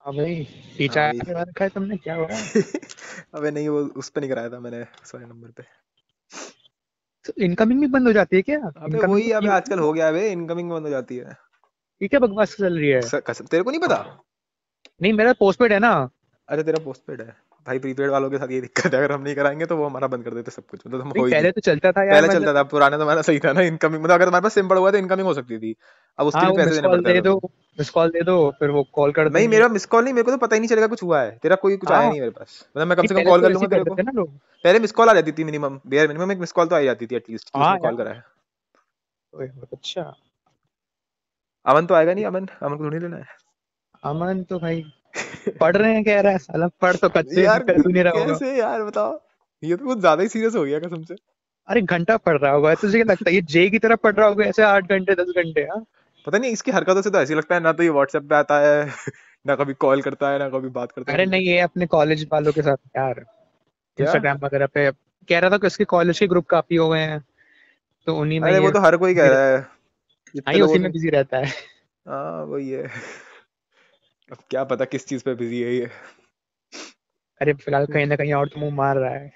हाँ भाई, हाँ टीचर वही। करवा रखा है तुमने, क्या हो रहा है? अबे नहीं, वो उस पे नहीं कराया था मैंने, उस वाले नंबर पे। तो इनकमिंग भी बंद हो जाती है क्या? अबे इनकमिंग वही, तो नहीं अबे होती आजकल है? हो गया है बे, इनकमिंग बंद हो जाती है। ये क्या बकवास चल रही है? कसम, तेरे को नहीं पता? नहीं, मेरा पोस्टपेड है ना। अरे तेरा पोस्टपेड है। भाई प्रीपेड वालों के साथ ये दिक्कत है, अगर हम नहीं कराएंगे तो वो हमारा बंद कर देते सब कुछ, मतलब हम नहीं, हो ही नहीं। पहले तो चलता था यार, पहले चलता था, मतलब। पुराना जमाना सही था ना, इनकमिंग मतलब अगर हमारे पास सिम पड़ा हुआ तो इनकमिंग हो सकती थी। अब उसके हाँ, भी वो पैसे मिस देने कॉल पड़ते दे थे दो। तो। मिस कॉल दे दो, फिर वो कॉल कर नहीं, देंगे। मेरा मिस कॉल नहीं, मेरे को तो पता ही नहीं चलेगा कुछ हुआ है, तेरा कोई कुछ आया हाँ। नहीं मेरे पास, मतलब मैं कम नहीं, से कम पहले कॉल तो कर ऐसे लूंगा ही तेरे करते को। थे ना लोग। पहले मिस कॉल आ जाती थी, मिनिमम बेयर मिनिमम एक मिस कॉल तो आ जाती थी एटलीस्ट, कि हाँ उसने कॉल यार। करा है। ओए, बहुत अच्छा। अमन तो आएगा नहीं, अमन अमन को थोड़ी लेना है। अमन तो भाई पढ़ रहे हैं, कह रहा है साला, पढ़ तो यार कर भी नहीं रहा होगा। कैसे यार बताओ, ये तो कुछ ज्यादा ही सीरियस हो गया कसम से। अरे घंटा पढ़ रहा होगा, तुझे क्या लगता है ये जे की तरह पढ़ रहा होगा ऐसे 8 घंटे 10 घंटे? हाँ। पता नहीं, इसकी हरकतों से तो ऐसी लगता है, ना तो ये व्हाट्सएप पे आता है ना कभी कॉल करता है, ना कभी बात करता है अरे मुझसे। नहीं, ये अपने कॉलेज वालों के साथ यार, क्या? इंस्टाग्राम वगैरह पे कह रहा था कि उसके कॉलेज के ग्रुप काफी हो गए हैं, तो उन्हीं में अरे वो ये तो हर कोई कह busy रहा है, हाँ, इतने ये लोगों उसी की। में बिजी रहता है। हाँ वही है। अब क्या पता किस चीज पे बिजी है ये। अरे फिलहाल कहीं ना कहीं और तो मुंह मार रहा है।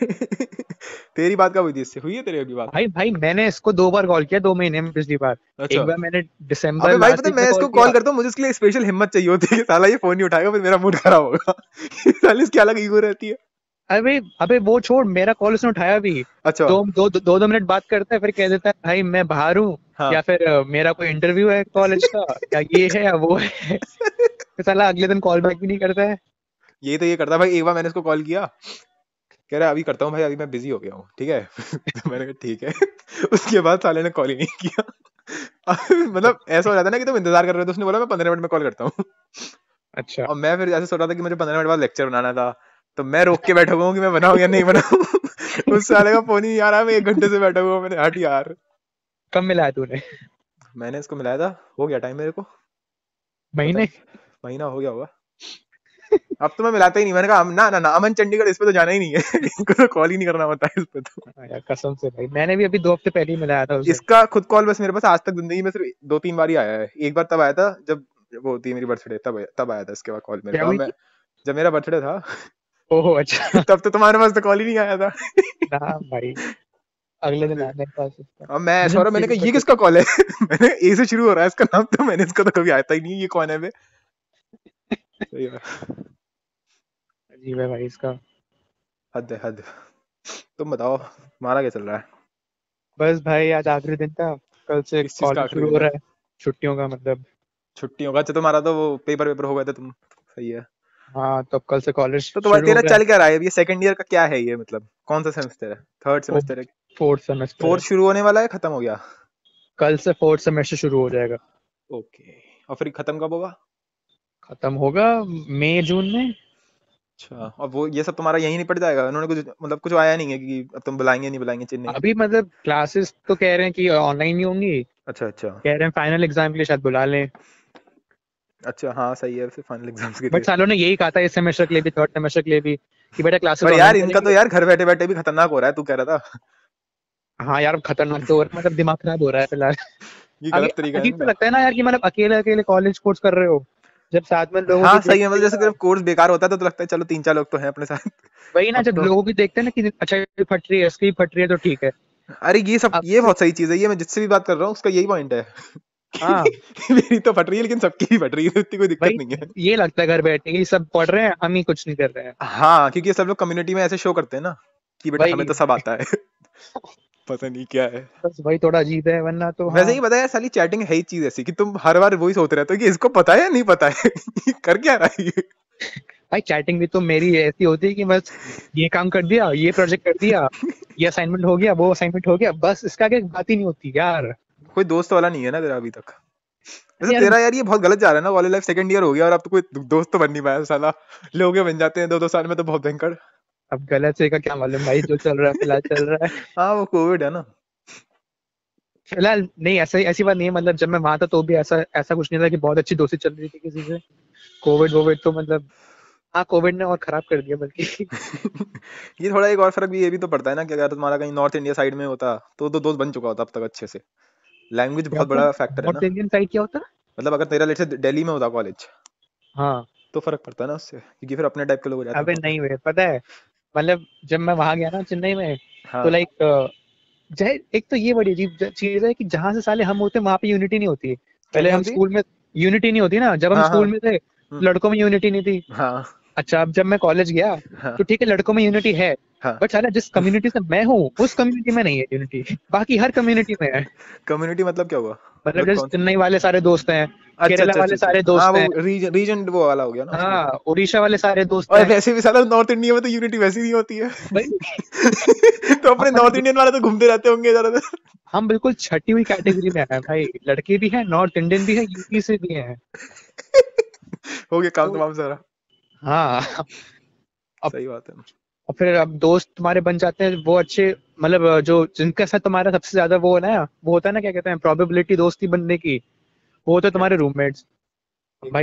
तेरी बात कब हुई थी इससे, हुई है तेरी अभी बात? भाई भाई, मैंने इसको 2 बार कॉल किया 2 महीने में, पिछली बार। अच्छा। एक बार मैंने दिसंबर अबे भाई लास्ट पता है, वीक में मैं कॉल इसको कॉल किया। करता हूँ, मुझे इसके लिए स्पेशल हिम्मत चाहिए होती है कि साला ये फोन नहीं उठाएगा, फिर मेरा मूड खराब होगा। साली इसकी अलग ईगो रहती है। अबे अबे, वो छोड़, मेरा कॉल उसने उठाया भी। अच्छा। दो मिनट बात करता है, फिर कह देता है भाई मैं बाहर हूँ, हाँ। या फिर मेरा कोई इंटरव्यू है कॉलेज का, या ये है या वो है। फिर साला अगले दिन कॉल बैक भी नहीं करता है। यही तो ये करता है भाई, एक बार मैंने इसको कॉल किया, कह रहा है अभी करता हूँ भाई, अभी मैं बिजी हो गया हूँ, ठीक है। तो मैंने कहा ठीक है। उसके बाद साले ने कॉल ही नहीं किया। मतलब ऐसा हो जाता है ना कि तुम इंतजार कर रहे हो, तो उसने बोला मैं 15 मिनट में कॉल करता हूँ। अच्छा। और मैं फिर ऐसे सोच रहा था कि मुझे 15 मिनट बाद लेक्चर बनाना था, तो मैं रोक के बैठा हुआ हूँ कि मैं बनाऊं या नहीं बनाऊं। उस साले का फोन ही नहीं आ रहा है, मैं 1 घंटे से बैठा हुआ हूँ, मैंने हट यार। कब मिला है तूने? मैंने इसको मिलाया था, हो गया टाइम मेरे को, पता महीने? नहीं, महीना हो गया होगा। अब तो मैं मिलाता ही नहीं, मैंने कहा ना ना ना, अमन चंडीगढ़ इस पे तो जाना ही नहीं है। इनको तो कॉल ही नहीं करना होता है इस पे तो। हाँ यार, कसम से भाई, मैंने भी अभी 2 हफ्ते पहले ही मिलाया था उसे। इसका खुद कॉल बस मेरे पास आज तक जिंदगी में सिर्फ 2-3 बार ही आया है। एक बार तब आया था जब वो होती है मेरी बर्थडे, तब आया था इसके बाद कॉल मेरे क्या पास, हुई मैं थी? जब मेरा बर्थडे था। ओहो, अच्छा। तब तो तुम्हारे पास तो कॉल ही नहीं आया था। ना भाई, अगले दिन आया मेरे पास उसका। अब मैं ऐसा मुझे हो रहा, मैंने मेरी कहा ये बर्थडे किसका थी। कॉल है। मैंने ए से शुरू हो रहा है इसका नाम, तो मैंने इसका तो कभी आता ही नहीं, ये कौन है बे। सही है। अजीब है भाई इसका। हद है हद। तुम बताओ, तुम्हारा क्या चल रहा है? बस भाई, आज आखिरी दिन था। कल से किस चीज का कॉलेज आखिरी शुरू हो दिन है? रहा है। छुट्टियों का मतलब। छुट्टियों का? अच्छा, तुम्हारा तो वो पेपर वेपर हो गया था तुम, सही है। हाँ, तो अब कल से कॉलेज तो तुम्हारा शुरू हो तेरा गया। चल क्या रहा है ये सेकंड ईयर का, क्या है ये, मतलब कौन सा सेमेस्टर है, थर्ड सेमेस्टर है? फोर्थ सेमेस्टर है। फोर्थ शुरू होने वाला है, खत्म हो गया? कल से फोर्थ सेमेस्टर शुरू हो जाएगा। ओके। और फिर खत्म कब होगा? खत्म होगा मई जून में। अच्छा, और वो ये सब तुम्हारा यहीं नहीं पड़ जाएगा, उन्होंने कुछ मतलब कुछ आया नहीं है कि अब तुम बुलाएंगे नहीं बुलाएंगे चेन्नई? अभी मतलब क्लासेस तो कह रहे हैं कि ऑनलाइन ही होंगी। अच्छा अच्छा। कह रहे हैं फाइनल एग्जाम के लिए शायद बुला लें। अच्छा हाँ सही है, फिर फाइनल एग्जाम्स के बट लिए। सालों ने यही कहा था इस सेमेस्टर के लिए भी, थर्ड सेमेस्टर के लिए भी, कि बेटा क्लासेस पर यार ऑनलाइन इनका तो करेंगे। यार घर बैठे बैठे भी खतरनाक हो रहा है, तू कह रहा था। हाँ यार, खतरनाक तो हो रहा है, मतलब दिमाग खराब हो रहा है फिलहाल। ये आगे गलत तरीका है अजीब तो इनका। लगता है ना यार, कि मतलब अकेले अकेले कॉलेज कोर्स कर रहे हो, जब साथ में लोगों की हाँ सही है, मतलब देखते हो जैसे ना। जब कोर्स बेकार होता है तो लगता है चलो 3-4 लोग तो हैं अपने साथ। वही ना, अब जब तो लोगों की देखते हैं ना कि अच्छा ये फट रही है, इसकी फट रही है, तो ठीक है। अरे ये सब, अब ये बहुत सही चीज है, ये मैं जिससे भी बात कर रहा हूँ उसका यही पॉइंट है। हाँ, कि मेरी तो फट रही है लेकिन सबकी ही फट रही है, इतनी कोई दिक्कत वही नहीं है। ये लगता है घर बैठे कि सब पढ़ रहे हैं, हम ही कुछ नहीं कर रहे हैं। हाँ क्योंकि ये सब लोग कम्युनिटी में ऐसे शो करते हैं ना कि बेटा हमें वही, तो सब आता है। पता नहीं क्या है। बस वही थोड़ा अजीब है, वरना तो वैसे हाँ। ही बताया, साली चैटिंग है ही चीज ऐसी कि तुम हर बार वही सोचते रहते हो कि इसको पता है या नहीं पता है। ये कर क्या रहा है ये। भाई, चैटिंग भी तो मेरी ऐसी होती है कि बस ये काम कर दिया, ये प्रोजेक्ट कर दिया, ये असाइनमेंट हो गया, वो असाइनमेंट हो गया, बस इसका आगे बात ही नहीं होती यार। कोई दोस्त वाला नहीं है ना तेरा अभी तक? वैसे अरे यार, तेरा यार ये बहुत गलत जा रहा है ना, कॉलेज लाइफ सेकंड ईयर हो गया और अब तो कोई दोस्त तो बन नहीं पाया साला। लोग ये बन जाते हैं 2-2 साल में, तो बहुत भयंकर। अब गलत से का क्या मालूम भाई, जो चल रहा है फिलहाल चल रहा है। हाँ वो कोविड है ना। फिलहाल नहीं, ऐसा ऐसी बात नहीं है, मतलब जब मैं वहां था तो भी ऐसा ऐसा कुछ नहीं था कि बहुत अच्छी दोस्ती चल रही थी किसी से। कोविड वोविड तो मतलब, हाँ, कोविड ने और खराब कर दिया बल्कि। ये थोड़ा एक और फर्क भी ये भी तो पड़ता है ना कि अगर तुम्हारा कहीं नॉर्थ इंडिया साइड में होता तो दोस्त बन चुका होता अब तक अच्छे से। लैंग्वेज क्या बहुत होता बड़ा है फैक्टर है नॉर्थ ना। इंडियन साइड, क्या होता है? मतलब अगर तेरा लेट से दिल्ली में होता कॉलेज, हाँ। तो फर्क पड़ता है ना उससे, क्योंकि फिर अपने टाइप के लोग हो जाते हैं अबे वहाँ पे। नहीं वे पता है, मतलब जब मैं वहां गया ना चेन्नई में, तो हाँ लाइक एक तो ये बड़ी अजीब चीज है कि जहां से साले हम होते हैं वहां पे यूनिटी नहीं होती। क्या पहले नहीं हम होती। स्कूल में यूनिटी नहीं होती ना, जब हम हाँ हाँ। स्कूल में थे हम्म, लड़कों में यूनिटी नहीं थी। हाँ अच्छा अब जब मैं कॉलेज गया हाँ तो ठीक है लड़कों में यूनिटी है, हाँ। बट साला जिस कम्युनिटी से मैं हूँ उस कम्युनिटी में नहीं है यूनिटी, बाकी हर कम्युनिटी में है। कम्युनिटी मतलब क्या हुआ, मतलब मतलब जैसे कौन सी। चेन्नई वाले सारे दोस्त हैं, अच्छा केरला अच्छा अच्छा वाले सारे अच्छा, हाँ दोस्त वो हैं, रीजन रीजन वो वाला हो गया ना उसमें। हाँ उड़ीसा वाले सारे दोस्त और हैं वैसे भी साला नॉर्थ इंडिया में तो यूनिटी वैसी नहीं होती है। भाई। तो हम अपने नॉर्थ मतलब इंडियन वाले तो घूमते रहते होंगे ज्यादातर। हम बिल्कुल छठी हुई कैटेगरी में है भाई, लड़के भी हैं, नॉर्थ इंडियन भी है, यूपी से भी हैं। हो गया काम तो तमाम सारा। हाँ अब सही बात है। और फिर अब दोस्त तुम्हारे बन जाते हैं वो अच्छे, मतलब जो जिनके साथ तुम्हारा सबसे ज्यादा वो है ना, वो होता है ना क्या कहते हैं प्रोबेबिलिटी दोस्ती बनने की, वो होते हैं क्या। तुम्हारे रूममेट्स। भाई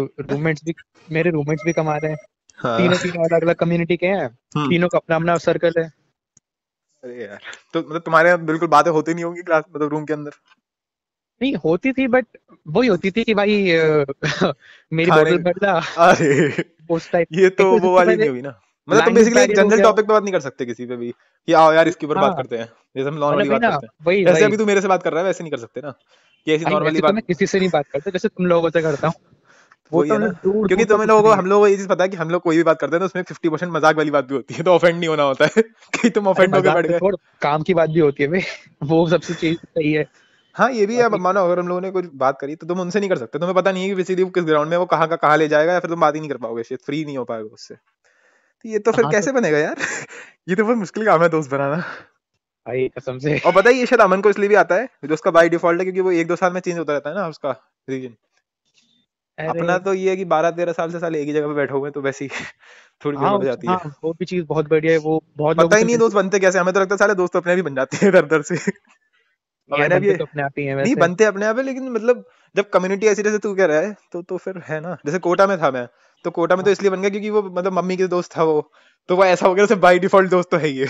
मेरे रूममेट्स भी कमा रहे हैं, हाँ। तीनों तीनों अलग अलग कम्युनिटी के हैं, हम्म। तीनों का अपना अपना सर्कल है। अरे यार, तो मतलब तुम्हारे यहाँ बिल्कुल बातें होती नहीं होंगी क्लास, मतलब रूम के अंदर। नहीं होती थी बट वही होती थी कि भाई मेरी खाने। बोतल भर ला, अरे, उस टाइप। ये तो एक तो वो सबसे वाली पहले नहीं हुई ना। मतलब तुम लैंग्वेज बेसिकली एक बैरियर हो जनरल गया। टॉपिक पे बात नहीं कर सकते किसी पे भी, कि आओ यार इसके ऊपर बात हाँ करते हैं, जैसे हम नॉर्मली मतलब भाई बात ना, करते हैं। वही ऐसे वही अभी तू मेरे से बात कर रहा है वैसे नहीं कर सकते ना, कि ऐसी भाई नॉर्मली ऐसे तो बात। मैं किसी से नहीं बात करता जैसे तुम लोगों से करता हूँ, वो वही तो है ना, मतलब दूर क्योंकि दूर तक तुम्हें कुछ लोगों को, नहीं है। हम लोगों को ये चीज पता है कि हम लोग कोई भी बात करते हैं तो उसमें 50% मजाक वाली बात भी होती है, तो ऑफेंड नहीं होना होता है। कि तुम अरे ऑफेंड होके मजाक बैठ तो गए। छोड़, काम की बात भी होती है भाई। वो सबसे चीज सही है। हाँ ये भी है, अब बाकी मानो अगर हम लोगों ने कुछ बात करी तो तुम उनसे नहीं कर सकते, तुम्हें पता नहीं है कि बेसिकली वो किस ग्राउंड में वो कहाँ का कहाँ ले जाएगा, या फिर तुम बात ही नहीं कर पाओगे, शायद फ्री नहीं हो पाएगा उससे। तो ये तो फिर हाँ तो कैसे बनेगा यार। ये तो बहुत मुश्किल काम है दोस्त बनाना। भाई कसम से। और पता है ये शायद अमन को इसलिए भी आता है, जो उसका बाई डिफॉल्ट है, क्योंकि वो 1-2 साल में चेंज होता रहता है ना उसका रीजन। अरे अपना तो ये है कि 12-13 साल से साले एक ही जगह पे बैठे हुए हैं, तो वैसे ही थोड़ी हाँ गड़बड़ हो जाती हाँ है। वो भी चीज बहुत बढ़िया है, वो बहुत लोगों पता ही से नहीं है मिलती दोस्त बनते कैसे, हमें तो लगता है साले दोस्त अपने भी बन जाते हैं इधर उधर से। है और यार, मैंने अब बनते ये, तो अपने आप ही है नहीं वैसे। बनते अपने आप है, लेकिन मतलब जब कम्युनिटी ऐसी जैसे तू कह रहा है तो फिर है ना, जैसे कोटा में था मैं, तो कोटा में तो हाँ इसलिए बन गया क्योंकि वो मतलब मम्मी के दोस्त था वो, तो वो ऐसा हो गया, बाई डिफॉल्ट दोस्त तो है ही है।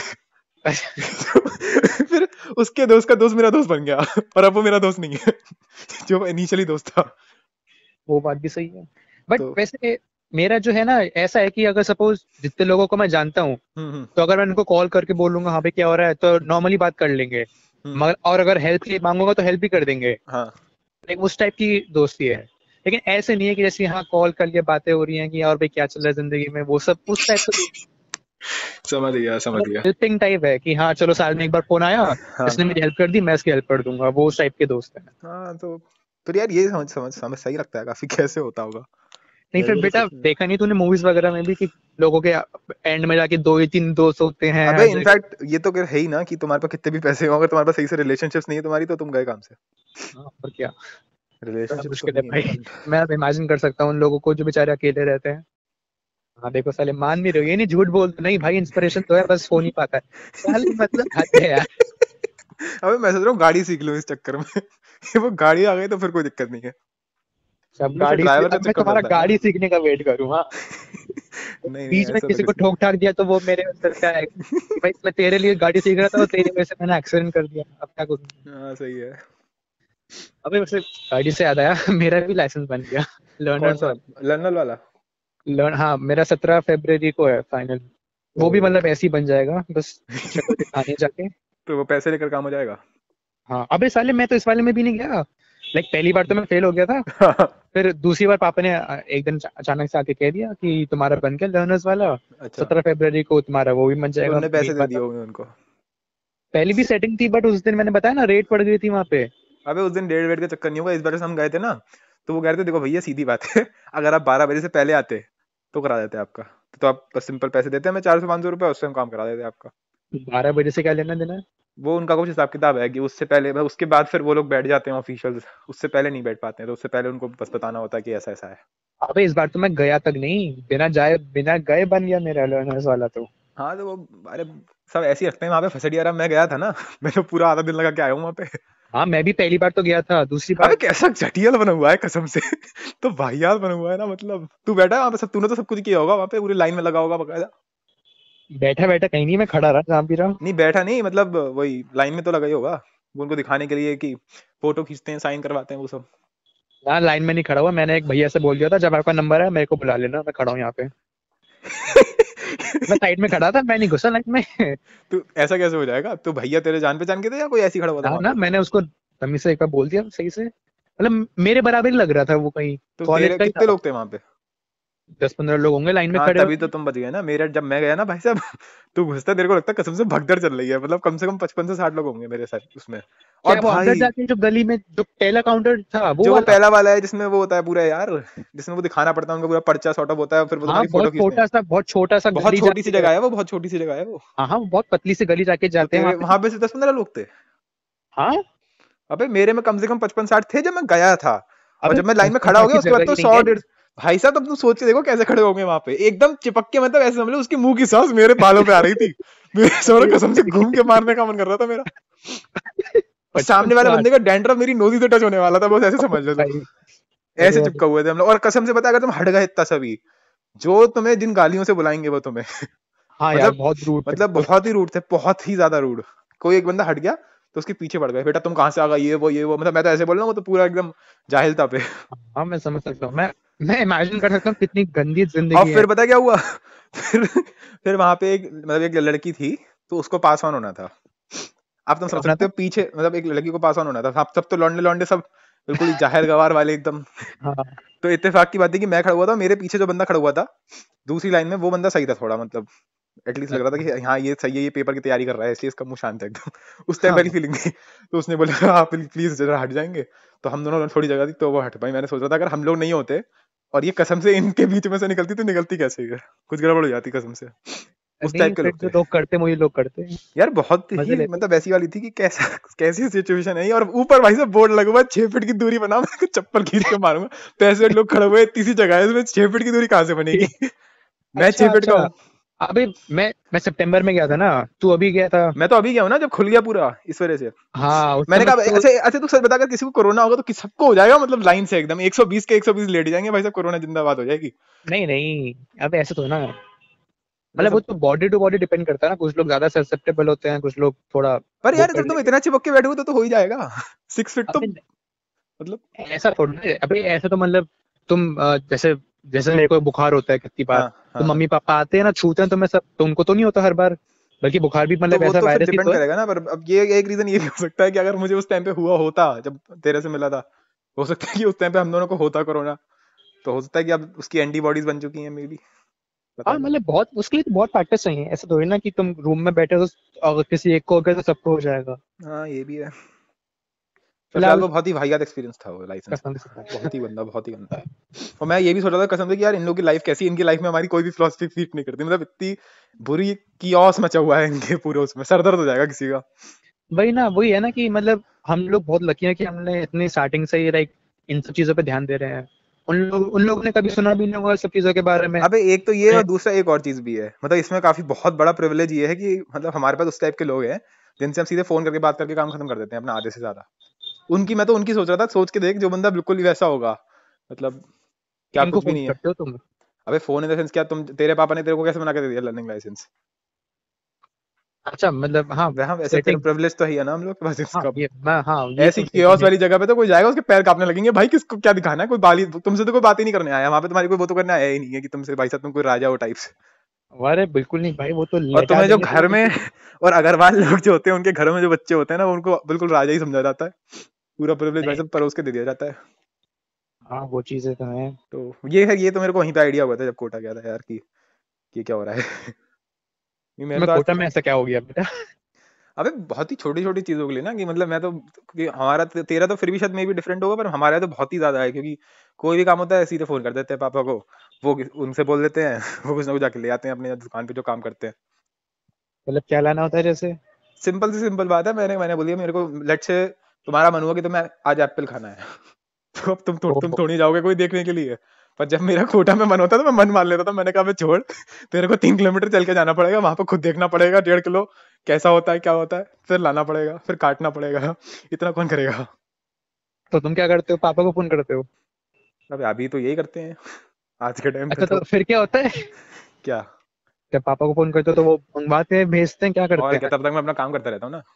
फिर उसके दोस्त का दोस्त मेरा दोस्त बन गया, और अब वो मेरा दोस्त नहीं है, जो इनिशियली दोस्त था। वो बात भी सही है, बट तो वैसे मेरा जो है ना ऐसा है कि अगर सपोज जितने लोगों को मैं जानता हूँ, हम्म। तो अगर मैं उनको कॉल करके बोलूंगा हाँ भाई क्या हो रहा है तो नॉर्मली बात कर लेंगे, हम्म। मगर और अगर हेल्प की मांगूंगा तो हेल्प भी कर देंगे। हाँ एक उस टाइप की दोस्ती है। लेकिन ऐसे नहीं है कि जैसे हाँ कॉल कर लिए बातें हो रही हैं कि और भाई क्या चल रहा है जिंदगी में, वो सब उस टाइप का दोस्त। समझ गया समझ मतलब गया। हेल्पिंग टाइप है कि हाँ चलो साल में एक बार फोन आया, हाँ इसने मेरी हेल्प कर दी मैं इसकी हेल्प कर दूंगा, वो उस टाइप के दोस्त हैं। हाँ। तो फिर यार ये समझ समझ समझ सही लगता है काफी, कैसे होता होगा। नहीं मेरे फिर को तो बेटा कुछ नहीं। देखा नहीं तूने मूवीज वगैरह में भी कि लोगों के एंड में जाके दो ही तीन दोस्त होते हैं अबे हर जगह। इनफैक्ट ये तो है ही ना, कि तुम्हारे पास कितने भी पैसे हो, अगर तुम्हारे पास सही से रिलेशनशिप्स नहीं है तुम्हारी, तो तुम गए काम से। हाँ और क्या, बड़ा रिलेशनशिप्स तो मुश्किल है होनी भाई। इंपॉर्टेंट। मैं अब इमेजिन कर सकता हूँ उन लोगों को जो बेचारे अकेले रहते हैं। हाँ देखो साले मान नहीं रहे हो, ये नहीं झूठ बोल नहीं भाई, इंस्पिरेशन तो है बस हो नहीं पाता है साले, मतलब हद है यार। अबे मैं सोच रहा हूँ गाड़ी सीख लूँ इस चक्कर में। वो गाड़ी आ गई तो फिर कोई दिक्कत नहीं है, अब ये फिर गाड़ी से ड्राइवर का अब मैं चक्कर तुम्हारा पड़ता है ना। गाड़ी सीखने का वेट करूँ हाँ, नहीं नहीं बीच में ऐसा तो किसी को कुछ ठोक ठाक दिया तो वो मेरे अंदर का है कि भाई मैं तेरे लिए गाड़ी सीख रहा था और तेरी वजह से मैंने एक्सीडेंट कर दिया, अब क्या करूँ। नहीं। हाँ सही है। अबे वैसे गाड़ी से याद आया मेरा भी लाइसेंस बन गया कौन लर्नर्स सा, वाला। लर्नल वाला। लर्न हाँ मेरा 17 फरवरी को है फाइनल। वो भी ओ। मतलब ऐसे ही बन जाएगा, बस शक्ल दिखानी है जाके। तो वो पैसे लेकर काम हो जाएगा। हाँ अबे साले मैं तो इस वाले में भी नहीं गया, लाइक पहली बार तो मैं फेल हो गया था, फिर दूसरी बार पापा ने एक दिन अचानक से आके कह दिया कि तुम्हारा बन गया लर्नर्स वाला, अच्छा। 17 फरवरी को तुम्हारा वो भी बन तो जाएगा उनने पैसे मेन दे दिए वाला। होंगे उनको। पहली भी सेटिंग थी बट उस दिन मैंने बताया ना रेट पड़ गई थी वहां पे। अबे उस दिन डेढ़ वेट का चक्कर नहीं होगा, इस बार से हम गए थे ना, तो वो कह रहे थे देखो भैया सीधी बात है, अगर आप 12 बजे से पहले आते तो करा देते आपका, तो आप बस सिंपल पैसे देते हमें 400-500 रुपए, उससे हम काम करा देते आपका। 12 बजे से क्या लेना देना है। वो उनका कुछ हिसाब किताब है कि उससे पहले उसके बाद फिर वो लोग बैठ जाते हैं ऑफिशियल्स, उससे पहले नहीं बैठ पाते हैं, तो उससे पहले उनको बस बताना होता है कि ऐसा ऐसा है। अबे इस बार तो मैं गया तक नहीं, बिना गए बन गया मेरा लर्नर्स वाला तो। हाँ तो वो, अरे सब ऐसे ही रखते हैं वहां पे फसडियारा, मैं गया था ना। मैं तो पूरा आधा दिन लगा के आया हूँ वहां पे। हाँ मैं भी पहली बार तो गया था, दूसरी अबे बार कैसा घटिया बना हुआ है कसम से। तो वाहियात बना हुआ है ना, मतलब तू बैठा है वहां पे, सब तूने तो सब कुछ किया होगा वहां पे, पूरी लाइन में लगा होगा बकायदा। बैठा बैठा कहीं नहीं, मैं खड़ा रहा जहाँ भी रहा। नहीं बैठा नहीं, मतलब वही लाइन में तो लगा ही होगा, वो उनको दिखाने के लिए कि फोटो खींचते हैं साइन करवाते हैं वो सब। ना लाइन में नहीं खड़ा हुआ, मैंने एक भैया से बोल दिया था जब आपका नंबर है मेरे को बुला लेना, मैं खड़ा हूँ यहाँ पे। मैं साइड में खड़ा था, मैं नहीं घुसा लाइन में। तू ऐसा कैसे हो जाएगा? तू भैया तेरे जान पहचान के थे या कोई ऐसे ही खड़ा हुआ था ना वहां ना, पे? मैंने उसको तमीज से एक बार बोल दिया सही से, मतलब मेरे बराबर ही लग रहा था वो, कहीं तो कॉलेज तेरे का ही कितने था। लोग थे वहां पे? 10-15 लोग होंगे लाइन में हाँ खड़े तभी तो हुए। तुम बच गए ना। मेरा जब मैं गया ना भाई साहब, तू घुसता तेरे को लगता है कसम से भगदड़ चल रही है, मतलब कम से कम 55 से 60 लोग होंगे मेरे साथ उसमें। और क्या वो अंदर भाई जाके जो गली में जो पहला काउंटर था वो जो वो वाला? पहला वाला है जिसमें वो होता है पूरा यार, जिसमें वो दिखाना पड़ता है उनका पूरा पर्चा सॉर्ट ऑफ होता है, फिर वो हाँ, तुम्हारी फोटो खींचते हैं। बहुत छोटा सा बहुत गली छोटी सी जाती है। जगह है वो, बहुत छोटी सी जगह है वो। हाँ हाँ, वो बहुत पतली सी गली जाके तो जाते हैं तेरे वहां पे। वहां पे से 10-15 लोग थे? हाँ। अबे मेरे में कम से कम 55-60 थे जब मैं गया था। और अबे जब मैं लाइन में खड़ा हो 55 गया की उसके बाद जगह तो ही नहीं 100 है। 150। भाई साहब अब तुम सोच के देखो कैसे खड़े होंगे वहां पे, एकदम चिपक के, मतलब ऐसे समझ लो उसके मुंह की सांस मेरे बालों पे आ रही थी। मेरे सामने कसम से घूम के मारने का मन कर रहा था मेरा। और बचपन सामने वाले से आठ। बंदे का डैंड्रफ मेरी नोजी से टच होने वाला था, बस ऐसे समझ लो तुम। भाई। ऐसे अरे अरे। चिपका हुए थे हम लोग, और कसम से पता है, अगर तुम हट गए इतना सभी, जो तुम्हें जिन गालियों से बुलाएंगे वो तुम्हें, हाँ यार, मतलब बहुत रूड थे मतलब बिल्कुल। बहुत ही रूड थे, बहुत ही ज्यादा रूड। कोई एक बंदा हट गया तो उसके पीछे पड़ गए, बेटा तुम कहाँ से आ गए, ये वो, मतलब मैं तो ऐसे बोल रहा हूँ, वो तो पूरा एकदम जाहिल था पे। हाँ, मैं समझ सकता हूँ, मैं इमेजिन कर सकता हूँ कितनी गंदी और जिंदगी है। फिर पता क्या हुआ? फिर वहां पे एक, मतलब एक लड़की थी, तो उसको पास ऑन होना था। आप तुम क्या समझ होना सकते था? हो, पीछे मतलब एक लड़की को पास ऑन होना था, आप सब तो लौंडे लौंडे सब बिल्कुल ही जाहिर गवार वाले एकदम। हाँ तो इत्तेफाक की बात थी कि मैं खड़ा हुआ था, मेरे पीछे जो बंदा खड़ा हुआ था दूसरी लाइन में, वो बंदा सही था थोड़ा, मतलब एटलीस्ट लग रहा था कि हाँ ये सही है, ये पेपर की तैयारी कर रहा है, इसलिए इसका मुंह शांत है एकदम। उस टाइम पहली हाँ। फीलिंग थी। तो उसने बोला आप प्लीज जरा हट जाएंगे। तो हम दोनों थोड़ी जगह थी तो वो हट पाई। मैंने सोच रहा था अगर हम लोग नहीं होते और ये कसम से इनके बीच में से निकलती तो निकलती कैसे है, कुछ गड़बड़ हो जाती कसम से। उस नहीं, टाइप के फिर लोग जो थे लोग करते हैं वही लोग करते हैं। यार, बहुत मजे ही लेते मतलब ऐसी वाली थी कि कैसा कैसी सिचुएशन है ये, और ऊपर भाई से बोर्ड लगा हुआ है 6 फीट की दूरी बनाओ, मैं चप्पल खींच के मारूंगा। 65 लोग खड़े हुए हैं, इतनी सी जगह है, इसमें 6 फीट की दूरी कहाँ से हैं। बनेगी? मैं अच्छा 6 फीट का अच्छा। हूँ। अबे मैं सितंबर में गया था ना, तू अभी गया था। मैं तो अभी गया हूँ ना, जब खुल गया पूरा इस वजह से। हाँ, उस मैंने समय कहा तो। अच्छा अच्छा, तू सच बता, अगर किसी को कोरोना होगा तो किस सबको हो जाएगा, मतलब लाइन से एकदम 120 के 120 लेट जाएंगे भाई साहब, कोरोना जिंदाबाद हो जाएगी। नहीं नहीं, अब ऐसे तो ना, मैं मतलब वो सब तो बॉडी टू बॉडी डिपेंड करता है ना, कुछ लोग ज्यादा ससेप्टेबल होते हैं, कुछ लोग थोड़ा पर वो यार कर जब तुम लेंगे। इतना चिपक के बैठोगे तो हो ही जाएगा। 6 फीट तो अबे मतलब। ऐसा थोड़ा ना है। अबे ऐसे तो मतलब तुम जैसे जैसे मेरे को बुखार होता है कितनी बार, हाँ तो हाँ हाँ। मम्मी पापा आते हैं ना, छूते हैं तो मैं सब, तो उनको तो नहीं होता हर बार, बल्कि बुखार भी तो मतलब वो ऐसा तो फिर वायरस ही डिपेंड तो है। करेगा ना, पर अब ये एक रीजन ये भी हो सकता है कि अगर मुझे उस टाइम पे हुआ होता जब तेरे से मिला था, हो सकता है कि उस टाइम पे हम दोनों को होता कोरोना, तो हो सकता है कि अब उसकी एंटीबॉडीज बन चुकी हैं मे बी, पता हाँ, नहीं। मतलब बहुत उसके लिए तो बहुत फैक्टर्स चाहिए, ऐसा थोड़ी ना कि तुम रूम में बैठे हो तो अगर किसी एक को हो गया तो सबको हो जाएगा। हाँ ये भी है। पर फिलहाल फिलहाल वो बहुत ही वाहियात एक्सपीरियंस था वो लाइसेंस कसम से। का, बहुत ही गंदा, बहुत ही गंदा। और मैं ये भी सोच रहा था कसम से कि यार इन लोगों की लाइफ कैसी है, इनकी लाइफ में हमारी कोई भी फिलोसफी फिट नहीं करती, मतलब इतनी बुरी कियोस मचा हुआ है इनके पूरे, उसमें सर दर्द हो जाएगा किसी का। वही ना, वही है ना कि मतलब हम लोग बहुत लकी हैं कि हमने इतनी स्टार्टिंग से ही लाइक इन सब चीजों पे ध्यान दे रहे हैं। उन लोगों ने कभी सुना भी नहीं होगा सब चीजों के बारे में। अबे एक तो ये, और दूसरा एक और चीज भी है, मतलब इसमें काफी बहुत बड़ा प्रिविलेज ये है कि मतलब हमारे पास उस टाइप के लोग हैं जिनसे हम सीधे फोन करके बात करके काम खत्म कर देते हैं अपना आधे से ज्यादा। उनकी, मैं तो उनकी सोच रहा था, सोच के देख जो बंदा बिल्कुल ही वैसा होगा, मतलब क्या किनको कुछ भी फोन नहीं है। करते हो तुम? अबे फोन इन द सेंस क्या, तुम तेरे पापा ने तेरे को कैसे बना के दे दिया लर्निंग लाइसेंस? अच्छा, मतलब हाँ। वहां वैसे तेरा सेटिंग। प्रिविलेज तो ही है ना हम लोग के पास हाँ इसका। ये मैं, हाँ ये ऐसी तो सेटिंग केओस है। वाली जगह पे तो कोई जाएगा उसके पैर कांपने लगेंगे, भाई किसको क्या दिखाना है, कोई बाली तुमसे तो कोई बात ही नहीं करने आया वहां पे, तुम्हारी कोई वो तो करने आया ही नहीं है कि तुमसे भाई साहब तुम कोई राजा हो टाइप्स। अरे बिल्कुल नहीं भाई, वो तो और लेटा तुम्हें जो देंगे घर तुम्हें में नीचे। और अग्रवाल लोग जो होते हैं उनके घरों में जो बच्चे होते हैं ना, उनको बिल्कुल राजा ही समझा जाता है। पूरा प्रिविलेज भाई नहीं। साहब परोस के दे दिया जाता है। हाँ, वो चीजें तो है। तो ये है, ये तो मेरे को वहीं पे आइडिया हुआ था जब कोटा गया था यार, कि ये क्या हो रहा है। ये मैंने मैं तो आज कोटा तक। में ऐसा क्या हो गया बेटा? अबे बहुत ही छोटी छोटी चीजों के लिए ना, कि मतलब मैं तो, कि हमारा तेरा तो फिर भी शायद में भी डिफरेंट होगा, पर हमारा तो बहुत ही ज्यादा है, क्योंकि कोई भी काम होता है सीधे फोन कर देते हैं पापा को, वो उनसे बोल देते हैं, वो कुछ ना कुछ जाके ले आते हैं अपने दुकान पे जो काम करते हैं। मतलब क्या लाना होता है जैसे? सिंपल सी सिंपल बात है, मैंने मैंने बोली है मेरे को, लेट से तुम्हारा मन हुआ कि तुम्हें आज एप्पल खाना है, तो अब तुम ओहो। थोड़ी जाओगे कोई देखने के लिए। पर जब मेरा कोटा में मन होता था, मैं मन मान लेता था, मैंने कहा छोड़, तेरे को 3 किलोमीटर चल के जाना पड़ेगा, वहां पे खुद देखना पड़ेगा 1.5 किलो कैसा होता है क्या होता है, फिर लाना पड़ेगा, फिर काटना पड़ेगा, इतना कौन करेगा। तो तुम क्या करते हो, पापा को फोन करते हो? अब अभी तो यही करते हैं आज के टाइम पे अच्छा, तो। तो फिर क्या होता है? क्या? जब पापा को फोन करते हो तो वो मंगवाते हैं, भेजते हैं, क्या करते और क्या, हैं? तब तक मैं अपना काम करता रहता हूँ ना।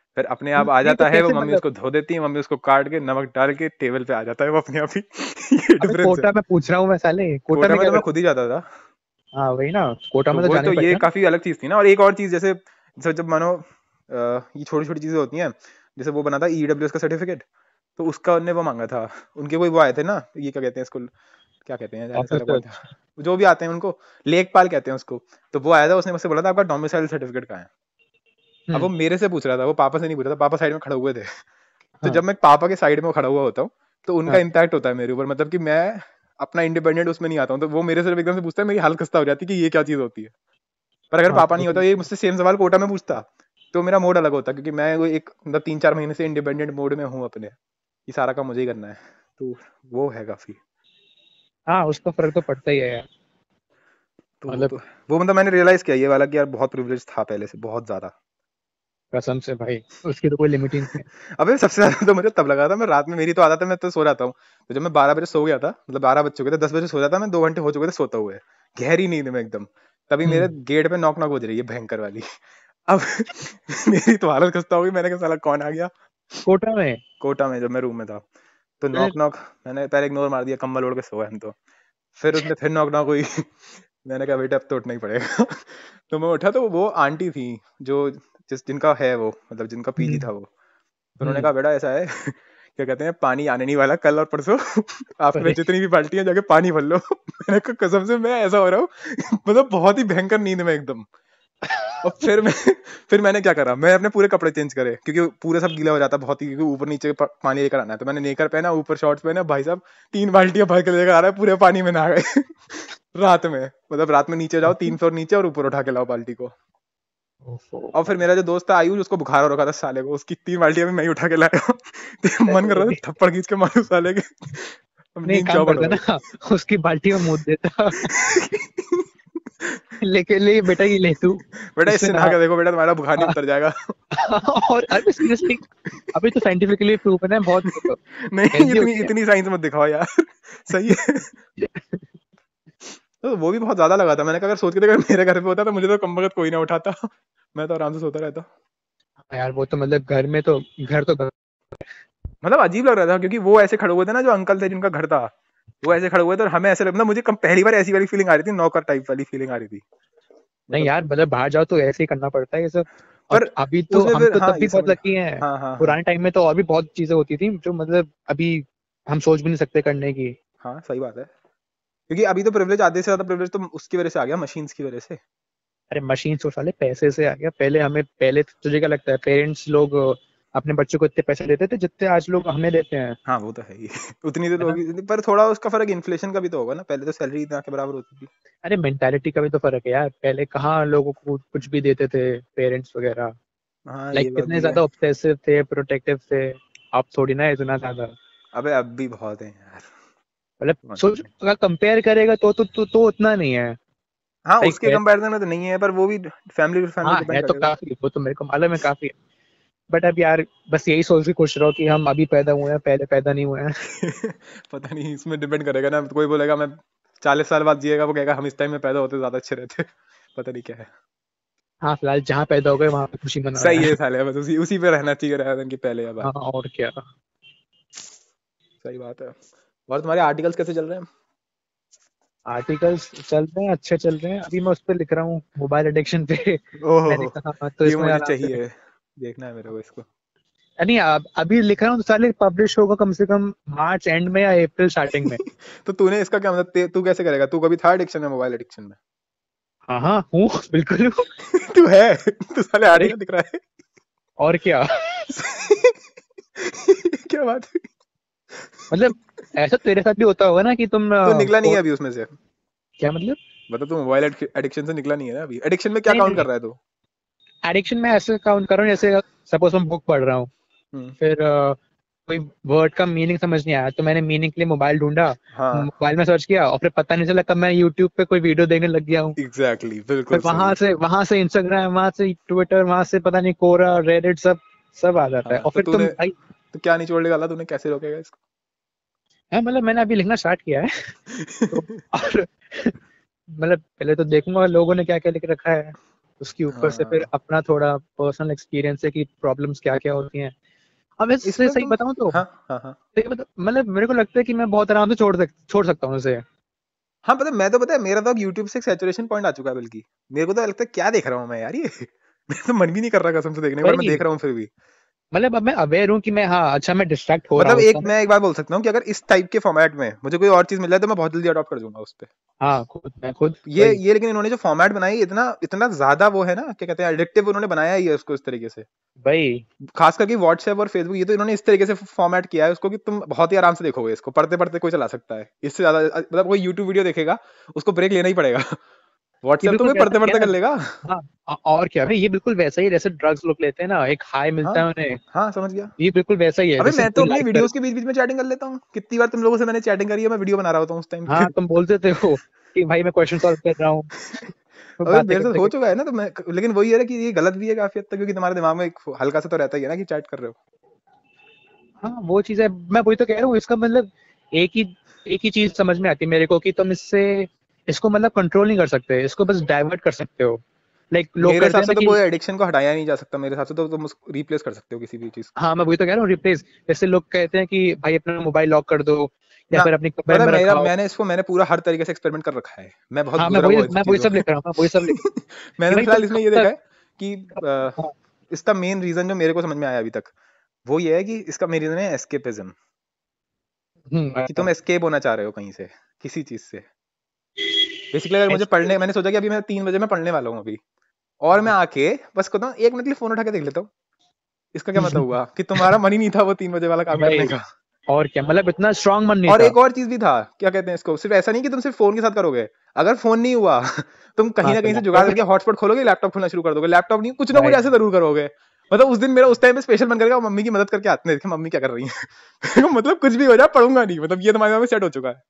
फिर अपने आप आ नहीं तो जाता है वो, कैसे मम्मी मतलब। उसको धो देती है, मम्मी उसको काट के नमक डाल के टेबल पे आ जाता है वो अपने आप ही। ये अबे डिफरेंस है। कोटा में पूछ रहा हूँ मैं साले, कोटा कोटा में में क्या तो मैं करते खुद ही जाता था। हैं? हाँ वही ना, कोटा तो में तो वो जाना तो ही ये पड़ता है काफी अलग चीज थी ना। और एक और चीज, जैसे जैसे जब मानो ये छोटी छोटी चीजें होती हैं, जैसे वो बना था ईडब्ल्यूएस का सर्टिफिकेट, तो उसका उनने वो मांगा था। उनके कोई वो आए थे ना, ये क्या कहते हैं इसको, क्या कहते हैं ना, जाने साला, कौन था, ऑफिसर्स। जो भी आते हैं उनको लेखपाल कहते हैं उसको। तो वो आया था, उसने मुझसे बोला था आपका डोमिसाइल सर्टिफिकेट कहाँ है। अब वो हम्म। मेरे से पूछ रहा था, वो पापा से नहीं पूछ रहा था, पापा साइड में खड़े हुए थे। तो हाँ जब मैं पापा के साइड में खड़ा हुआ होता हूँ, तो उनका हाँ। इम्पैक्ट होता है मेरे ऊपर, मतलब कि मैं अपना इंडिपेंडेंट उसमें नहीं आता हूँ। तो वो मेरे से एकदम से पूछता है, मेरी हालत खस्ता हो जाती है कि ये क्या चीज होती है। पर अगर हाँ पापा वो नहीं तो। होता, ये मुझसे सेम सवाल कोटा में पूछता, तो मेरा मोड अलग होता, क्योंकि मैं वो एक मतलब 3-4 महीने से इंडिपेंडेंट मोड में हूँ अपने, ये सारा काम मुझे ही करना है। तो वो है काफी। हाँ उसका फर्क तो पड़ता ही है यार। तो वो मतलब तो वो मतलब मैंने रियलाइज किया ये वाला कि यार बहुत प्रिविलेज था पहले से, बहुत ज्यादा। कसम से भाई, उसकी तो कोई लिमिट ही नहीं है। अबे सबसे ज्यादा तो मुझे तब लगा था, मैं रात में, मेरी तो आदत है, मैं तो सो जाता हूँ। तो जब मैं 12 बजे सो गया था, मतलब 12 बज चुके थे, 10 बजे सो जाता, मैं 2 घंटे हो चुके थे सोता हुए, गहरी नींद में एकदम। तभी मेरे हम्म। गेट पे नॉक नॉक बज रही है भयंकर वाली। अब मेरी तो हालत खस्ता हो गई, मैंने कहा साला कौन आ गया। कोटा में। कोटा में जब मैं रूम में था, तो फिर नॉक नॉक, मैंने पहले इग्नोर मार दिया, कंबल ओढ़ के सोए हम तो। फिर उसने फिर नॉक नॉक हुई। मैंने कहा बेटा अब तो उठना ही पड़ेगा। तो मैं उठा, तो वो आंटी थी जो जिनका है वो, मतलब जिनका पीजी था हम्म। वो। तो उन्होंने हम्म। कहा बेटा ऐसा है, क्या कहते हैं, पानी आने नहीं वाला कल और परसों। आपके अरे। जितनी भी बाल्टी है जाके पानी भर लो। मैंने कहा कसम से मैं ऐसा हो रहा हूँ, मतलब बहुत ही भयंकर नींद में एकदम। और फिर मैं फिर मैंने क्या करा, मैं अपने पूरे कपड़े चेंज करे, क्योंकि पूरा सब गीला हो जाता बहुत ही, क्योंकि ऊपर नीचे पानी लेकर आना है। तो मैंने नेकर पहना, ऊपर शॉर्ट्स पहना, भाई साहब 3 बाल्टियां भर के लेकर आ रहा है, पूरे पानी में नहा गए। रात में, मतलब रात में नीचे जाओ 3 फ्लोर नीचे, और ऊपर उठा के लाओ बाल्टी को। और फिर मेरा जो दोस्त था आयुष, उसको बुखार हो रखा था साले को, उसकी 3 बाल्टियां भी मैं ही उठा के लाया। तो मन कर रहा था थप्पड़ खींच के मारू साले के। अब नहीं, एक नींद काम चौपड़ हो करता गई। ना, उसकी बाल्टी में मुंह देता। लेके ले बेटा, ये ले तू, बेटा इससे इससे नहा नहा। के देखो बेटा, तुम्हारा बुखार नहीं उतर जाएगा। और अरे सीरियसली, अभी तो साइंटिफिकली प्रूव है, बहुत नहीं, हेल्दी इतनी होती है। इतनी साइंस मत दिखाओ यार। सही है। तो वो भी बहुत ज्यादा लगा था, मैंने कहा अगर सोच के देखो, अगर मेरे घर पे होता तो मुझे तो कम वक्त कोई ना उठाता। मैं तो आराम से सोता रहता। यार वो तो मतलब घर में तो, घर तो घर। मतलब अजीब लग रहा था, क्योंकि वो ऐसे खड़े हुए थे ना, जो अंकल थे जिनका घर था, वो ऐसे खड़े हुए थे, और हमें ऐसे मतलब मुझे पहली बार ऐसी वाली फीलिंग आ रही थी, नौकर टाइप वाली फीलिंग आ रही थी। नहीं मतलब यार, मतलब बाहर जाओ तो ऐसे ही करना पड़ता है ये सब। और पर अभी तो उसमें हम फिर तो हाँ तब भी ये बहुत समझ। लकी हैं। हाँ हाँ हाँ। पुराने टाइम में तो और भी बहुत चीजें होती थी जो मतलब अभी हम सोच भी नहीं सकते करने की। हाँ सही बात है, क्योंकि अभी तो प्रिविलेज, आधे से ज्यादा प्रिविलेज तो उसकी वजह से आ गया, मशीन्स की वजह से। अरे मशीन तो साले पैसे से आ गया। पहले हमें, पहले तो तुझे क्या लगता है, पेरेंट्स लोग अपने बच्चों को इतने पैसे देते थे जितने आज लोग हमें देते हैं? हाँ वो तो है ही। उतनी तो है ना? लोग, पर थोड़ा उसका फर्क इन्फ्लेशन का भी तो होगा ना, पहले तो सैलरी ना के बराबर होती थी। अरे मेंटालिटी का भी तो फर्क है यार, पहले कहाँ लोगों को कुछ भी देते थे पेरेंट्स वगैरह। हाँ ये लाइक बात कितने भी है। ज्यादा ऑब्सेसिव थे, प्रोटेक्टिव थे। अब थोड़ी ना है इतना ज्यादा। अबे अब भी बहुत है यार। मतलब सोच, मतलब अगर कंपेयर करेगा तो उतना नहीं है। हाँ लाइक उसके कंपैरिजन में तो नहीं है, पर वो भी फैमिली टू फैमिली हाँ डिपेंड है तो करेगा। काफी, वो तो मेरे को मालूम है काफी। बट अब यार, बस यही सोच के खुश रहो कि हम अभी पैदा हुए हैं, पहले पैदा नहीं हुए हैं। पता नहीं, इसमें डिपेंड करेगा ना, कोई बोलेगा मैं 40 साल बाद जिएगा, वो कहेगा हम इस टाइम में पैदा होते ज्यादा अच्छे रहते। पता नहीं क्या है। हाँ फिलहाल जहाँ पैदा हो गए वहां पे खुशी मना रहा सही है है। साले, बस उसी उसी पे रहना चाहिए rather than कि पहले या हाँ बाद। और क्या। सही बात है। और तुम्हारे आर्टिकल्स कैसे चल रहे हैं? आर्टिकल्स चल रहे हैं, अच्छे चल रहे हैं। अभी मैं उस पर लिख रहा हूँ, मोबाइल एडिक्शन पे। मैंने ओहो, कहा हाँ, तो ये इसमें मुझे आराम से। चाहिए, देखना है मेरे को इसको। नहीं अभी लिख रहा हूँ तो साले पब्लिश होगा कम से कम मार्च एंड में या अप्रैल स्टार्टिंग में। तो तूने इसका क्या मतलब, तू कैसे करेगा, तू कभी था एडिक्शन में, मोबाइल एडिक्शन में? हाँ हाँ हूँ, बिल्कुल हूँ। तू है, तू साले अरे आर्टिकल दिख रहा है। और क्या। क्या बात है। मतलब ऐसा तेरे साथ भी होता होगा ना कि तुम तो निकला नहीं है अभी उसमें से? क्या मतलब? मतलब तू मोबाइल एडिक्शन से निकला नहीं है ना अभी? एडिक्शन में क्या नहीं काउंट नहीं, कर रहा है तू? एडिक्शन में ऐसे काउंट कर रहा हूँ जैसे सपोज मैं बुक पढ़ रहा हूँ, हम्म। फिर कोई वर्ड का मीनिंग समझ नहीं आया तो मैंने मीनिंग के लिए मोबाइल ढूंढा, हाँ मोबाइल में सर्च किया और फिर पता नहीं चला कब मैं यूट्यूब पे कोई वीडियो देखने लग गया हूँ। एग्जैक्टली exactly, फिर बिल्कुल सही। वहां से इंस्टाग्राम, वहां से ट्विटर, वहां से पता नहीं कोरा, रेडिट, सब सब आ जाता है। हाँ और तो फिर तुम तूने भाई, तो क्या निचोड़ निकाला तूने, कैसे रोकेगा इसको? है मतलब मैंने अभी लिखना स्टार्ट किया है। तो और मतलब पहले तो देखूंगा लोगों ने क्या क्या लिख रखा है। उसके ऊपर से फिर हाँ अपना थोड़ा पर्सनल एक्सपीरियंस है कि प्रॉब्लम्स क्या क्या होती हैं। अब मैं इसमें सही तुम, बताऊं तो हाँ हाँ हाँ मतलब मेरे को लगता है कि मैं बहुत आराम से छोड़ सकता हूँ उसे। हाँ, पता है, मैं तो पता है मेरा तो यूट्यूब से एक सैचुरेशन पॉइंट आ चुका है, बल्कि मेरे को तो लगता है क्या देख रहा हूँ मैं यार, ये मेरा तो मन भी नहीं कर रहा कसम से देखने का, पर मैं वही देख रहा हूँ फिर भी। मतलब अब मैं अवेयर हूँ कि मैं हाँ अच्छा मैं डिस्ट्रैक्ट हो रहा मतलब हूँ इस एक समय। मैं एक बात बोल सकता हूँ कि अगर इस टाइप के फॉर्मेट में मुझे कोई और चीज मिल जाए तो मैं बहुत जल्दी अडॉप्ट कर दूंगा उस पे। हाँ मैं खुद ये वही ये लेकिन इन्होंने जो फॉर्मेट बनाई, इतना इतना ज्यादा वो है ना, क्या कहते हैं, एडिक्टिव उन्होंने बनाया ही है उसको इस तरीके से। वही खास करके व्हाट्सएप और फेसबुक, ये तो इन्होंने इस तरीके से फॉर्मेट किया है उसको कि तुम बहुत ही आराम से देखोगे इसको, पढ़ते पढ़ते कोई चला सकता है, इससे ज्यादा मतलब कोई यूट्यूब वीडियो देखेगा उसको ब्रेक लेना ही पड़ेगा। ये व्हाट्सएप तो बिल्कुल कोई वैसा पढ़ते ही है पढ़ते कर ना। लेगा। हाँ और क्या भाई ये बिल्कुल वैसा ही जैसे ड्रग्स लोग लेते हैं ना एक हाई हाँ मिलता है उन्हें। हाँ, समझ गया। ये बिल्कुल वैसा ही है अबे जैसे मैं तो कोई अपनी लाइक कर। वीडियोस के बीच बीच में चैटिंग कर लेता हूँ, कितनी बार तुम लोगों से मैंने चैटिंग करी है, मैं वीडियो बना रहा होता हूँ उस टाइम पे। हाँ तुम बोलते थे हो कि भाई मैं क्वेश्चन सॉल्व कर रहा हूँ तो अबे बातें मेरे साथ करते हो करते। चुका है ना, तो मैं, लेकिन वही है ना कि ये गलत भी है काफी हद तक, क्योंकि तुम्हारे दिमाग में एक हल्का सा तो रहता ही है ना कि चैट कर रहे हो। हाँ वो चीज है मैं वही तो कह रहा हूँ इसका मतलब एक ही एक ही चीज समझ में आती है मेरे को कि तुम इससे इसको मतलब कंट्रोल नहीं कर सकते इसको बस डाइवर्ट कर सकते हो। लाइक लोग मेरे करते हिसाब हैं से ना तो कि कोई एडिक्शन को हटाया नहीं जा सकता, मेरे हिसाब से तो तुम उसको रिप्लेस कर सकते हो किसी भी चीज को। हाँ मैं वही तो कह रहा हूँ रिप्लेस। जैसे लोग कहते हैं कि भाई अपना मोबाइल लॉक कर दो या ना, फिर अपने कमरे पता है में मेरा, रखाओ। मैंने पूरा हर तरीके से एक्सपेरिमेंट कर रखा है, मैं बहुत हाँ गुजरा हुआ हूँ इन सब मैं वही चीजों सब में। लिख रहा हूँ मैं वही सब लिख रहा हूँ कि मैंने तो भाई तुम फिलहाल इसमें कब ये देखा तक। है कि हाँ, इसका मेन रीजन जो मेरे को समझ में आया अभी तक, वो ये है कि इसका मेन रीजन है एस्केपिज्म, कि अच्छा। तुम एस्केप होना चाह रहे हो कहीं से, किसी चीज से। बेसिकली अगर मुझे पढ़ने, मैंने सोचा कि अभी मैं 3 बजे मैं पढ़ने वाला हूँ अभी, और मैं आके बस कहता हूँ 1 मिनट के लिए फोन उठा के देख लेता हूँ, इसका क्या मतलब हुआ कि तुम्हारा मन ही नहीं था वो 3 बजे वाला काम करने भाई का। और क्या मतलब इतना स्ट्रांग मन नहीं और था। एक और चीज भी था, क्या कहते हैं इसको, सिर्फ ऐसा नहीं कि तुम सिर्फ फोन के साथ करोगे, अगर फोन नहीं हुआ तुम कहीं हाँ ना तो कहीं से जुगाड़ लैपटॉप। करके हॉटस्पॉट खोलोगे, लैपटॉप खोलना शुरू कर दोगे, लैपटॉप नहीं कुछ ना कुछ भाई ऐसे जरूर करोगे। मतलब उस दिन मेरा उस टाइम पे स्पेशल मन करेगा मम्मी की मदद करके आते हैं, देखें मम्मी क्या कर रही है। मतलब कुछ भी हो जाए पढ़ूंगा नहीं, मतलब ये तुम्हारे दिमाग में सेट हो चुका है।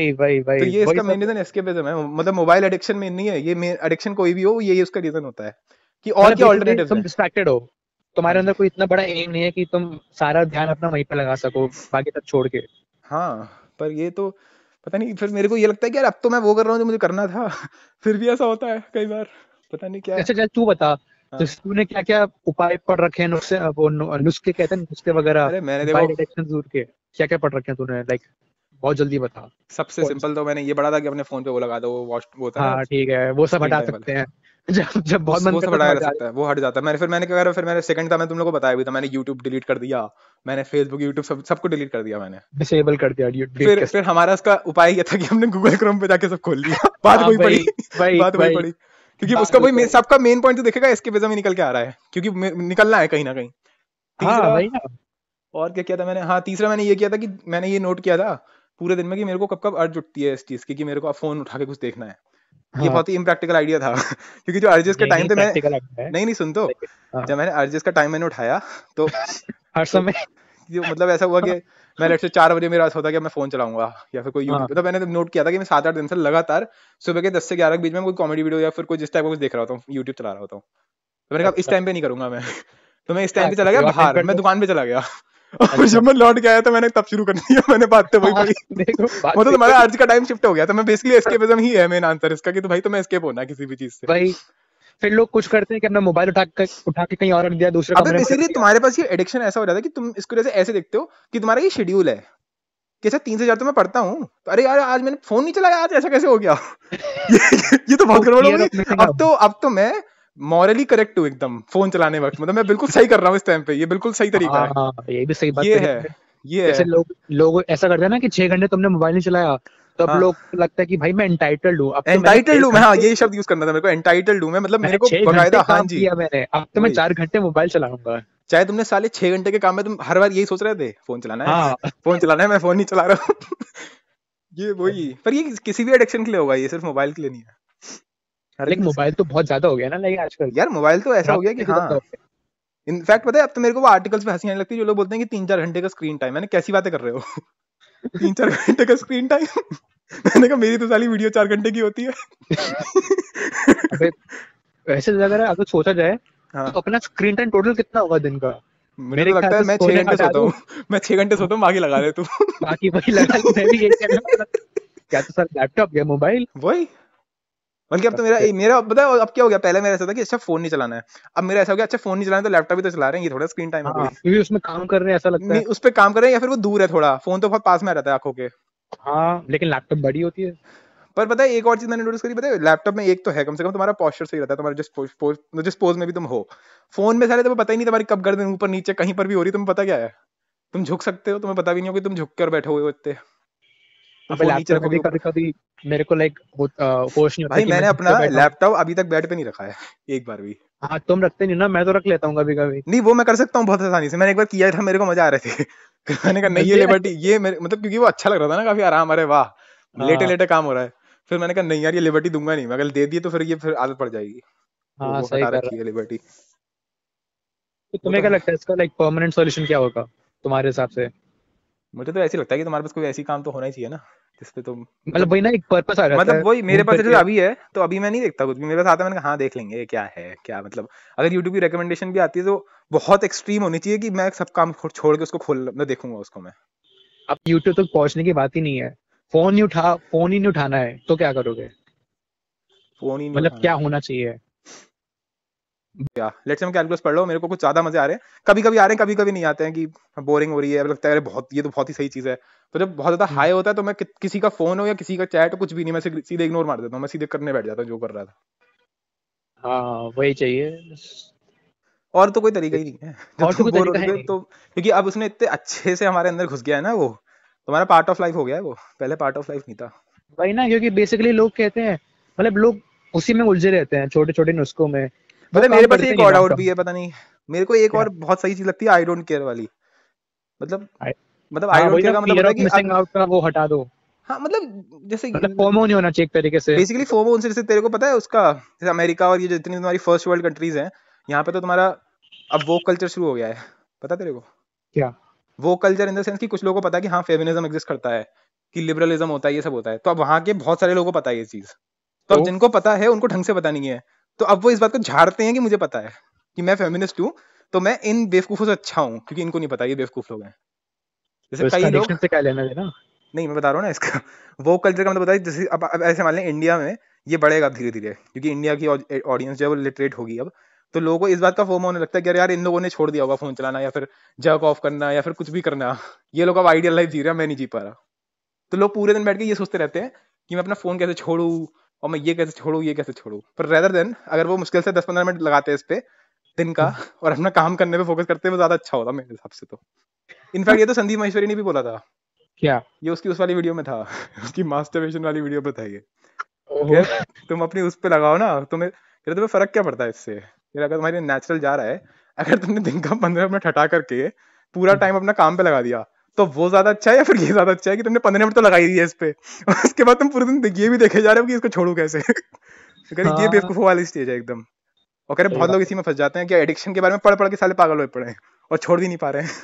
तो ये वही इसका मेन सब। रीजन एस्केपिज्म है, मतलब मोबाइल एडिक्शन मेन नहीं है, ये मेन एडिक्शन कोई भी हो यही उसका रीजन होता है, कि और मतलब क्या बेसिकली ऑल्टरनेटिव्स तुम हैं। डिस्ट्रैक्टेड हो। हाँ तुम्हारे जी। अंदर कोई इतना बड़ा एम नहीं है कि तुम सारा ध्यान अपना वहीं पे लगा सको बाकी सब छोड़ के। हाँ, पर ये तो पता नहीं, फिर मेरे को ये लगता है कि यार अब तो मैं वो कर रहा हूँ जो मुझे करना था। फिर भी ऐसा होता है कई बार, पता नहीं क्या। अच्छा चल तू बता हाँ, जैसे तूने क्या क्या उपाय पढ़ रखे हैं नुस्खे वो नुस्खे कहते हैं नुस्खे वगैरह अरे मैंने देखो, मोबाइल एडिक्शन दूर के क्या क्या पढ़ रखे हैं तूने लाइक बहुत जल्दी बता। सबसे कौन से? सिंपल तो मैंने ये पढ़ा था कि अपने फोन पे वो लगा दो, वो वॉच, वो होता है ना हाँ ठीक है वो सब स्क्रीन हटा टाइम वाला, सकते हैं जब जब बहुत उस मन वो सब करता है तो हटाया जा हटा सकता है, वो हट जाता है। मैंने क्या करा, फिर मैंने सेकंड था, मैं तुम लोगों को बताया भी था, मैंने यूट्यूब डिलीट कर दिया, मैंने फेसबुक यूट्यूब सबको डिलीट कर दिया मैंने। डिसेबल कर दिया डिलीट फिर कैसे। फिर हमारा उसका उपाय ये था कि हमने गूगल क्रोम पे जाके सब खोल लिया। बात हाँ वही पड़ी। भाई भाई बात वही भाई पड़ी, क्योंकि बात उसका वही वही पड़ी। सबका मेन पॉइंट तो देखेगा, एस्केपिज्म ही निकल के आ रहा है, क्योंकि निकलना है कहीं ना कहीं। हाँ तीसरा, भाई ना। और क्या किया था मैंने, हाँ तीसरा मैंने ये किया था कि मैंने ये नोट किया था पूरे दिन में कि मेरे को कब कब अर्ज उठती है इस चीज की कि मेरे को अब फोन उठा के कुछ देखना है। ये हाँ बहुत ही इम्प्रैक्टिकल आइडिया था। क्योंकि जो अर्जेस के टाइम यही पे मैं, प्रैक्टिकल है नहीं नहीं सुन तो, लेकिन हाँ जब मैंने अर्जेस का टाइम मैंने उठाया तो हर तो समय। जो मतलब ऐसा हुआ कि मैं लेट से 4 बजे मेरा ऐसा होता कि मैं फोन चलाऊंगा या फिर कोई हाँ यूट्यूब, मतलब मैंने तो नोट किया था कि मैं 7-8 दिन से लगातार सुबह के 10 से 11 के बीच में कोई कॉमेडी वीडियो या फिर कोई जिस टाइप का कुछ देख रहा होता हूँ, यूट्यूब चला रहा होता हूँ। तो मैंने कहा इस अच्छा टाइम पे नहीं करूंगा मैं। तो मैं इस टाइम हाँ पे चला गया किसी और टाइम बाहर, कर मैं लो। दुकान पे चला गया। और अच्छा जब मैं लौट के आया तो मैंने तब शुरू कर दिया, मैंने बात तो वही हाँ पड़ी। देखो बात मतलब वही तुम्हारा पड़ी। आज का टाइम शिफ्ट हो गया, तो मैं बेसिकली एस्केपिज्म ही है मेन आंसर इसका, कि तो भाई तुम्हें एस्केप होना है किसी भी चीज से। भाई फिर लोग कुछ करते हैं कि अपना मोबाइल उठा के कहीं और रख दिया दूसरे अबे कमरे में रख बेसिकली दिया। तुम्हारे पास ये एडिक्शन ऐसा हो जाता है कि तुम इसको जैसे ऐसे देखते हो कि तुम्हारा ये शेड्यूल है कि अच्छा 3 से 4 तो मैं पढ़ता हूँ, तो अरे यार आज मैंने फोन नहीं चलाया, आज ऐसा कैसे हो गया। ये तो बहुत वो गड़बड़ हो फियर गई। Of missing out. अब तो मैं मॉरली करेक्ट हूँ एकदम फोन चलाने वक्त, मतलब मैं बिल्कुल सही कर रहा हूँ इस टाइम पे, ये बिल्कुल सही तरीका है। हाँ ये भी सही बात ये करी है, आपने। ये जैसे है। लोग लोग ऐसा करते हैं ना कि 6 घंटे तुमने मोबाइल नहीं चलाया तो अब हाँ, लोग को लगता है कि भाई मैं एंटाइटल्ड हूँ अब तो मैंने छह एंटाइटल्ड हूँ मैं, हाँ घंटे यही शब्द यूज करना था मेरे को, एंटाइटल्ड हूँ मैं, मतलब मैंने मेरे को 6 घंटे बकायदा, हाँ काम जी। किया मैंने अब तो मैं वही, 4 घंटे मोबाइल चलाऊंगा। चाहे तुमने साले 6 घंटे के काम में तुम हर बार यही सोच रहे थे फोन चलाना है, हाँ फोन चलाना है, मैं फोन नहीं चला रहा हूँ। ये वही, पर ये किसी भी एडिक्शन के लिए होगा, ये सिर्फ मोबाइल के लिए नहीं है, हर लेकिन किसी से। मोबाइल तो बहुत ज्यादा हो गया ना लाइक आजकल यार मोबाइल तो ऐसा हो गया कि प्रॉब्लम भी हाँ, ज्यादा हो गया। इनफैक्ट पता है अब तो मेरे को वो आर्टिकल्स पे हंसी आने लगती है जो लोग बोलते हैं कि 3-4 घंटे का स्क्रीन टाइम, मैंने कैसी बातें कर रहे हो। 3-4 घंटे का स्क्रीन टाइम। मैंने कहा मेरी तो साली वीडियो 4 घंटे की होती है। अबे वैसे अगर अगर सोचा जाए हाँ, तो अपना स्क्रीन टाइम टोटल कितना होगा दिन का। मुझे मेरे तो ख्याल लगता है से मैं छह सोने का घंटे हटा सोता दो। हूँ। मैं 6 घंटे सोता हूँ, बाकी लगा दे तू। बाकी वही लगा लो मैं भी यही कहने वाला था। क्या तो सर लैपटॉप या मोबाइल। वही, बल्कि अब तो मेरा मेरा पता है अब क्या हो गया, पहले मेरा ऐसा था कि अच्छा फोन नहीं चलाना है, अब मेरा ऐसा हो गया अच्छा फोन नहीं चलाना है तो लैपटॉप भी तो चला रहे हैं, ये थोड़ा स्क्रीन टाइम है हाँ, कोई। क्योंकि उसमें काम कर रहे हैं ऐसा लगता नहीं है। उस पे काम कर रहे हैं या फिर वो दूर है थोड़ा, फोन तो बहुत पास में आ रहता है आंखों के। हाँ, लेकिन लैपटॉप बड़ी होती है। पर पता है एक और चीज मैंने नोटिस करी, पता है लैपटॉप में एक तो है कम से कम तुम्हारा पोस्चर सही रहता है, तुम्हारा जिस पोज में भी तुम हो। फोन में सारे तुम्हें पता ही नहीं तुम्हारी कब गर्दन ऊपर नीचे कहीं पर भी हो रही, तुम्हें पता क्या है, तुम झुक सकते हो, तुम्हें पता भी नहीं हो कि तुम झुक कर बैठे हुए हो इतने, तुम अबे फोन नीचे लैपटॉप में रखोगे भी ऊपर। कभी कभी मेरे को लाइक होश नहीं होता भाई कि मैं मैंने झुक अपना के बैठा हूँ। लैपटॉप अभी तक बेड पे नहीं रखा है एक बार भी। हाँ, तुम रखते नहीं ना, मैं तो रख लेता हूँ कभी कभी। नहीं वो मैं कर सकता हूँ बहुत आसानी से, मैंने एक बार किया था, मेरे को मजा आ रहे थे फिर मैंने कहा नहीं ये लिबर्टी ये मेरे मतलब क्योंकि वो अच्छा लग रहा था ना, काफी आराम, अरे वाह लेटे हाँ लेटे काम हो रहा है। फिर मैंने कहा नहीं यार ये लिबर्टी दूंगा नहीं मैं, अगर दे दिए तो फिर ये फिर आदत पड़ जाएगी, तो हाँ, वो सही हटा कर रखी रहा है है। लिबर्टी। तो वो तो तुम्हें क्या है। लगता है इसका लाइक परमानेंट सॉल्यूशन क्या होगा तुम्हारे हिसाब से? मुझे तो ऐसे ही लगता है कि तुम्हारे पास कोई ऐसी काम तो होना ही चाहिए ना जिसपे तुम मतलब मतलब वही ना, एक पर्पस आ जाता मतलब है वही मेरे घूम पास फिर जैसे के। अभी है तो अभी मैं नहीं देखता कुछ भी, मेरे पास आता है मैंने कहा हाँ देख लेंगे ये क्या है क्या मतलब, अगर यूट्यूब की रिकमेंडेशन भी आती है तो बहुत एक्सट्रीम होनी चाहिए कि मैं सब काम छोड़ के उसको खोल मैं देखूंगा उसको मैं। अब यूट्यूब तक पहुंचने की बात ही नहीं है। फोन ही नहीं उठाना है तो क्या करोगे? फोन ही नहीं मतलब उठाना क्या है। होना चाहिए? या लेट्स से मैं कैलकुलस पढ़ लो, मेरे को कुछ ज्यादा मजे आ रहे हैं, कभी कभी आ रहे हैं कभी कभी नहीं आते हैं कि बोरिंग हो रही है, लगता है अरे बहुत ये तो बहुत ही सही चीज है। तो जब बहुत ज्यादा हम्म, हाई होता है तो मैं किसी का फोन हो या किसी का चैट हो कुछ भी नहीं, मैं सीधे इग्नोर मार देता हूँ, मैं सीधे करने बैठ जाता हूँ जो कर रहा था। हाँ, वही चाहिए। और तो कोई तरीका ही नहीं है जब और तो तुम कोई बोर हो तरीका है रहे थे नहीं। तो, क्योंकि अब उसने इतने अच्छे से हमारे अंदर घुस गया है ना, वो तुम्हारा पार्ट ऑफ लाइफ हो गया है, वो पहले पार्ट ऑफ लाइफ नहीं था। वही ना, क्योंकि बेसिकली लोग कहते हैं, मतलब लोग उसी में उलझे रहते हैं, छोटे छोटे नुस्खों में। वो पता है मेरे काम पास करते एक नहीं और लॉन्ग डाउट टर्म भी है, में। पता नहीं मेरे को एक क्या? और बहुत सही चीज लगती है आई डोंट केयर वाली, मतलब I- मतलब आई हाँ, डोंट वही केयर ना, का मतलब फियर होता है ऑफ कि मिसिंग आउट का वो हटा दो। हाँ मतलब जैसे मतलब फोमो नहीं होना चाहिए एक तरीके से। बेसिकली फोमो उनसे, जैसे तेरे को पता है उसका, जैसे अमेरिका और ये जितनी तुम्हारी फर्स्ट वर्ल्ड कंट्रीज हैं, यहाँ पे तो तुम्हारा अब वो कल्चर शुरू हो गया है, पता तेरे को? क्या? वो कल्चर इन द सेंस कि कुछ लोगों को पता है कि हाँ फेमिनिज्म एग्जिस्ट करता है, कि लिबरलिज्म होता है, ये सब होता है, तो अब वहाँ के बहुत सारे लोगों को पता है ये चीज, तो अब तो जिनको पता है उनको ढंग से पता नहीं है, तो अब वो इस बात को झाड़ते हैं कि मुझे पता है कि मैं फेमिनिस्ट हूँ, तो मैं इन बेवकूफों से अच्छा हूँ क्योंकि इनको नहीं पता ये बेवकूफ लोग हैं, जैसे इसका कई लोग। एडिक्शन से क्या लेना देना? नहीं मैं बता रहा हूँ ना इसका वो कल्चर का मतलब बताइए, जैसे अब ऐसे मान लें इंडिया में ये बढ़ेगा धीरे धीरे क्योंकि इंडिया की ऑडियंस जो है वो लिटरेट होगी अब, तो लोगों को इस बात का फोमो होने लगता है कि अरे यार इन लोगों ने छोड़ दिया होगा फोन चलाना या फिर जर्क ऑफ करना या फिर कुछ भी करना, ये लोग अब आइडियल लाइफ जी रहे हैं, मैं नहीं जी पा रहा। तो लोग पूरे दिन बैठ के ये सोचते रहते हैं कि मैं अपना फोन कैसे छोड़ू, और मैं ये कैसे छोड़ू ये कैसे छोड़ू, पर रेदर देन अगर वो मुश्किल से 10-15 मिनट लगाते हैं इस पे दिन का और अपना काम करने पे फोकस करते हैं, वो ज्यादा अच्छा होता मेरे हिसाब से तो। इनफैक्ट ये तो संदीप महेश्वरी ने भी बोला था, क्या? ये उसकी उस वाली वीडियो में था उसकी मास्टरबेशन वाली वीडियो पे था ये, ओहो। कि तुम अपनी उस पे लगाओ ना, तुम्हें फर्क क्या पड़ता है इससे, फिर अगर तुम्हारी नेचुरल जा रहा है, अगर तुमने दिन का 15 मिनट हटा करके पूरा टाइम अपना काम पे लगा दिया, तो वो ज्यादा अच्छा है या फिर ये ज्यादा अच्छा है कि तुमने 15 मिनट तो लगा ही दिया इस पे और उसके बाद तुम पूरे दिन ये भी देखे जा रहे हो कि इसको छोड़ू कैसे अगर ये हाँ, बेवकूफों वाली स्टेज है एकदम। और कह रहे सही बहुत लोग बात इसी में फंस जाते हैं कि एडिक्शन के बारे में पढ़ पढ़ के साले पागल हुए पड़े हैं और छोड़ भी नहीं पा रहे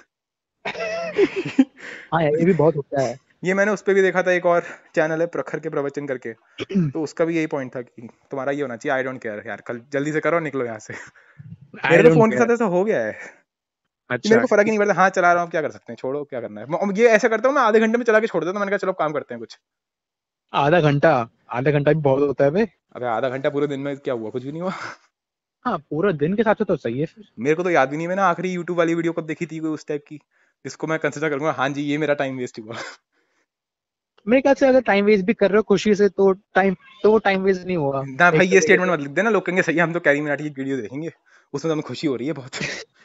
है। हैं हाँ यार, ये भी बहुत होता है। ये मैंने उस पे भी देखा था, एक और चैनल है प्रखर के प्रवचन करके, तो उसका भी यही पॉइंट था कि तुम्हारा ये होना चाहिए आई डोंट केयर, यार कल जल्दी से करो निकलो यहाँ से आई मेरे तो डोंट फोन के केयर। साथ ऐसा हो गया है कि मेरे अच्छा। को फर्क ही नहीं पड़ता, हाँ चला रहा हूँ क्या कर सकते हैं, छोड़ो क्या करना है, ये ऐसा करता हूँ मैं आधे घंटे में चला के छोड़ देता हूँ, मैंने कहा चलो काम करते हैं कुछ। आधा घंटा? आधा घंटा भी बहुत होता है भाई। अबे आधा घंटा पूरे दिन में क्या हुआ, कुछ भी नहीं हुआ हाँ, पूरा दिन के साथ तो सही है फिर। मेरे को तो याद भी नहीं, मैंने आखिरी यूट्यूब वाली वीडियो कब देखी थी कोई उस टाइप की जिसको मैं कंसिडर करूंगा हाँ जी ये मेरा टाइम वेस्ट हुआ मेरे ख्याल से अगर टाइम वेस्ट भी कर रहे हो खुशी से, तो वो टाइम वेस्ट नहीं हुआ ना भाई एक ये तरीके स्टेटमेंट से। मत लिख देना, लोग कहेंगे सही है हम तो कैरी मिनाटी की वीडियो देखेंगे उसमें तो हमें खुशी हो रही है बहुत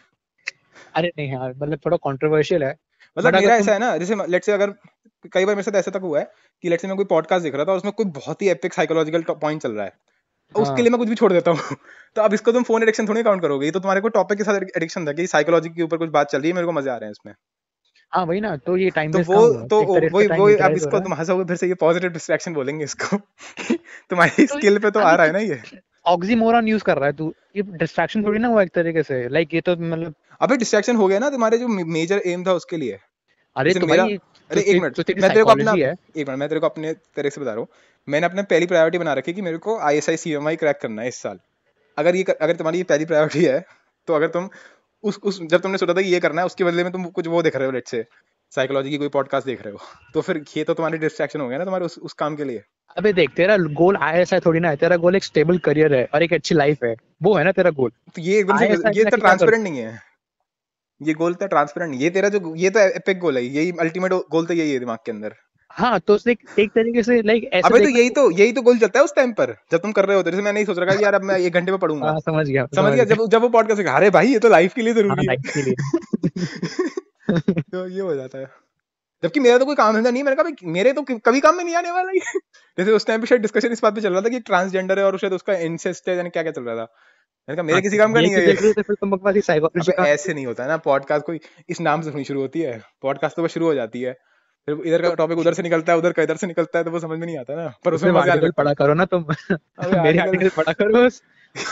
अरे नहीं यार, मतलब थोड़ा कंट्रोवर्शियल है। मतलब बट अगर मेरा तुम। ऐसा है ना, जैसे लेट्स से अगर कई बार मेरे साथ ऐसा तक हुआ है कि लेट्स से मैं कोई पॉडकास्ट देख रहा था और उसमें कोई बहुत ही एपिक साइकोलॉजिकल पॉइंट चल रहा है, उसके हाँ, लिए मैं कुछ भी छोड़ देता हूँ तो अब इसको तुम फोन एडिक्शन थोड़ी काउंट करोगे, ये तो तुम्हारे को टॉपिक के साथ एडिक्शन था कि साइकोलॉजी के ऊपर कुछ बात चल रही है, मेरे को मजे आ रहे हैं इसमें, हाँ, वही ना, तो ये टाइम तो वेस्ट वो कहाँ हुआ? तो एक तरह से वही टाइम वही अब यूटिलाइज हो इसको रहा है। तुम हंसोगे फिर से, ये पॉजिटिव डिस्ट्रैक्शन बोलेंगे इसको तुम्हारी तो स्किल पे तो आ अभी रहा तो है ना ये। ऑक्सीमोरॉन यूज कर रहा है तू, ये डिस्ट्रैक्शन थोड़ी ना हुआ एक तरीके से, लाइक ये तो मतलब। अबे डिस्ट्रैक्शन हो गया ना तुम्हारे जो मेजर एम था उसके लिए, अरे जैसे तो मेरा, भाई, अरे एक मिनट तो तेरी मैं तेरे को अपना साइकोलॉजी है। एक मिनट मैं तेरे को अपने तरह से बता रहा हूँ, मैंने अपने पहली प्रायोरिटी बना रखी है कि मेरे को ISI CMI क्रैक करना है इस साल, अगर तुम्हारी ये पहली प्रायोरिटी है, तो अगर तुम उस जब तुमने सोचा था कि ये करना है उसके बदले में तुम कुछ वो देख रहे हो लेट से साइकोलॉजी की कोई पॉडकास्ट देख रहे हो, तो फिर ये तो तुम्हारी डिस्ट्रैक्शन हो गया ना तुम्हारे उस काम के लिए। अबे देख, तेरा गोल आईएएस थोड़ी ना है, तेरा गोल एक स्टेबल करियर है और एक अच्छी लाइफ है, वो है ना तेरा गोल। तो ये एकदम से आईएएस ये तो जाके क्या ट्रांसपेरेंट करूँ? नहीं है, ये गोल तो ट्रांसपेरेंट नहीं, ये तेरा जो ये तो एपिक गोल है, यही अल्टीमेट गोल तो यही है दिमाग के अंदर। हाँ तो उसने एक तरीके से लाइक ऐसे अबे तो देखना। यही तो गोल चलता है उस टाइम पर जब तुम कर रहे होते हो। जैसे मैं नहीं सोच रहा कि यार अब मैं 1 घंटे में पढ़ूंगा, हाँ समझ गया, समझ समझ गया, गया। जब वो पॉडकास्ट अरे भाई ये तो लाइफ के लिए हाँ जरूरी है। लाइफ के लिए। तो ये हो जाता है। जबकि मेरा तो कोई काम धंधा नहीं है, मैंने कहा भाई मेरे तो कभी काम में नहीं आने वाला ये। जैसे उस टाइम पे शायद डिस्कशन इस बात पे चल रहा था कि ट्रांसजेंडर है और शायद उसका इंसेस्ट है, यानी क्या क्या चल रहा था। मैंने कहा मेरे हाँ किसी तो काम का यही नहीं तो है ये। देख रहे थे, फिर तुम बकवासी साइकोलॉजी अबे का। ऐसे नहीं होता है ना, पॉडकास्ट कोई इस नाम से थोड़ी शुरू होती है, पॉडकास्ट तो बस शुरू हो जाती है, फिर इधर का तो टॉपिक उधर से निकलता है, उधर का इधर से निकलता है, तो वो समझ में नहीं आता ना, पर तो उसमें सिर्फ मजे आने आर्टिकल लगते हैं। पढ़ा करो ना तुम। अबे मेरे आर्टिकल आर्टिकल पढ़ा करो बस।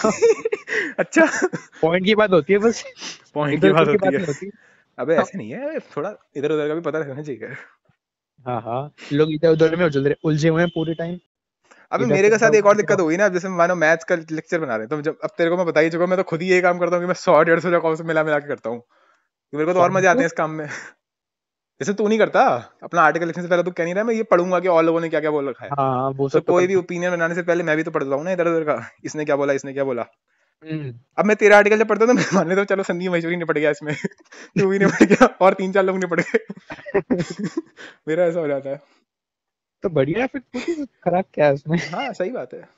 अच्छा पॉइंट की बात होती है बस, पॉइंट की इधर बात उधर की होती बात है। नहीं होती। अबे ऐसे नहीं है, थोड़ा इधर उधर का भी पता रहना चाहिए। हाँ हाँ, लोग इधर उधर में उलझे हुए हैं पूरे टाइम। अबे इधर मेरे से के जाओ, साथ एक उधर और से दिक्कत जाओ। हुई ना, जैसे मानो मैथ्स का लेक्चर बना रहे हैं, तो जब अब तेरे को मैं बता ही चुका हूं, मैं तो खुद ही यही काम करता हूँ कि मैं 100-150 जगहों से मिला मिला के करता हूँ, कि मेरे को तो और मजे आते हैं इस काम में। जैसे तू नहीं करता अपना आर्टिकल लिखने से पहले, तू कह नहीं रहा मैं ये पढ़ूंगा कि और लोगों ने क्या क्या बोल रखा है, हाँ वो तो सब तो कोई भी करता ओपिनियन बनाने से पहले मैं भी तो पढ़ता हूँ ना इधर उधर का, इसने क्या बोला इसने क्या बोला। हूँ। अब मैं तेरा आर्टिकल जब पढ़ता हूँ तो मैं मान लेता हूँ चलो संदीप महेश्वरी निपट गया इसमें, तू भी निपट गया और 3-4 लोग निपट गए। मेरा ऐसा हो जाता है। तो बढ़िया है फिर, कुछ खराब क्या है उसमें? हाँ सही बात है,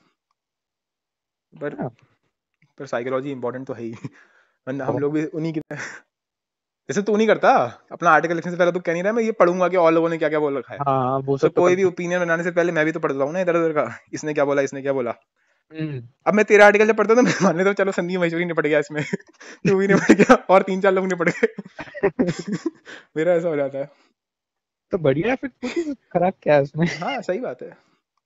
पर हाँ, पर साइकोलॉजी इंपॉर्टेंट तो है ही, वरना हम बहुत। लोग भी उन्हीं की। जैसे तू नहीं करता अपना आर्टिकल लिखने से पहले, तू कह नहीं रहा मैं ये पढ़ूंगा कि और लोगों ने क्या क्या बोल रखा है, हाँ वो तो सब तो कोई भी करता ओपिनियन बनाने से पहले मैं भी तो पढ़ता हूँ ना इधर उधर का, इसने क्या बोला इसने क्या बोला। हूँ। अब मैं तेरा आर्टिकल जब पढ़ता हूँ तो मैं मान लेता हूँ चलो संदीप महेश्वरी निपट गया इसमें, तू भी निपट गया और 3-4 लोग निपट गए। मेरा ऐसा हो जाता है। तो बढ़िया है फिर, कुछ खराब क्या है उसमें? हाँ सही बात है,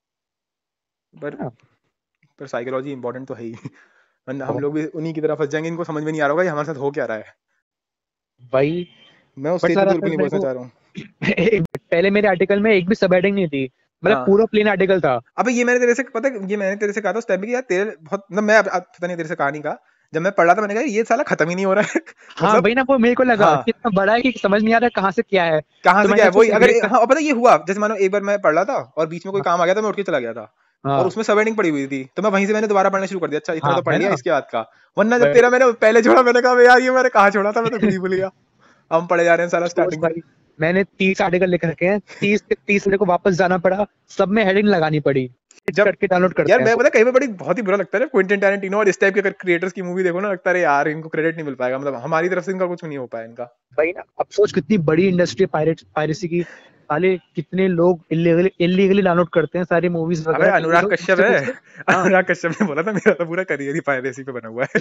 पर हाँ, पर साइकोलॉजी इंपॉर्टेंट तो है ही, वरना हम बहुत। लोग भी उन्हीं की तरह फंस जाएंगे, इनको समझ में नहीं आ रहा होगा ये हमारे साथ हो क्या रहा है। भाई मैं उस बट स्टेज पे सारा तो बिल्कुल फिर नहीं मेरे पहुंचना को चाह रहा हूँ। पहले मेरे आर्टिकल में एक भी सब हेडिंग नहीं थी, मतलब हाँ पूरा प्लेन आर्टिकल था। अबे ये मैंने तेरे से पता है, ये मैंने तेरे से कहा था उस टाइम पे कि यार तेरे बहुत मतलब मैं अब पता नहीं तेरे से कहा नहीं कहा, जब मैं पढ़ रहा था मैंने कहा ये साला खत्म ही नहीं हो रहा है। हाँ मतलब वही ना, वो मेरे को लगा हाँ कि इतना बड़ा है कि समझ नहीं आ रहा है कहाँ से क्या है। कहाँ तो से क्या मैंने है वही, सोचा अगर ब्रेक कर। हाँ पता है, ये हुआ जैसे मानो एक बार मैं पढ़ रहा था और बीच में कोई हाँ काम आ गया था, मैं उठ के चला गया था, और हाँ उसमें सब हेडिंग पड़ी हुई थी, तो मैं वहीं से मैंने दोबारा पढ़ना शुरू कर दिया, अच्छा इतना हाँ, तो पढ़ है लिया ना। इसके बाद का। वरना जब वही तेरा मैंने पहले छोड़ा मैंने कहा यार ये मैंने कहाँ छोड़ा था, मैं तो खुद ही भूल गया। अब हम पढ़े जा रहे हैं साला सोच स्टार्टिंग से। भाई, मैंने 30 आर्टिकल लिख रखे हैं, 30 के 30 मेरे को वापस जाना पड़ा, सब में हेडिंग लगानी पड़ी, जब करके डाउनलोड यार करते हैं मैं सब। पता कहीं पे बड़ी बहुत ही बुरा लगता है ना क्विंटन टैरेंटिनो और इस टाइप के अगर क्रिएटर्स की मूवी देखो ना, लगता है यार इनको क्रेडिट नहीं मिल पाएगा, मतलब हमारी तरफ से इनका कुछ नहीं हो पाया इनका। भाई ना, अब सोच कितनी बड़ी इंडस्ट्री पायरेसी की। साले कितने लोग इलीगली डाउनलोड करते हैं सारी मूवीज अबे वगैरह, टीवी अनुराग शो कश्यप मुझसे है, पूछ लो। हाँ अनुराग कश्यप ने बोला था मेरा तो पूरा करियर ही पायरेसी पे बना हुआ है।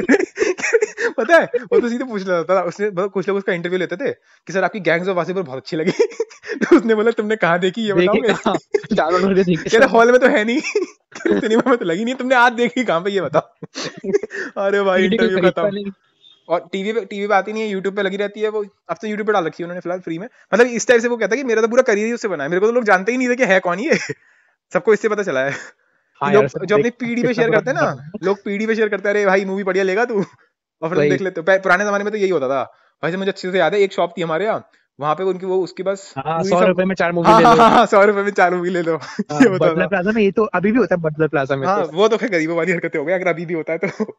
पता है वो तो सीधे पूछ रहा था उसने, मतलब कुछ लोग उसका इंटरव्यू लेते थे कि सर आपकी गैंग्स ऑफ वासेपुर बहुत अच्छी लगी। तो उसने बोला तुमने कहाँ देखी ये देखे बताओगे। कहाँ, डाउनलोड करके देखे कह रहे सब। हॉल में तो है नहीं, सिनेमा में तो लगी नहीं, तुमने आज देखी कहाँ पे ये बताओ। अरे भाई सीडी कोई इंटरव्यू खरीदता खत्म। नहीं। और टीवी पे आती नहीं है, यूट्यूब पे लगी रहती है वो, अब तो यूट्यूब पे डाल रखी है उन्होंने फिलहाल फ्री में, मतलब इस टाइप से वो कहता है कि मेरा तो पूरा करियर ही उससे बना है, मेरे को तो लोग जानते ही नहीं थे कि है कौन ये। सबको इससे पता चला है कि हाँ यार, लोग सब जो अपनी देख पीढ़ी पे कितना शेयर बुरा करते हैं बंदा ना, बना है। लोग पीढ़ी पे शेयर करते हैं अरे भाई मूवी बढ़िया लेगा तू, और फिर तुम वही। देख लेते हो। पुराने जमाने में तो यही होता था भाई, से मुझे अच्छे से याद है एक शॉप थी हमारे यहाँ, वहां पे उनकी वो उसकी बस हाँ, पूरी 100 रुपए सब। में 4 मूवी हाँ ले हाँ लो। हाँ हाँ 100 रुपए में 4 मूवी ले लो। हाँ, ये होता बटलर था। प्लाजा में ये तो अभी भी होता है, बटलर प्लाजा में हाँ तो। वो तो खैर गरीबों वाली हरकतें हो गई, अगर अभी भी होता है तो।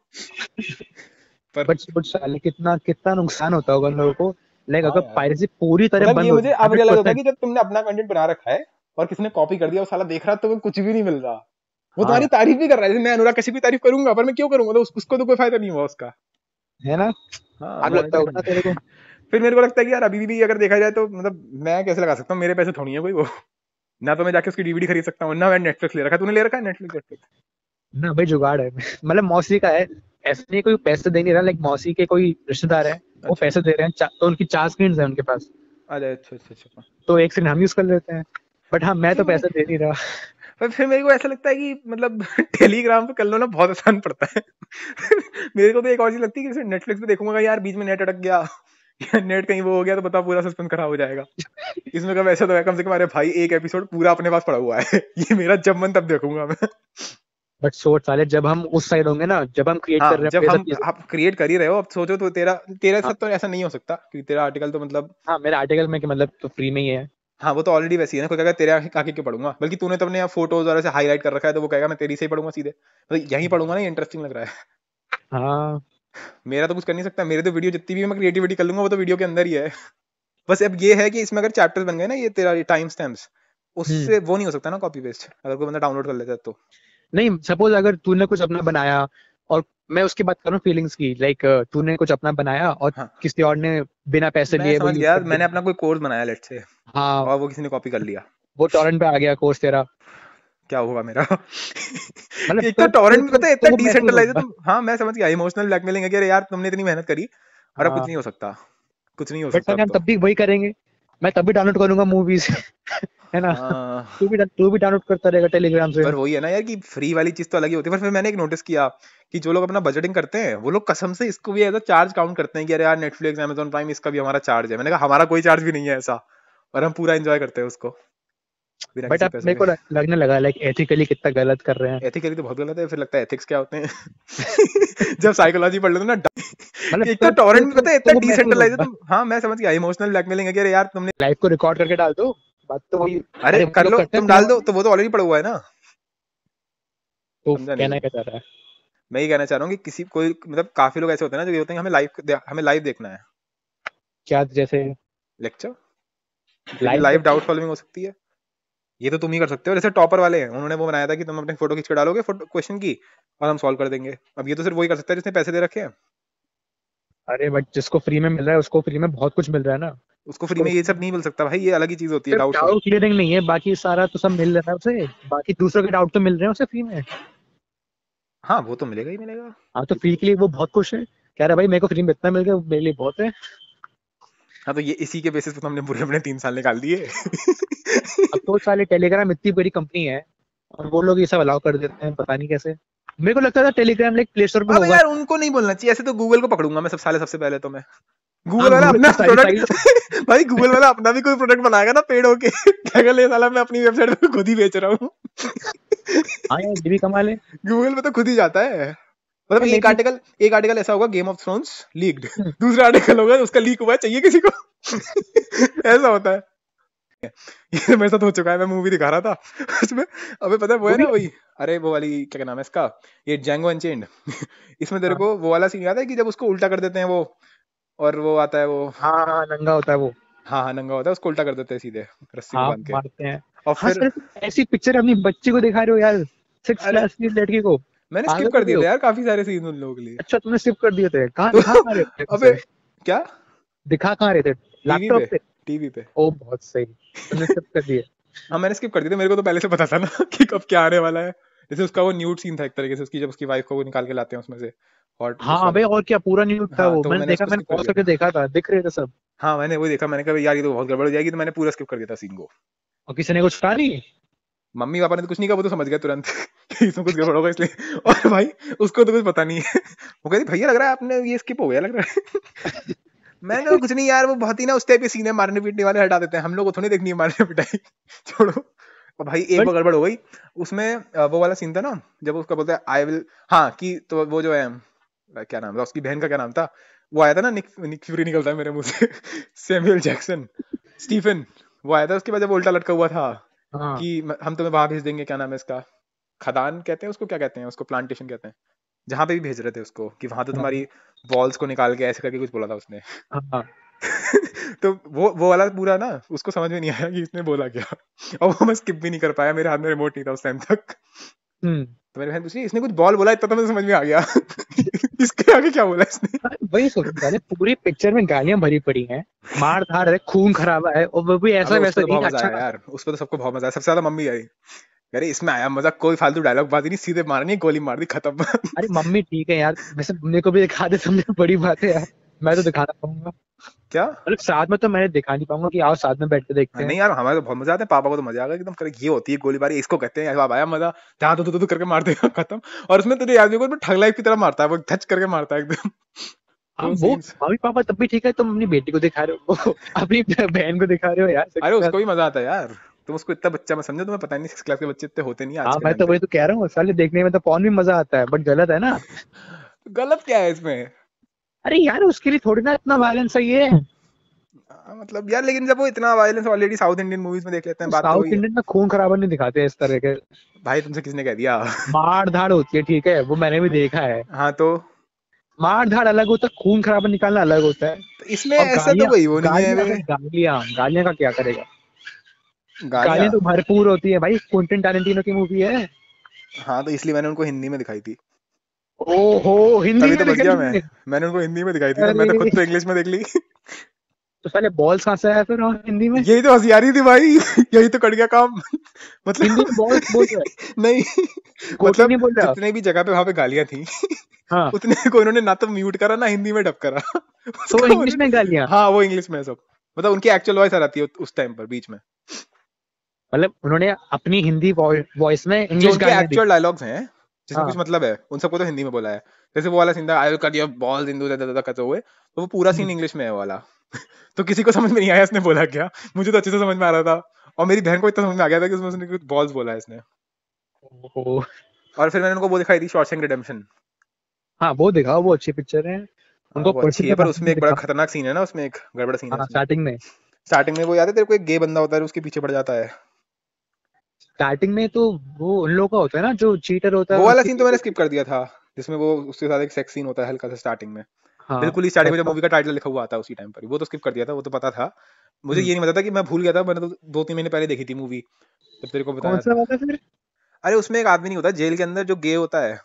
पर बट सोच साले, कितना कितना नुकसान होता होगा लोगों को। लाइक हाँ अगर यार, पायरेसी पूरी तरह मतलब ये बंद हो मुझे जाए, अब हंड्रेड रियलाइज होता है परसेंट कि जब तुमने अपना कंटेंट बना रखा है और किसी ने कॉपी कर दिया, वो साला देख रहा है तो कुछ भी नहीं मिल रहा, वो हाँ तुम्हारी यार, तारीफ भी कर रहा है, जैसे मैं अनुराग कश्यप की तारीफ करूंगा, पर मैं क्यों करूंगा, तो उसको तो कोई फायदा नहीं हुआ उसका। है ना। हाँ आग मैंने लगता तो होगा ना तेरे को। फिर मेरे को लगता है कि यार अभी भी अगर देखा जाए तो मतलब मैं कैसे लगा सकता हूँ, मेरे पैसे थोड़ी है कोई वो, ना तो मैं जाके उसकी डीवीडी खरीद सकता हूँ, ना मैं नेटफ्लिक्स ले रखा है, तूने ले रखा है नेटफ्लिक्स? ना भाई, जुगाड़ है। मतलब मौसी का है, ऐसे नहीं कोई पैसे दे नहीं रहा, लाइक मौसी के कोई रिश्तेदार है, वो अच्छा पैसे दे रहे हैं, तो उनकी 4 स्क्रीन है उनके पास, अच्छा अच्छा अच्छा अच्छा। तो एक स्क्रीन हम यूज कर लेते हैं। बट हाँ, मैं तो फिर पैसे दे नहीं रहा। पर फिर मेरे को ऐसा लगता है कि मतलब टेलीग्राम पे कर लो ना, बहुत आसान पड़ता है। मेरे को तो एक और चीज लगती है कि नेटफ्लिक्स पे देखूंगा यार बीच में नेट अटक गया या नेट कहीं वो हो गया तो बताओ पूरा सस्पेंस खराब हो जाएगा। इसमें कब ऐसा तो है कम से कम, अरे भाई एक एपिसोड पूरा अपने पास पड़ा हुआ है, ये मेरा जब मन तब देखूंगा मैं। बट सोच साले, जब हम उस साइड होंगे ना, जब हम क्रिएट कर हाँ, रहे हैं जब ये सब हम चीजें। आप क्रिएट कर ही रहे हो, अब सोचो तो तेरा तेरे हाँ साथ तो ऐसा नहीं हो सकता क्योंकि तेरा आर्टिकल तो मतलब, हाँ, मेरे आर्टिकल में कि मतलब तो फ्री में ही है। हाँ वो तो ऑलरेडी वैसी है ना, कोई कहेगा तेरे आके क्यों पढ़ूंगा, बल्कि तूने तो अपने फोटोज और ऐसे हाईलाइट कर रखा है तो वो कहेगा मैं तेरी से ही पढ़ूंगा सीधे, मतलब यहीं पढ़ूंगा ना, इंटरेस्टिंग लग रहा है। हाँ। मेरा तो कुछ कर नहीं सकता, मेरे तो वीडियो जितनी भी मैं क्रिएटिविटी कर लूंगा वो तो वीडियो के अंदर ही है। बस अब ये है कि इसमें अगर चैप्टर्स बन गए ना, ये तेरा टाइम स्टैम्प्स, हम्म। उससे वो नहीं हो सकता ना कॉपी पेस्ट, अगर कोई बंदा डाउनलोड कर लेता है तो। नहीं, सपोज अगर तूने कुछ अपना बनाया, और मैं उसकी बात कर रहा हूँ फीलिंग्स की, लाइक तूने कुछ अपना बनाया और हाँ, किसी और ने बिना पैसे मैं लिए वो समझ यूज गया, कर मैंने दिया। अपना कोई कोर्स बनाया लेट से, हाँ, और वो किसी ने कॉपी कर लिया, वो टॉरेंट पे आ गया कोर्स तेरा। क्या होगा मेरा? मतलब एक तो टॉरेंट में पता है इतना तो वो महसूस डिसेंट्रलाइज है होगा। तुम, हाँ मैं समझ गया, इमोशनल ब्लैकमेलिंग है कि अरे यार तुमने इतनी मेहनत करी और अब कुछ नहीं हाँ, हो सकता, कुछ नहीं हो बट सकता अब हम तो। तब भी वही करेंगे। मैं तब भी डाउनलोड करूंगा मूवीज। है ना? हाँ, तू भी डाउनलोड करता रहेगा टेलीग्राम से। पर वही है ना यार कि फ्री वाली चीज तो अलग ही होती है, पर फिर मैंने एक नोटिस किया कि जो लोग अपना बजटिंग करते हैं वो लोग कसम से इसको भी एज अ चार्ज काउंट करते हैं कि अरे यार नेटफ्लिक्स अमेजोन प्राइम इसका भी हमारा चार्ज है, मैंने कहा हमारा कोई चार्ज भी नहीं है ऐसा, और हम पूरा एंजॉय करते हैं उसको बिना बट किसी अब पैसे मेरे के। को लगने लगा लाइक एथिकली कितना गलत कर रहे हैं। एथिकली तो बहुत गलत है, फिर लगता है एथिक्स क्या होते हैं। जब साइकोलॉजी पढ़ लेते हो ना, मतलब एक तो टॉरेंट में पता है तो इतना वो महसूस डिसेंट्रलाइज है होगा। तुम, हाँ मैं समझ गया, इमोशनल ब्लैकमेलिंग है कि अरे यार तुमने, लाइफ को रिकॉर्ड करके डाल दो, बात तो वही। अरे अरे वो कर लोग लो करते हैं तुम डाल सिनेमा दो में। तो वो तो ऑलरेडी पड़ा हुआ है ना। तो समझा नहीं कहना तुम, क्या चाह रहा है? मैं ये कहना चाह रहा हूँ कि किसी कोई मतलब काफी लोग ऐसे होते हैं ना जो ये होते हैं कि हमें लाइव देखना है क्या जैसे? लेक्चर, तेरी लाइव लाइव कैसे? डाउट सॉल्विंग हो सकती है, ये तो तुम ही कर सकते हो, जैसे टॉपर वाले हैं उन्होंने वो बनाया था कि तुम अपने फोटो खींच के डालोगे फोटो क्वेश्चन की और हम सॉल्व कर देंगे, अब ये तो सिर्फ वही कर सकता है जिसने पैसे दे रखे हैं, अरे बट जिसको फ्री में मिल रहा है उसको फ्री में बहुत कुछ मिल रहा है ना। उसको फ्री उसको में ये सब नहीं मिल सकता भाई, ये अलग ही चीज होती है सिर्फ डाउट सॉल्व। डाउट क्लियरिंग नहीं है, बाकी सारा तो सब मिल रहा है उसे। बाकी दूसरों के डाउट तो मिल रहे हैं उसे फ्री में। हाँ वो तो मिलेगा ही मिलेगा। हाँ, तो फ्री के लिए वो बहुत खुश है, कह रहा है भाई मेरे को फ्री में इतना मिल गया, मेरे लिए बहुत है। हाँ तो ये इसी के बेसिस पे तो हमने पूरे अपने 3 साल निकाल दिए। अब तो साले टेलीग्राम इतनी बड़ी कंपनी है, और वो लोग ये सब अलाउ कर देते हैं, पता नहीं कैसे। मेरे को लगता था टेलीग्राम लाइक प्ले स्टोर पे अब होगा। यार उनको नहीं बोलना चाहिए ऐसे, तो गूगल को पकड़ूंगा मैं सबसे पहले तो मैं, हाँ, गूगल वाला गूगल अपना की सारी फाइल। प्रोडक्ट भाई गूगल वाला अपना भी कोई प्रोडक्ट बनाएगा ना पेड़ होके, क्या ले साला मैं अपनी वेबसाइट पे खुद ही बेच रहा हूँ। हाँ यार, ये भी कमाल है। गूगल पे तो खुद ही जाता है, मतलब यार लेकिन एक आर्टिकल ऐसा होगा गेम ऑफ थ्रोन्स लीक्ड, दूसरा आर्टिकल होगा उसका लीक हुआ है चाहिए किसी को। ऐसा होता है, ये मेरे साथ हो चुका है, मैं मूवी दिखा रहा था उसमें, अबे पता है वो वो है भी। ना वही, अरे वो वाली क्या नाम है इसका, ये Django अनचेन्ड। इसमें तेरे हाँ को वो वाला सीन याद है कि जब उसको उल्टा कर देते हैं वो, और वो आता है वो, हाँ हाँ, नंगा होता है वो। हाँ हाँ नंगा होता है, उसको उल्टा कर देते हैं सीधे रस्सी में हाँ, बांध के, मारते हैं। और हाँ फिर, सर, ऐसी पिक्चर अपनी बच्ची को दिखा रहे हो यार, सिक्स अरे क्लास की लड़की को। मैंने स्किप पागल हो कर गए दिए थे हो? यार काफी सारे सीन उन लोगों के लिए। अच्छा, तुमने स्किप कर दिए थे? कहाँ तो दिखा कहाँ रहे थे अबे उसे? क्या, दिखा कहाँ रहे थे? टीवी लैपटॉप पे, पे? टीवी पे, ओ बहुत सही, तुमने स्किप कर दिए। हाँ मैंने स्किप कर दिया था, मेरे को तो पहले से पता था ना कि कब क्या आने वाला है, जैसे उसका वो न्यूड सीन था एक तरीके से उसकी, जब उसकी वाइफ को वो निकाल के लाते हैं उसमें से, हॉट उस हाँ वाला, भाई, और क्या, पूरा न्यूज़ था हाँ वो, तो मैंने मैंने देखा, उसको मैंने स्किप कर पॉज दिया करके था। देखा था, दिख रहे थे सब। हाँ मैंने वही देखा, मैंने कहा यार ये तो बहुत गड़बड़ हो जाएगी, तो मैंने पूरा स्किप कर दिया था सीन को। और किसी ने कुछ कहा नहीं? मम्मी पापा ने तो कुछ नहीं कहा, वो तो समझ गया तुरंत कि इसमें कुछ गड़बड़ होगा इसलिए, और भाई उसको तो कुछ पता नहीं है, वो कहती भैया लग रहा है आपने ये स्किप हो गया लग रहा है। मैं कहा कुछ नहीं यार, वो बहुत ही ना उस टाइप के सीन है, मारने पीटने वाले हटा देते हैं, हम लोग को थोड़ी देखनी है मारने पिटाई। छोड़ो। और भाई एक बट बार गड़बड़ हो गई उसमें, वो वाला सीन था ना जब उसका बोलता है आई विल, हाँ कि तो वो जो है क्या नाम था उसकी बहन का, क्या नाम था, वो आया था ना, निक फ्यूरी निकलता है मेरे मुंह से, सैमुअल जैक्सन, स्टीफन, वो आया था उसके बाद जब वो उल्टा लटका हुआ था हाँ कि हम तुम्हें वहां भेज देंगे, क्या नाम है इसका, खदान कहते हैं उसको, क्या कहते हैं उसको, प्लांटेशन कहते हैं, जहां पे भी भेज रहे थे उसको कि वहां तो हाँ तुम्हारी वॉल्स को निकाल के ऐसे करके कुछ बोला था उसने। हाँ। तो वो वाला पूरा ना उसको समझ में नहीं आया कि इसने बोला क्या, और वो मैं स्किप भी नहीं कर पाया, मेरे हाथ में रिमोट नहीं था उस टाइम तक, हम्म। तो मेरी बहन पूछी इसने कुछ बॉल बोला, इतना तो मुझे समझ में आ गया। इसके आगे क्या बोला इसने। हाँ, वही सोचो पहले, पूरी पिक्चर में गालियां भरी पड़ी हैं, मार धाड़ है, खून खराबा है, और वो भी ऐसा अबे उस पे वैसा तो नहीं बहुत मजा अच्छा आया खासा। यार, उस पे तो सबको बहुत मजा आया, सबसे ज्यादा मम्मी आई, अरे इसमें आया मजा, कोई फालतू डायलॉग बाजी नहीं, सीधे मारनी गोली मार दी खत्म। अरे मम्मी ठीक है यार, वैसे मम्मी को भी दिखा दे सबसे बड़ी बात है यार। मैं तो दिखा ना पाऊंगा, क्या, मतलब साथ में तो मैं दिखा नहीं पाऊंगा कि आओ साथ में बैठ के देखते हैं। नहीं यार हमारे तो बहुत मजा आता है, पापा को तो मजा आ गया एकदम, करे ये होती है गोलीबारी, इसको कहते हैं, अब आया मजा, जहां तो करके मार देगा खत्म, और उसमें तुझे याद भी ठग लाइफ की तरह मारता है वो, धच करके मारता है एकदम। हाँ, वो वो सीन्स, मम्मी पापा तब भी ठीक है, तुम अपनी बेटी को दिखा रहे हो, अपनी बहन को दिखा रहे हो यार, अरे सिक्स क्लास। उसको भी मजा आता है यार, तुम उसको इतना बच्चा मत समझो, तुम्हें पता नहीं 6 क्लास के बच्चे इतने होते नहीं हाँ, आज के मैं टाइम तो पे। वही तो कह रहा हूँ, साले देखने में तो पॉर्न भी मजा आता है, बट गलत है ना। गलत क्या है इसमें? अरे यार, उसके लिए थोड़ी ना इतना वायलेंस है ये। मतलब यार, लेकिन जब वो इतना violence already South Indian movies में देख लेते हैं, बात तो साउथ वही है। इंडियन में खून खराबा नहीं दिखाते इस तरह के। भाई तुमसे किसने कह दिया? मार धाड़ होती है, ठीक है, वो मैंने भी देखा है। हाँ तो मार धाड़ अलग होता है, खून खराबा निकालना अलग होता है। इसमें और ऐसा तो गालियां, कोई वो नहीं है गालियां वे। भाई, गालियां गालियां का क्या करेगा। गालियां गालियां। तो भरपूर होती है भाई, क्विंटन टैरेंटिनो की मूवी है। हाँ तो इसलिए मैंने उनको हिंदी में दिखाई थी। ओहो, हिंदी तभी तो में बच देखा गया मैं। तुमने? मैंने उनको हिंदी में दिखाई थी ना, मैं तो खुद अरे, तो इंग्लिश में देख ली। तो साले बॉल्स कहाँ से आया फिर वहाँ हिंदी में? यही तो हंसी आ रही थी भाई। यही तो कट गया काम। हिंदी मतलब में बॉल्स बोल रहा नहीं, है, गोटी मतलब नहीं बोल रहा। जितने भी जगह पे वहां पे गालियां थी, हाँ, उतने को उन्होंने ना तो म्यूट करा ना हिंदी में डब करा। तो उसको इंग्लिश उन्होंने, में गालियां। हाँ वो इंग्लिश में है सब। मतलब उनकी एक्चुअल वॉइस आ जाती है उस टाइम पर बीच में, मतलब उन्होंने अपनी हिंदी वॉइस में जो इंग्लिश उनके गालियां दी। एक्चुअल डायलॉग्स हैं जिसमें कुछ हाँ। मतलब है, उन सबको तो हिंदी में बोला है। जैसे वो वाला सीन था, I will cut your balls इन करते हुए, तो वो पूरा सीन हम्म, इंग्लिश में है वो वाला। तो किसी को समझ में नहीं आया इसने बोला क्या। मुझे तो अच्छे से समझ में आ रहा था, और मेरी बहन को इतना समझ में आ गया था कि उसमें उसने कुछ बॉल्स बोला है इसने। ओहो। और फिर मैंने उनको वो दिखाई थी शॉशैंक रिडेम्पशन। हाँ, वो दिखाओ, वो अच्छी पिक्चर है। हाँ उनको वो अच्छी है, पर्सनली पर मैसेज उसमें भी एक बड़ा दिखाओ। खतरनाक सीन है ना, उसमें एक गड़बड़ सीन है हाँ, उसमें। स्टार्टिंग में। स्टार्टिंग में वो याद है तेरे को, एक गे बंदा होता है उसके पीछे पड़ जाता है। स्टार्टिंग में तो वो उन लोगों का होता है ना, जो चीटर होता है वो वाला उसके सीन तो मैंने पीछे। स्किप कर दिया था, जिसमें वो उसके साथ एक सेक्स सीन होता है हल्का सा स्टार्टिंग में। हाँ, बिल्कुल ही स्टार्टिंग तब में जब तो। मूवी का टाइटल लिखा हुआ आता है उसी टाइम पर, वो तो स्किप कर दिया था, वो तो पता था। मुझे हम्म, ये नहीं पता था कि मैं भूल गया था, मैंने तो 2-3 महीने पहले देखी थी मूवी, जब तेरे को कौन बताया सा था। वाला फिर? अरे उसमें एक आदमी नहीं होता जेल के अंदर जो गे होता है,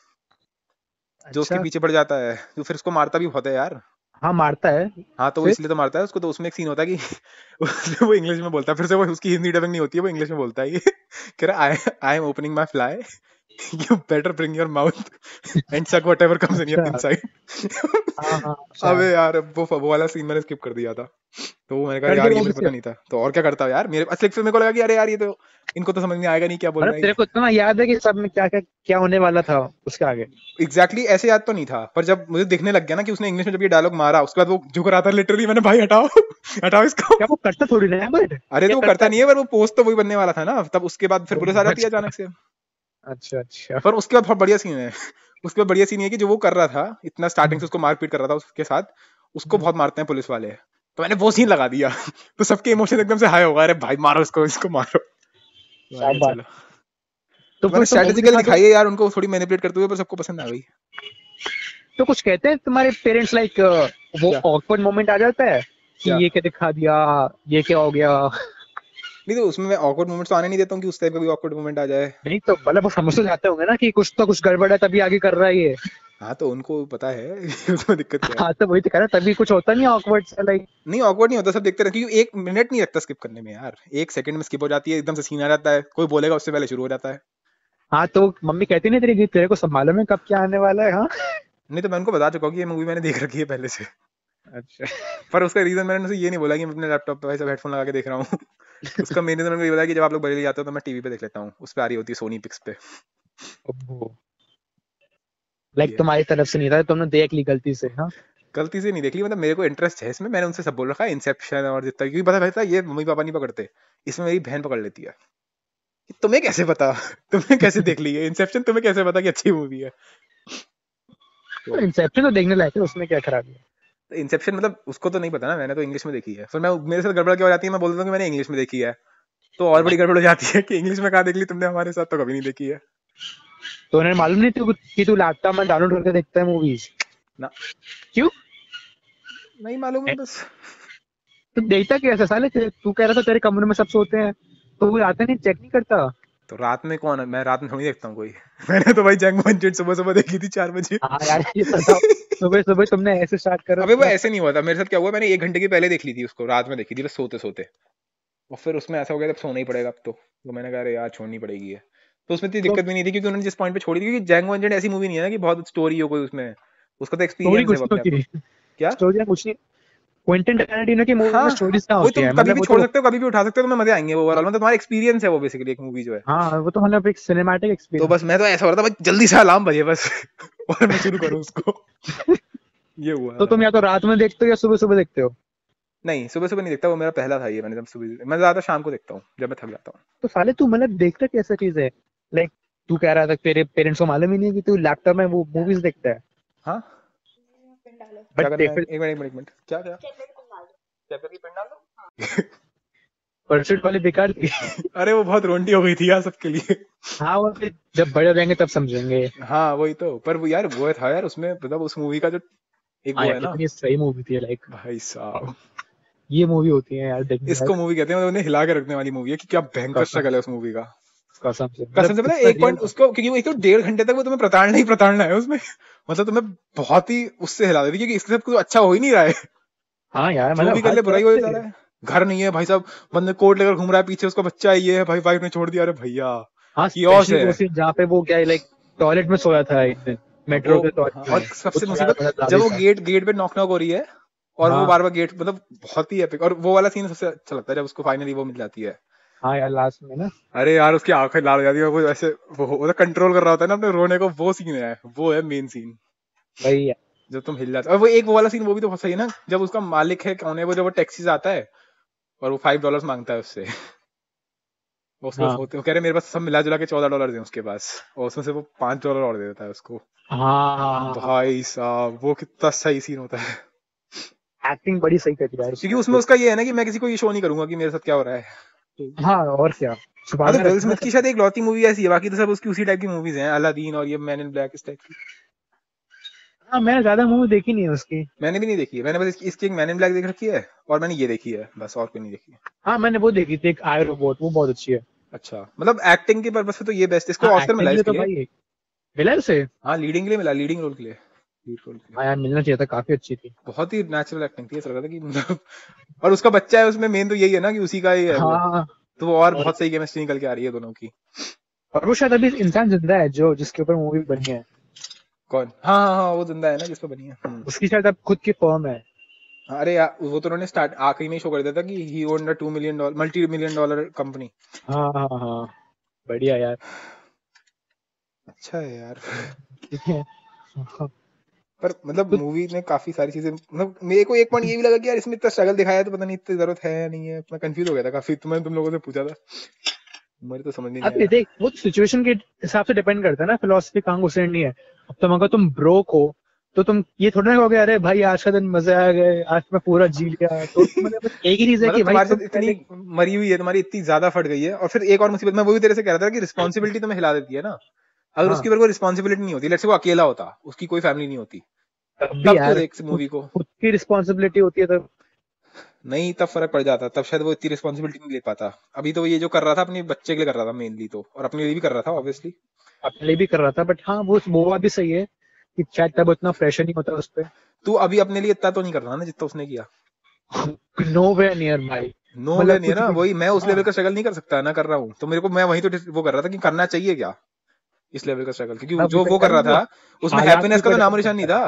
जो उसके अच्छा। पीछे पड़ जाता है, जो फिर उसको मारता भी बहुत है यार। हाँ, मारता है। हाँ तो वो फिर इसलिए तो मारता है उसको, तो उसमें एक सीन होता है कि उसमें वो इंग्लिश में बोलता है, फिर से वो उसकी हिंदी डबिंग नहीं होती है, वो इंग्लिश में बोलता है ये। कह रहा I I am opening my fly, you better bring your mouth and suck whatever comes in your अच्छा। इनसाइड। हाँ हाँ, अच्छा। अबे यार वो वाला सीन मैंने स्किप कर दिया था। तो मैंने कहा कर यार दिया ये वो भी मुझे पता सिर्फ। नहीं था, तो और क्या करता यार, मेरे असली फिर मेरे को लगा कि अरे यार ये तो इनको तो समझ में आएगा नहीं क्या बोल मतलब रहा है तेरे ये। को इतना याद है कि सब में क्या क्या क्या होने वाला था उसके आगे? एग्जैक्टली ऐसे याद तो नहीं था, पर जब मुझे दिखने लग गया ना कि उसने इंग्लिश में जब ये डायलॉग मारा, उसके बाद वो झुक रहा था लिटरली, मैंने भाई हटाओ हटाओ इसको। क्या वो करता थोड़ी ना है, बट अरे क्या तो वो करता करता है? नहीं है, पर वो पोस्ट तो वही बनने वाला था ना, तब उसके बाद फिर पुलिस आ ओह, जाती है अच्छा। अचानक से। अच्छा अच्छा। पर उसके बाद बहुत बढ़िया सीन है। उसके बाद बढ़िया सीन ये है कि जो वो कर रहा था इतना स्टार्टिंग से हम्म, उसको मारपीट कर रहा था उसके साथ, उसको हम्म, बहुत मारते हैं पुलिस वाले। तो मैंने वो सीन लगा दिया। तो सबके इमोशन एकदम से हाई होगा, अरे भाई मारो इसको इसको मारो। तो मैंने कहा शाबाश। चलो। तो तो मैंने फिर तुम वो भी स्ट्रेटेजिकल दिखा दो। दिखाई है यार उनको, थोड़ी मैनिपुलेट करते हुए, पर सबको पसंद आ गई। तो कुछ कहते हैं तुम्हारे पेरेंट्स, लाइक वो क्या? ऑकवर्ड मोमेंट आ जाता है कि क्या? ये क्या दिखा दिया, ये क्या हो गया? नहीं तो उसमें मैं ऑकवर्ड मोमेंट्स तो आने नहीं देता हूँ कि उस टाइप का भी ऑकवर्ड मोमेंट आ जाए। नहीं तो मतलब वो समझ तो जाते होंगे ना कि कुछ तो कुछ गड़बड़ है, तभी आगे कर रहा है ये। हाँ तो उनको पता है। उसमें दिक्कत क्या है। हाँ, तो वही तो कह रहा, तभी कुछ होता नहीं ऑकवर्ड सा, लाइक। नहीं ऑकवर्ड नहीं होता, सब देखते रहते, क्योंकि 1 मिनट नहीं लगता स्किप करने में यार, 1 सेकंड में स्किप हो जाती है, एकदम से सीन आ जाता है, कोई बोलेगा उससे पहले शुरू हो जाता है। हाँ, तो मम्मी कहती नहीं तेरी कि तेरे को सब मालूम है कब क्या आने वाला है, हाँ? नहीं तो मैं उनको बता चुका हूँ कि ये मूवी मैंने देख रखी है पहले से। अच्छा। पर उसका रीजन मैंने उनसे ये नहीं बोला कि मैं अपने लैपटॉप पे सब हेडफोन लगा के देख रहा हूँ। उसका मेन रीजन मैंने ये बताया कि जब आप लोग बरेली जाते हो तो मैं टीवी पे देख लेता हूँ, उस पे आ रही होती है सोनी पिक्स पे। लाइक ये तुम्हारी तरफ से नहीं था, तुमने देख ली गलती से, हाँ? गलती से नहीं देख ली, मतलब मेरे को इंटरेस्ट है इसमें, मैंने उनसे सब बोल रखा है, इंसेप्शन और जितना, क्योंकि पता था ये मम्मी पापा नहीं पकड़ते, इसमें मेरी बहन पकड़ लेती है। कि तुम्हें कैसे पता? तुमने कैसे देख ली है इंसेप्शन, तुम्हें कैसे पता कि अच्छी मूवी है? तो इंसेप्शन तो देखने लायक है, उसमें क्या खराबी है? इंसेप्शन मतलब उसको तो नहीं पता ना, मैंने तो इंग्लिश में देखी है, फिर मैं मेरे साथ गड़बड़ क्या हो जाती है, मैं बोल देता हूँ कि मैंने इंग्लिश में देखी है, तो और बड़ी गड़बड़ हो जाती है कि इंग्लिश में कहाँ देख ली तुमने, हमारे साथ तो कभी नहीं देखी है। तो उन्हें मालूम नहीं कि तू लैपटॉप में डाउनलोड करके देखता है मूवीज? ना, क्यों? नहीं मालूम है बस। तो देखता कैसे साले? तू कह रहा था तेरे कमरे में सब सोते हैं, तो वो आता नहीं, चेक नहीं करता? तो रात में कौन है, मैं रात में थोड़ी देखता हूँ कोई। मैंने तो भाई जंग मंचेट सुबह सुबह देखी थी 4 बजे। हाँ यार, ये बताओ, सुबह सुबह तुमने ऐसे स्टार्ट करो अबे वो अपना। ऐसे नहीं हुआ था मेरे साथ, क्या हुआ, मैंने 1 घंटे की पहले देख ली थी उसको, रात में देखी थी बस सोते सोते। और फिर उसमें ऐसा हो गया, अब सोना ही पड़ेगा अब तो मैंने कहा अरे यार छोड़नी पड़ेगी है। तो उसमें इतनी तो दिक्कत भी नहीं थी, क्योंकि उन्होंने जिस पॉइंट पे छोड़ी थी, क्योंकि जैंगो अनचेंड ऐसी मूवी नहीं है ना कि बहुत स्टोरी हो कोई उसमें, उसका तो स्टोरी एक्सपीरियंस है कुछ वो नहीं अपने आप में। होती। क्या? स्टोरी कुछ नहीं। क्विंटन टैरेंटिनो की मूवी में हाँ स्टोरीज कहाँ वही, होती तुम है, कभी मतलब भी वो छोड़ तो। सकते हो कभी भी उठा सकते हो, तुम्हें मजे आएंगे, वो ओवरऑल मतलब तुम्हारा एक्सपीरियंस है वो बेसिकली एक मूवी जो है। हाँ, वो तो मतलब एक सिनेमैटिक तो एक्सपीरियंस बस मैं तो ऐसा हो रहा था भाई जल्दी से अलार्म बजे बस। और मैं शुरू करूँ उसको। है। ये हुआ तो था। तुम या तो रात में देखते हो या सुबह सुबह देखते हो? नहीं, सुबह सुबह नहीं देखता, वो मेरा पहला था ये, मैंने जब सुबह, मैं ज्यादा शाम को देखता हूँ जब मैं थक जाता हूँ। तो साले तू मतलब देखता कैसा चीज है? लाइक तू कह रहा था तेरे पेरेंट्स को मालूम ही नहीं है कि तू लैपटॉप में वो मूवीज देखता है। हाँ, क्या बट करना है, फिर एक मिनट एक मिनट एक मिनट, क्या क्या चैपटर की पेन डाल दो। परसुट वाली बेकार थी। अरे वो बहुत रोंटी हो गई थी यार सबके लिए। हाँ वो फिर जब बड़े हो जाएंगे तब समझेंगे। हाँ वही तो, पर वो यार वो था यार उसमें, मतलब उस मूवी का जो एक हाँ वो यार है ना, कितनी सही मूवी थी लाइक। भाई साहब, ये मूवी होती है यार देखने इसको लायक। मूवी कहते हैं, मतलब उन्हें हिला के रखने वाली मूवी है कि क्या भयंकर कसम स्ट्रगल है उस मूवी का। कसम से मतलब कसम से, पता है इतना एक रियल पॉइंट था। उसको, क्योंकि वो एक तो 1.5 घंटे तक वो तुम्हें प्रताड़ना ही प्रताड़ना है उसमें। मतलब तुम्हें बहुत ही उससे हिला देती, क्योंकि इससे सब कुछ अच्छा हो ही नहीं रहा है। हाँ यार जो मतलब भी कर हर ले बुराई तरफ हो जा से। रहा है। घर नहीं है भाई साहब, बंदे कोट लेकर घूम रहा है, पीछे उसका बच्चा है, ये है भाई, वाइफ ने छोड़ दिया, अरे भैया हाँ कियोस स्पेशली है वो सीन जहाँ पे वो क्या है लाइक टॉयलेट में सोया था एक दिन, वो। मेट्रो के हाँ, टॉयलेट में। और वो सबसे थोड़ा मुसीबत, बड़ा जब दादी वो था। गेट गेट पे नॉक नॉक हो रही है, और वो हाँ बार बार गेट, मतलब बहुत ही एपिक, और वो वाला सीन सबसे अच्छा लगता है जब उसको फाइनली वो मिल जाती है। हाँ यार लास्ट में ना। अरे यार उसकी आंखें लाल हो जाती है, वो ऐसे वो कंट्रोल कर रहा होता है ना अपने रोने को, वो सीन है, वो है मेन सीन। वही है। जब तुम हिल जाते, और वो एक वो वाला सीन वो भी तो बहुत सही है ना, जब उसका मालिक है कौन है वो, जब वो टैक्सी से आता है और वो $5 मांगता है उससे। वो उसके पास हाँ होते, वो कह रहे मेरे पास सब मिला जुला के $14 है उसके पास, और उसमें से वो $5 और दे देता है उसको। हाँ हाँ हाँ हाँ। भाई साहब वो कितना सही सीन होता है। एक्टिंग बड़ी सही करी यार क्योंकि उसने उसमें उसका मतलब। ये है ना कि मैं किसी को ये शो नहीं करूंगा कि मेरे साथ क्या हो रहा है। हाँ और क्या, हाँ, तो छुपाना विल रहता है ना स्मिथ सब की शायद कुछ। एक लौती मूवी ऐसी है, बाकी तो सब उसकी उसी टाइप की मूवीज हैं, अलादीन और ये मैन इन ब्लैक इस टाइप की। हाँ मैंने ज्यादा मूवी देखी नहीं है उसकी। मैंने भी नहीं देखी है, मैंने बस इसकी एक मैन इन ब्लैक देख रखी है, और मैंने ये देखी है बस, और कोई नहीं देखी है। हाँ मैंने वो देखी थी एक आई रोबोट, वो बहुत अच्छी है। अच्छा, मतलब एक्टिंग के पर्पज से तो ये बेस्ट, इसको हाँ ऑस्कर एक्टिंग मिला के है लिए इसके तो लिए। भाई मिला उसे। हाँ, लीडिंग के लिए मिला, लीडिंग रोल के लिए, लीड रोल के लिए। हाँ यार मिलना चाहिए था, काफी अच्छी थी। बहुत ही नेचुरल एक्टिंग थी, ऐसा लग रहा था कि मतलब, और उसका बच्चा है उसमें, मेन तो यही है ना कि उसी का ही है वो। हाँ तो वो और और बहुत सही केमिस्ट्री निकल के आ रही है दोनों की। और वो शायद अभी इंसान जिंदा है जो जिसके ऊपर मूवी बनी है। कौन? हाँ हाँ हाँ, वो जिंदा है ना जिस पे बनी है। उसकी शायद अब खुद की फर्म है। अरे यार वो तो उन्होंने स्टार्ट आखिरी में ही शो कर दिया था कि ही owned a $2 million $multi-million company. हाँ हाँ हाँ बढ़िया यार। अच्छा है यार। ठीक है। हाँ, पर मतलब तो मूवी ने काफी सारी चीजें, मतलब मेरे को एक पॉइंट ये भी लगा कि यार इसमें इतना स्ट्रगल दिखाया है, तो पता नहीं इतनी जरूरत है या नहीं है, मैं कंफ्यूज हो गया था काफी, तो मैंने तुम लोगों से पूछा था, मुझे तो समझ में नहीं अब ये आया। देख वो सिचुएशन के हिसाब से डिपेंड करता है ना, फिलोसफी कहाँ घुसेड़नी है। अब तुम अगर तुम ब्रोक हो तो तुम ये थोड़ा ना कहोगे अरे भाई आज का दिन मजे आ गए, आज मैं पूरा जी लिया, तो मतलब बस एक ही चीज है मतलब कि भाई तुम्हारे तुम साथ इतनी पहले। मरी हुई है, तुम्हारी इतनी ज्यादा फट गई है, और फिर एक और मुसीबत, मैं वो भी तेरे से कह रहा था कि रिस्पॉन्सिबिलिटी तुम्हें हिला देती है ना। अगर हाँ उसकी ऊपर कोई रिस्पॉन्सिबिलिटी नहीं होती, लेट्स से वो अकेला होता, उसकी कोई फैमिली नहीं होती, तब भी तब तो यार देख खुद मूवी को। खुद की रिस्पॉन्सिबिलिटी होती है तो। नहीं, तब फर्क पड़ जाता, तब शायद वो इतनी रिस्पॉन्सिबिलिटी नहीं ले पाता। अभी तो वो ये जो कर रहा था अपने बच्चे के लिए कर रहा था मेनली, तो और अपने लिए भी कर रहा था ऑब्वियसली। अपने लिए भी कर रहा था, बट हाँ वो बात भी सही है कि शायद तब उतना प्रेशर नहीं होता उस तू अभी अपने लिए इतना तो नहीं कर रहा ना जितना उसने किया। पर। नो वे नियर भाई। नो वे मतलब नहीं है कुछ ना, भी। वही मैं उस हाँ लेवल का स्ट्रगल नहीं कर सकता ना, कर रहा हूँ तो मेरे को, मैं वही तो वो कर रहा था कि करना चाहिए क्या इस लेवल का स्ट्रगल, मैं क्योंकि वही जो तो वो कह कर रहा रहा हूँ वो था उसमें हालात के हैप्पीनेस का ऊपर तो नामो डिपेंड निशान नहीं करता है। था।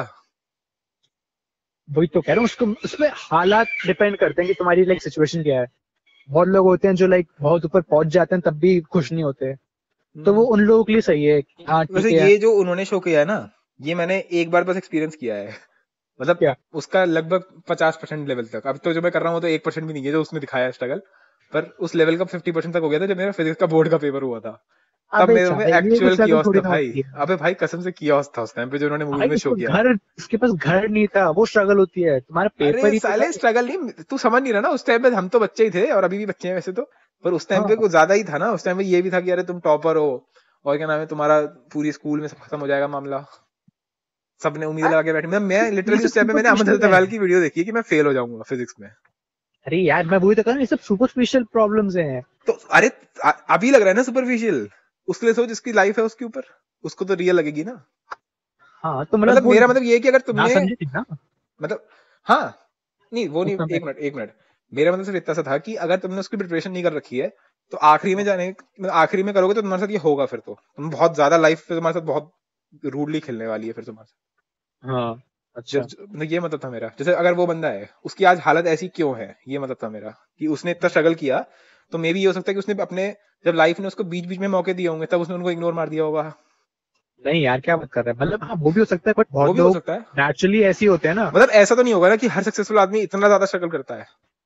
वही तो कह रहा हूँ उसको, उसमें हालात डिपेंड करते हैं कि तुम्हारी लाइक सिचुएशन क्या है। बहुत लोग होते हैं जो लाइक बहुत ऊपर पहुंच जाते हैं तब भी खुश नहीं होते। तो वो हम्म। उन लोगों के लिए सही है कि हाँ वैसे ठीक है। ये जो उन्होंने शो किया है ना, ये मैंने एक बार बस एक्सपीरियंस किया है, मतलब क्या? उसका लगभग 50% लेवल तक। अब तो जो मैं कर रहा हूँ तो 1% भी नहीं है जो उसने दिखाया है स्ट्रगल, पर उस लेवल का 50% तक हो गया था जब मेरा फिजिक्स का बोर्ड का पेपर हुआ था। तब अबे मेरे में ये कोई एक्चुअल स्ट्रगल कियोस था थोड़ी ना भाई। होती है। अबे भाई कसम से कियोस था उस टाइम पे जो उन्होंने मूवी भाई में शो किया है। उसके पास घर नहीं था, वो स्ट्रगल होती है, तुम्हारा अरे पेपर ही नहीं साले था। स्ट्रगल नहीं, तू समझ नहीं रहा ना, उस टाइम पे हम तो बच्चे ही थे और अभी भी बच्चे हैं वैसे तो, पर उस टाइम पे हाँ कुछ ज्यादा ही था ना, उस टाइम पे ये भी था कि अरे तुम टॉपर हो, और क्या नाम है तुम्हारा, पूरी स्कूल में सब खत्म हो जाएगा मामला, सबने उम्मीद हाँ, लगा के बैठे। मैं ये लिटरली सब उस टाइम पे मैंने अमन सुपरफिशियल है। दत्तावेल की वीडियो देखी है कि मैं फेल हो जाऊंगा फिजिक्स में। अरे यार मैं वही तो कह रहा हूँ, ये सब सुपरफिशियल प्रॉब्लम्स हैं। तो अरे अभी लग रहा है ना सुपरफिशियल, उसके लिए सोच जिसकी लाइफ है उसके ऊपर, उसको तो रियल लगेगी ना। हाँ तो मतलब मतलब वो मेरा मतलब ये है कि अगर ना तुमने, समझे थी ना मतलब, हाँ, नहीं वो नहीं, उतना मैं। एक मिनट, मेरा मतलब सिर्फ इतना सा था कि अगर तुमने उसकी प्रिपरेशन नहीं कर रखी है, तो आखिरी में जाने, मतलब आखिरी में करोगे तो तुम्हारे साथ ये होगा, फिर तो तुम बहुत ज्यादा लाइफ पे तुम्हारे साथ बहुत रूडली खेलने वाली है फिर तुम्हारे साथ। हाँ अच्छा। मतलब ये मतलब था मेरा, जैसे अगर वो बंदा है उसकी आज हालत ऐसी क्यों है, ये मतलब था मेरा कि उसने इतना स्ट्रगल किया, तो मे भी ये हो सकता है कि उसने अपने, जब लाइफ ने उसको बीच बीच में मौके दिए होंगे तब उसने उनको इग्नोर मार दिया होगा। नहीं यार क्या बात कर रहे हैं, मतलब हाँ वो भी हो सकता है, बट वो बहुत भी हो लोग सकता है, नेचुरली ऐसे ही होते हैं ना। मतलब ऐसा तो नहीं होगा ना कि हर सक्सेसफुल आदमी इतना ज्यादा स्ट्रगल करता है।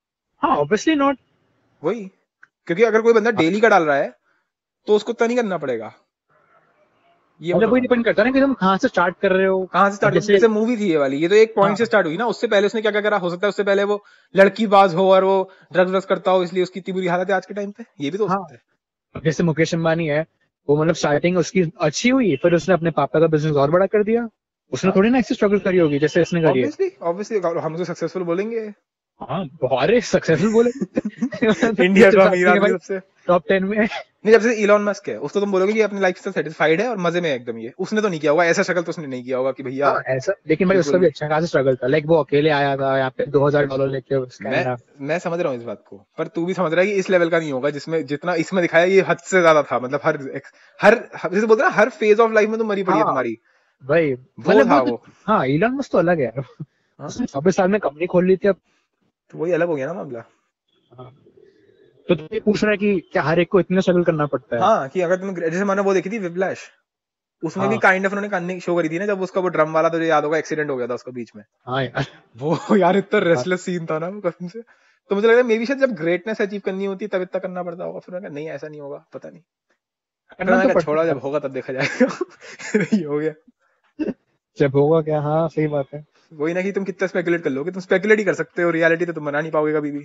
हाँ ऑब्वियसली नॉट। वही, क्योंकि अगर कोई बंदा डेली का डाल रहा है तो उसको उतना नहीं करना पड़ेगा, ये मत मतलब वही बताना। डिपेंड करता है ना कि तुम कहाँ से स्टार्ट कर रहे हो। कहाँ से अब स्टार्ट करते, जैसे जैसे मूवी थी ये वाली, ये तो एक पॉइंट से हाँ स्टार्ट हुई ना, उससे पहले उसने क्या क्या करा, हो सकता है उससे पहले वो लड़की बाज हो और वो ड्रग्स व्रग्स करता हो, इसलिए उसकी इतनी बुरी हालत है आज के टाइम पे, ये भी तो हो हाँ, सकता है। जैसे मुकेश अंबानी है, वो मतलब स्टार्टिंग उसकी अच्छी हुई, फिर उसने अपने पापा का बिजनेस और बड़ा कर दिया। उसने हाँ, थोड़ी ना ऐसी स्ट्रगल करी होगी जैसे इसने करी है। ऑब्वियसली ऑब्वियसली हम उसे सक्सेसफुल बोलेंगे। हाँ बहुत सक्सेसफुल बोले। इंडिया का अमीर नहीं है आदमी भाई, सबसे। टॉप 10 में है। नहीं, जब से इलॉन मस्क है उसको तुम बोलोगे कि ये अपनी लाइफ से सेटिस्फाइड है और मजे में है एकदम, ये उसने तो नहीं किया होगा, ऐसा शक्ल तो उसने नहीं किया होगा कि भैया। हाँ ऐसा, लेकिन भाई उसका बिल्कुल। भी अच्छा खासा स्ट्रगल था। लाइक वो अकेले आया था यहाँ पे $2000 लेके मैं कनाडा। मैं समझ रहा हूँ इस बात को, पर तू भी समझ रहा है कि इस लेवल का नहीं होगा जिसमें जितना इसमें दिखाया, ये हद से ज्यादा था, मतलब जैसे बोलते हैं ना, हर फेज ऑफ लाइफ में तुम मरी पड़ी है हाँ तुम्हारी। भाई वो मतलब था वो तो, वो। हाँ इलॉन मस्क तो अलग है यार। हाँ, उसने 24 साल में कंपनी खोल ली थी अब। तो वही अलग हो गया ना मामला। हाँ, तो तू ये पूछ रहा है कि क्या हर एक को इतना स्ट्रगल करना पड़ता है? हाँ, कि अगर तुम जैसे मैंने वो देखी थी विप्लैश, उसमें भी हाँ काइंड ऑफ उन्होंने कहानी शो करी थी ना, जब उसका वो ड्रम वाला, तुझे याद होगा, एक्सीडेंट हो गया था उसका बीच में। हाँ यार। वो यार इतना हाँ, रेस्टलेस सीन था ना वो, कसम से। तो मुझे लग रहा है मे बी शायद जब ग्रेटनेस अचीव करनी होती है तब इतना करना पड़ता होगा, फिर मैंने कहा नहीं ऐसा नहीं होगा, पता नहीं। फिर करना मैंने तो कहा पड़ता छोड़ा, है जब होगा तब देखा जाएगा। ये हो गया। जब होगा क्या। हाँ सही बात है। वही ना, कि तुम कितना स्पेकुलेट कर लोगे, तुम स्पेकुलेट ही कर सकते हो, रियलिटी तो तुम बना नहीं पाओगे कभी भी।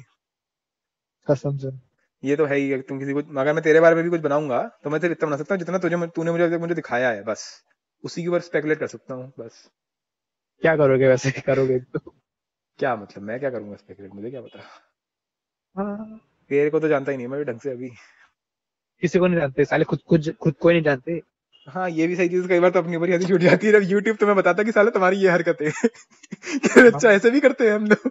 कसम से। ये तो है ही, अगर तुम किसी को, अगर मैं तेरे बारे में भी कुछ बनाऊंगा तो मैं सिर्फ इतना बना सकता हूँ जितना तूने मुझे मुझे दिखाया है, बस उसी के ऊपर स्पेकुलेट कर सकता हूँ बस। क्या करोगे वैसे करोगे तो? क्या मतलब, मैं क्या करूंगा स्पेकुलेट, मुझे क्या पता। हाँ, तेरे को तो जानता ही नहीं मैं भी ढंग से अभी। किसी को नहीं जानते साले, खुद को ही नहीं जानते। हाँ, ये भी सही चीज, कई बार तो अपनी ऊपर ही हंसी छूट जाती है जब यूट्यूब तुम्हें बताता कि साले तुम्हारी ये हरकत है। कि हाँ। अच्छा ऐसे भी करते हैं हम लोग।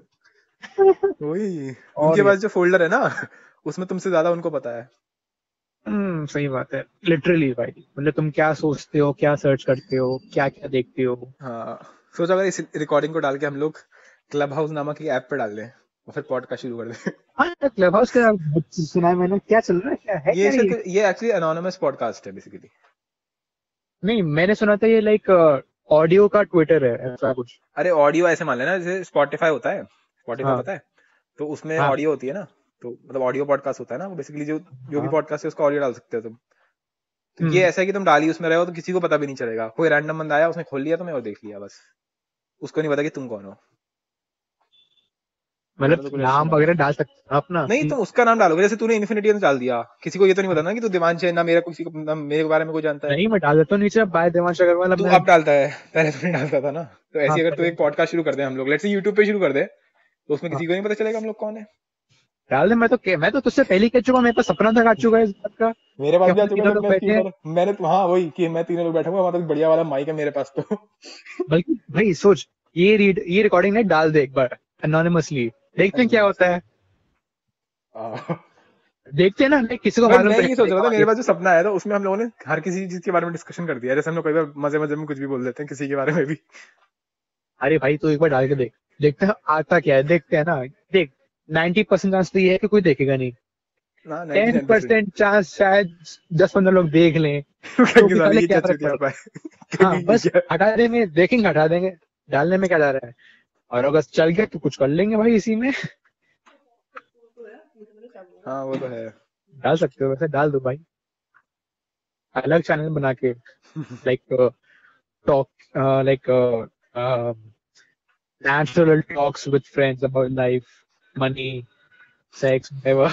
वही, और उनके क्या। पास जो फोल्डर है ना, उसमें तुमसे ज्यादा उनको पता है। सही बात है। लिटरली भाई, मतलब तुम क्या सोचते हो, क्या सर्च करते हो, क्या क्या देखते हो। हाँ, सोचो अगर इस रिकॉर्डिंग को डाल के हम लोग क्लब हाउस नामक एक ऐप पे डाल दें और फिर पॉडकास्ट शुरू कर दें। हाँ क्लब हाउस का सुना है मैंने, क्या चल रहा है, क्या है, ये क्या ये? शायद, ये एक्चुअली अनोनिमस पॉडकास्ट है बेसिकली। नहीं मैंने सुना था ये लाइक ऑडियो का ट्विटर है ऐसा कुछ। अरे ऑडियो ऐसे मान लेना जैसे स्पॉटिफाई होता है, स्पॉटिफाई हाँ पता है, तो उसमें हाँ ऑडियो होती है ना, तो मतलब ऑडियो पॉडकास्ट होता है ना, वो बेसिकली जो जो भी हाँ। पॉडकास्ट है उसका ऑडियो डाल सकते हो तुम। तो ये हम्म। ऐसा है कि तुम डाली उसमें रहे हो तो किसी को पता भी नहीं चलेगा, कोई रैंडम बंदा आया उसने खोल लिया तुम्हें और देख लिया बस, उसको नहीं पता कि तुम कौन हो। बोलना मतलब तो कुछ ऐसा नाम चाह रहा वगैरह है। डाल सकते हो अपना नहीं, कि तुम उसका नाम डालोगे, जैसे तूने इन्फिनिटी में डाल दिया, किसी को ये तो नहीं बताना कि तू दिमांश है ना, मेरा किसी को ना मेरे बारे में कोई जानता है। नहीं, मैं डाल देता हूँ नीचे बाय देवांश अग्रवाल, अब तू मैं। अब डालता है, पहले तो नहीं डालता था ना। तो हाँ ऐसे ही अगर तू पहले एक पॉडकास्ट शुरू कर दे, हम लोग लेट्स से यूट्यूब पे शुरू कर दे, तो उसमें हाँ किसी को नहीं पता चलेगा हम लोग कौन है। डाल दे। मैं तो तुझसे पहले ही कह चुका हूँ, मेरे पास सपना तक आ चुका है इस बात का मेरे कि पास भी आ हम चुका है तीनों जब लोग मैं बैठे हैं। मैंने तो, हाँ वही कि मैं तीनों लोग बैठा हूँ, वहां तक बढ़िया वाला माइक है मेरे पास तो। बल्कि भाई सोच, ये रिकॉर्डिंग ने डाल दे एक बार अनोनिमसली, देखते हैं क्या होता है। हाँ। देखते हैं ना, नहीं किसी को भाई मालूम मैं तो ये है सोच नहीं, रहा था, हाँ मेरे ये। पास जो सपना आया था उसमें हम लोगों ने हर किसी चीज के बारे में डिस्कशन कर दिया, जैसे हम लोग कई बार मजे मजे में कुछ भी बोल देते हैं किसी के बारे में भी। अरे भाई तू एक बार डाल के देख, देखते हैं आता क्या है, देखते हैं ना। देख 90% चांस तो ये है कि कोई देखेगा नहीं। ना, 99%। 10% चांस शायद 10-15 लोग देख लें, तो कहेंगे भी साले साले ये क्या क्या फर्क चूतिया पड़ेगा। पाए। हाँ कहेंगे ये बस क्या। हटा देंगे, देखेंगे हटा देंगे, डालने में क्या जा रहा है। और अगर चल गया तो कुछ कर लेंगे भाई इसी में। हाँ वो तो है। डाल सकते हो वैसे, डाल दो भाई, अलग चैनल बना के, like talk, like natural talks with friends about life, money, sex, whatever.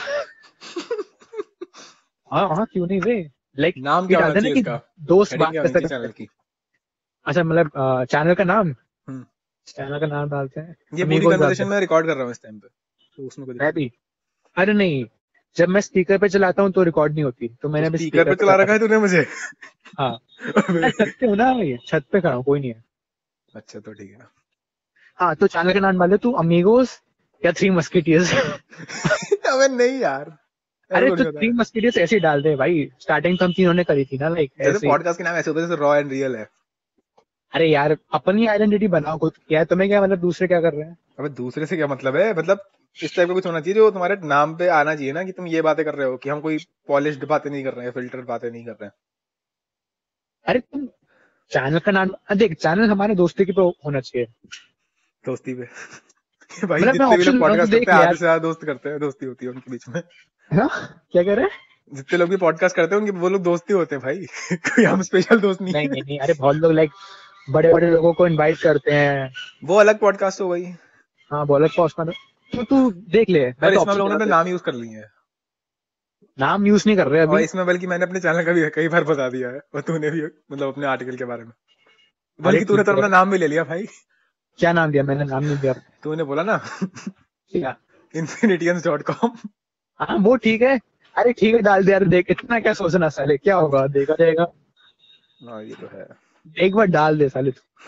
हाँ हाँ क्यों नहीं रे। लाइक नाम ये क्या डाल होना देना चाहिए कि इसका, दोस्त हेडिंग बात क्या होनी कैसे चाहिए करते चैनल हैं। की। अच्छा मतलब चैनल का नाम, हम्म। चैनल का नाम डालते हैं ये पूरी अमीगोस डालते कन्वर्सेशन हैं। मैं रिकॉर्ड कर रहा हूँ इस टाइम पे, तो उसमें कोई मैं दिक्कत नहीं। भी। अरे नहीं, जब मैं स्पीकर पे चलाता हूँ तो रिकॉर्ड नहीं होती, तो तो मैंने अभी स्पीकर स्पीकर पे पे चला चला रखा है रखा तूने मुझे। है। हाँ मैं छत पे हूँ ना, ये छत पे खड़ा हूँ, कोई नहीं है। अच्छा तो ठीक है। हाँ तो चैनल का नाम डाल दे तू अमीगोस या थ्री मस्किटियर्स। अबे नहीं यार, ऐसा अरे थोड़ी तो होता थ्री है। मस्किटियर्स ऐसे ही डाल दे भाई, स्टार्टिंग तो हम तीनों ने करी थी ना, लाइक जैसे ऐसे ही। पॉडकास्ट के नाम ऐसे होते हैं जैसे रॉ एंड रियल है। अरे यार अपनी आइडेंटिटी बनाओ खुद, क्या है तुम्हें, क्या मतलब दूसरे क्या कर रहे हैं। अबे दूसरे से क्या मतलब है, मतलब इस टाइप का कुछ होना चाहिए जो तुम्हारे नाम पे आना चाहिए ना, कि तुम ये बातें कर रहे हो, कि हम कोई पॉलिश्ड बातें नहीं कर रहे हैं, फिल्टर बातें नहीं कर रहे हैं। अरे तुम चैनल का नाम देख, चैनल हमारे दोस्ती के पे होना चाहिए। दोस्ती पे। भाई मतलब मैं जितने भी लोग ऑप्शन तो पॉडकास्ट देख करते हैं ले आधे यार। से ज्यादा दोस्त करते हैं, दोस्ती होती है उनके बीच में। हाँ, क्या कह रहे हैं? जितने लोग भी पॉडकास्ट करते हैं उनके वो लोग दोस्ती होते हैं भाई। कोई हम स्पेशल दोस्त नहीं नहीं है। नहीं नहीं, अरे बहुत लोग लाइक बड़े बड़े लोगों को इनवाइट करते हैं। वो अलग पॉडकास्ट हो गई। हाँ, बॉलर पॉस्ट में तो तू देख ले, मैं पर तो इसमें हम ऑप्शन लोगों ने बता अपने देता नाम हूँ। यूज कर लिए हैं। नाम यूज नहीं कर रहे और अभी। इसमें बल्कि मैंने अपने चैनल का भी कई बार बता दिया है, और तूने भी मतलब अपने आर्टिकल के बारे में, अरे बल्कि तूने ठीक तो है, अपना नाम भी ले लिया भाई। क्या नाम दिया मैंने? नाम नहीं दिया। तूने बोला ना क्या? infinitians.com। हाँ वो ठीक है। अरे ठीक है, डाल दे यार, देख इतना क्या सोचना साले, क्या होगा देखा जाएगा। हाँ ये तो है। एक बार डाल दे साले तू।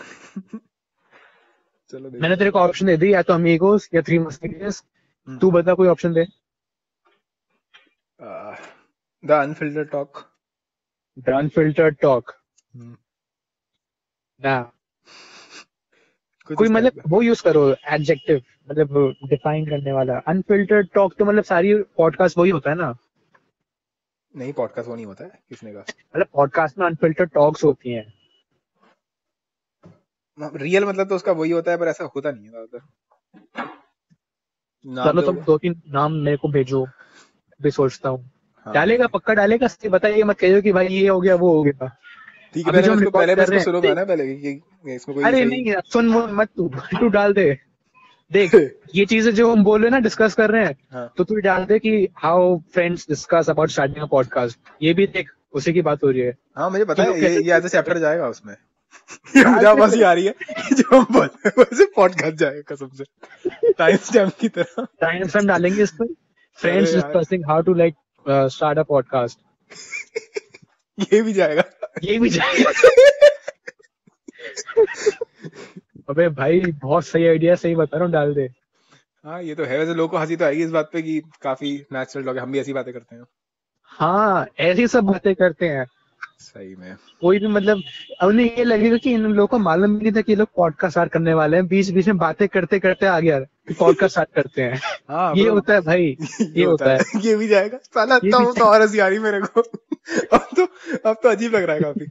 चलो मैंने देखते तेरे हैं। को ऑप्शन दे दी, या तो अमीगोस या थ्री मस्केटियर्स। तू बता कोई ऑप्शन दे। The unfiltered talk. The unfiltered talk. ना, कुछ कोई इस टाइप मतलब का। वो यूज करो एडजेक्टिव, मतलब डिफाइन करने वाला। अनफिल्टर्ड टॉक तो मतलब सारी पॉडकास्ट वही होता है ना। नहीं पॉडकास्ट वो नहीं होता है किसने का। मतलब पॉडकास्ट में अनफिल्टर्ड टॉक्स होती हैं। रियल मतलब तो उसका वही होता है, पर ऐसा होता नहीं है ज्यादातर। नाम चलो तो तुम दो तीन नाम मेरे को भेजो, भी सोचता हूँ। हाँ डालेगा, भाई। पक्का डालेगा, सही बताइए, मत कहियो कि भाई ये हो गया वो हो गया। ठीक है, अभी पहले जो मैं हम इसको रिकॉर्ड पहले मैं कर इसको रहे हैं, सुनूंगा देख। ना पहले कि इसमें कोई अरे सही। नहीं यार, सुन मत तू। तू डाल दे। देख, ये चीजें जो हम बोल रहे हैं ना, डिस्कस कर रहे हैं, हाँ तो तू डाल दे कि how friends discuss about starting a podcast. ये भी देख, उसी की बात हो रही है हाँ मुझे पता कि है, लोग कैसे ये एज ट्रीट ए कर रहे चैप्टर हैं। जाएगा उसमें। ये मुझे डाल दे आवाज ही फिर। आ रही है कि जो हम बोल रहे हैं वैसे पॉडकास्ट जाएगा कसम से, टाइम स्टैम्प की तरह। टाइम हम डालेंगे इस पर। अरे फ्रेंड्स यार discussing how to like start a podcast. ये भी जाएगा। ये भी जाएगा। अबे भाई, बहुत सही आइडिया, सही बता रहा हूँ, डाल दे। हाँ ये तो है, वैसे लोगों को हंसी तो आएगी इस बात पे कि काफी नेचुरल लोग हैं, हम भी ऐसी बातें करते हैं। हाँ, ऐसी सब बातें करते हैं। सही में। कोई भी मतलब, अब उन्हें ये लगेगा कि इन लोगों को मालूम भी नहीं था कि ये लोग पॉडकास्ट स्टार्ट करने वाले हैं, बीच बीच में बातें करते करते आ गया कि पॉडकास्ट स्टार्ट करते हैं। हाँ ये ब्रो। होता है भाई। ये ये होता होता है। है। ये भी जाएगा साला, ये भी तो और हंसी आ रही मेरे को। अब तो अब तो अजीब लग रहा है काफी।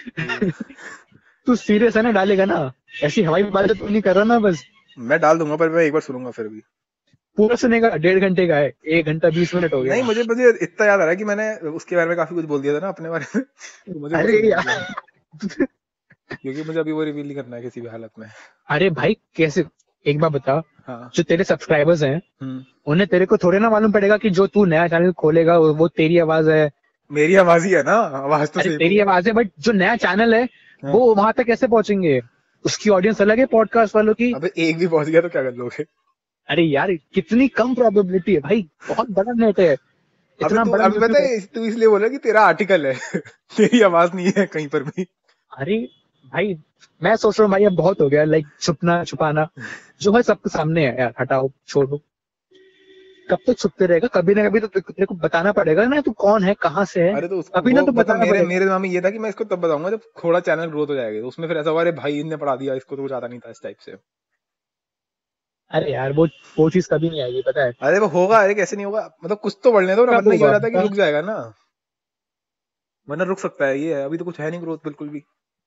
तू सीरियस है ना? डालेगा ना? ऐसी हवाई बातें तो नहीं कर रहा ना बस? मैं डाल दूंगा, पर मैं एक बार सुनूंगा फिर भी। पूरा सुनेगा? 1.5 घंटे का है, 1 घंटा 20 मिनट हो नहीं गया। मुझे इतना याद आ रहा है कि मैंने उसके बारे में काफी कुछ बोल दिया था ना अपने बारे में, तो मुझे वो अरे सुनना है यार। दोबारा, क्योंकि मुझे अभी वो रिवील नहीं करना है किसी भी हालत में। अरे भाई कैसे, एक बार बता, हाँ। जो तेरे सब्सक्राइबर्स हैं, हम्म। उन्हें तेरे को थोड़े ना मालूम पड़ेगा कि जो तू नया चैनल खोलेगा वो तेरी आवाज है। मेरी आवाज ही है ना, आवाज तो अरे सेम ही तेरी है। आवाज है, बट जो नया चैनल है हाँ। वो वहां तक कैसे पहुंचेंगे? उसकी ऑडियंस अलग है पॉडकास्ट वालों की। अबे एक भी पहुंच गया तो क्या कर लोगे। अरे यार, कितनी कम प्रोबेबिलिटी है भाई, बहुत बड़ा नेट है, अबे इतना तू बड़ा अभी यूट्यूब पता है। है तू इसलिए बोल रहा है कि तेरा आर्टिकल है। तेरी आवाज नहीं है कहीं पर भी। अरे भाई, मैं सोच रहा हूँ भाई, अब बहुत हो गया लाइक छुपना छुपाना, जो है सबके सामने है यार, हटाओ छोड़ो। कब तक छुपते रहेगा? कभी ना कभी तो तेरे को बताना पड़ेगा ना, तू कौन है, कहाँ से है। अरे तो उसको कभी वो ना तो मतलब बताना मेरे पड़ेगा। मेरे दिमाग में ये था कि मैं इसको तब बताऊंगा जब थोड़ा चैनल ग्रोथ हो जाएगा, तो उसमें फिर ऐसा होगा अरे भाई इनने पढ़ा दिया इसको, तो कुछ आता नहीं था इस टाइप से। अरे यार, वो चीज कभी नहीं आएगी, पता है। अरे वो होगा, अरे कैसे नहीं होगा, मतलब कुछ तो बढ़ने दो ना, कब वरना ये हो होगा जाता है कि बता? रुक जाएगा ना। वरना रुक सकता है, ये है अभी तो कुछ है नहीं ग्रोथ बिल्कुल भी।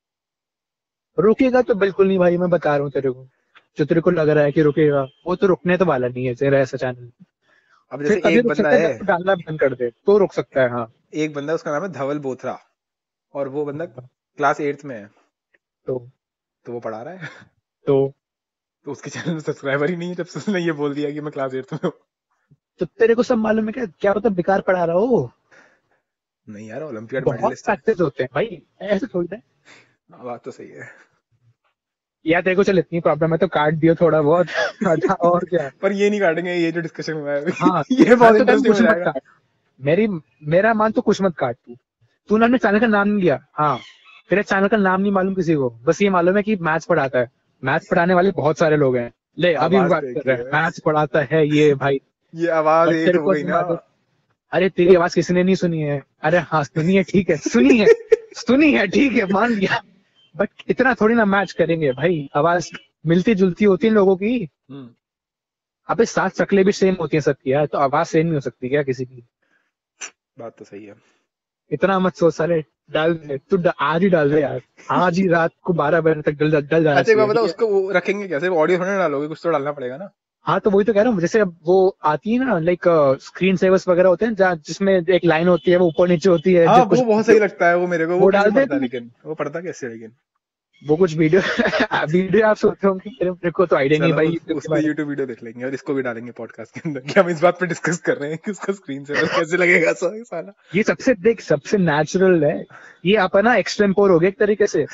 रुकेगा तो बिल्कुल नहीं भाई, मैं बता रहा हूँ तेरे को। जो तेरे को लग रहा है कि रुकेगा, वो तो रुकने तो वाला नहीं है तेरा ऐसा चैनल। अब फिर जैसे कभी एक रुक बंदा सकता है है, जब तू डालना बंद कर दे, तो रुक सकता है, हाँ। एक बंदा उसका नाम है धवल बोथरा, और वो बंदा क्लास 8th में है, तो तो वो पढ़ा रहा है। तो तो उसके चैनल में सब्सक्राइबर ही नहीं है जब से उसने ये बोल दिया कि मैं क्लास 8th में हूँ। तो तेरे को सब मालूम है क्या? क्या पता बेकार पढ़ा रहा हो। नहीं यार ओलंपियाड बहुत मेडलिस्ट है। फैक्टर्स होते हैं भाई, ऐसे थोड़ी ना है। बात तो सही है। यार तेरे को चल इतनी प्रॉब्लम है तो काट दियो थोड़ा बहुत। हटा, और क्या। पर ये नहीं काटेंगे, ये जो डिस्कशन हुआ है अभी। हाँ, ये मैं बहुत तो कहता इंटरेस्टिंग कुछ हो मत जाएगा। काट। मेरी मेरा मान तो कुछ मत काट तू। तूने अपने चैनल का नाम नहीं लिया, हाँ। तेरे चैनल का नाम नहीं मालूम किसी को, बस ये मालूम है कि मैथ्स पढ़ाता है। मैथ्स पढ़ाने वाले बहुत सारे लोग हैं। ले, अभी भी आवाज बात तो एक कर ही रहे हैं, है। मैथ्स पढ़ाता है ये भाई। ये आवाज बट एक तेरे हो को गई नहीं ना। मालूम। अरे तेरी आवाज किसी ने नहीं सुनी है। अरे हाँ, सुनी है, ठीक है, सुनी है। सुनी है, ठीक है, मान लिया। बट इतना थोड़ी ना मैच करेंगे भाई, आवाज मिलती जुलती होती है लोगों की। हम्म। अबे सात शक्लें भी सेम होती है सबकी यार, तो आवाज सेम नहीं हो सकती क्या किसी की? बात तो सही है। इतना मत सोच साले। डाल दे तू, आज ही डाल दे यार। आज ही रात को 12 बजे तक डल डल जाना अच्छा एक बात चाहिए, बता, ठीक है। उसको वो रखेंगे क्या, सिर्फ ऑडियो थोड़ी ना डालोगे, कुछ तो डालना पड़ेगा ना। हाँ तो वही तो कह रहा हूँ, जैसे अब वो आती है ना लाइक स्क्रीन सेवर्स वगैरह होते हैं जहाँ जिसमें एक लाइन होती है वो ऊपर नीचे होती है, हाँ जब कुछ वो बहुत सही लगता है वो मेरे को, वो वो कैसे डाल दे पढ़ता है, तो लेकिन वो पढ़ता कैसे है लेकिन। वो कुछ वीडियो वीडियो आप सोचते होंगे, मेरे को तो आइडिया नहीं है चलो भाई उस यूट्यूब उस के पे बारे में। यूट्यूब वीडियो देख लेंगे और इसको भी डालेंगे पॉडकास्ट के अंदर कि हम इस बात पे डिस्कस कर रहे हैं कि उसका स्क्रीन सेवर कैसे लगेगा साला। ये सबसे देख सबसे नेचुरल है, ये अपना एक्सटेम्पोर हो गया एक तरीके से,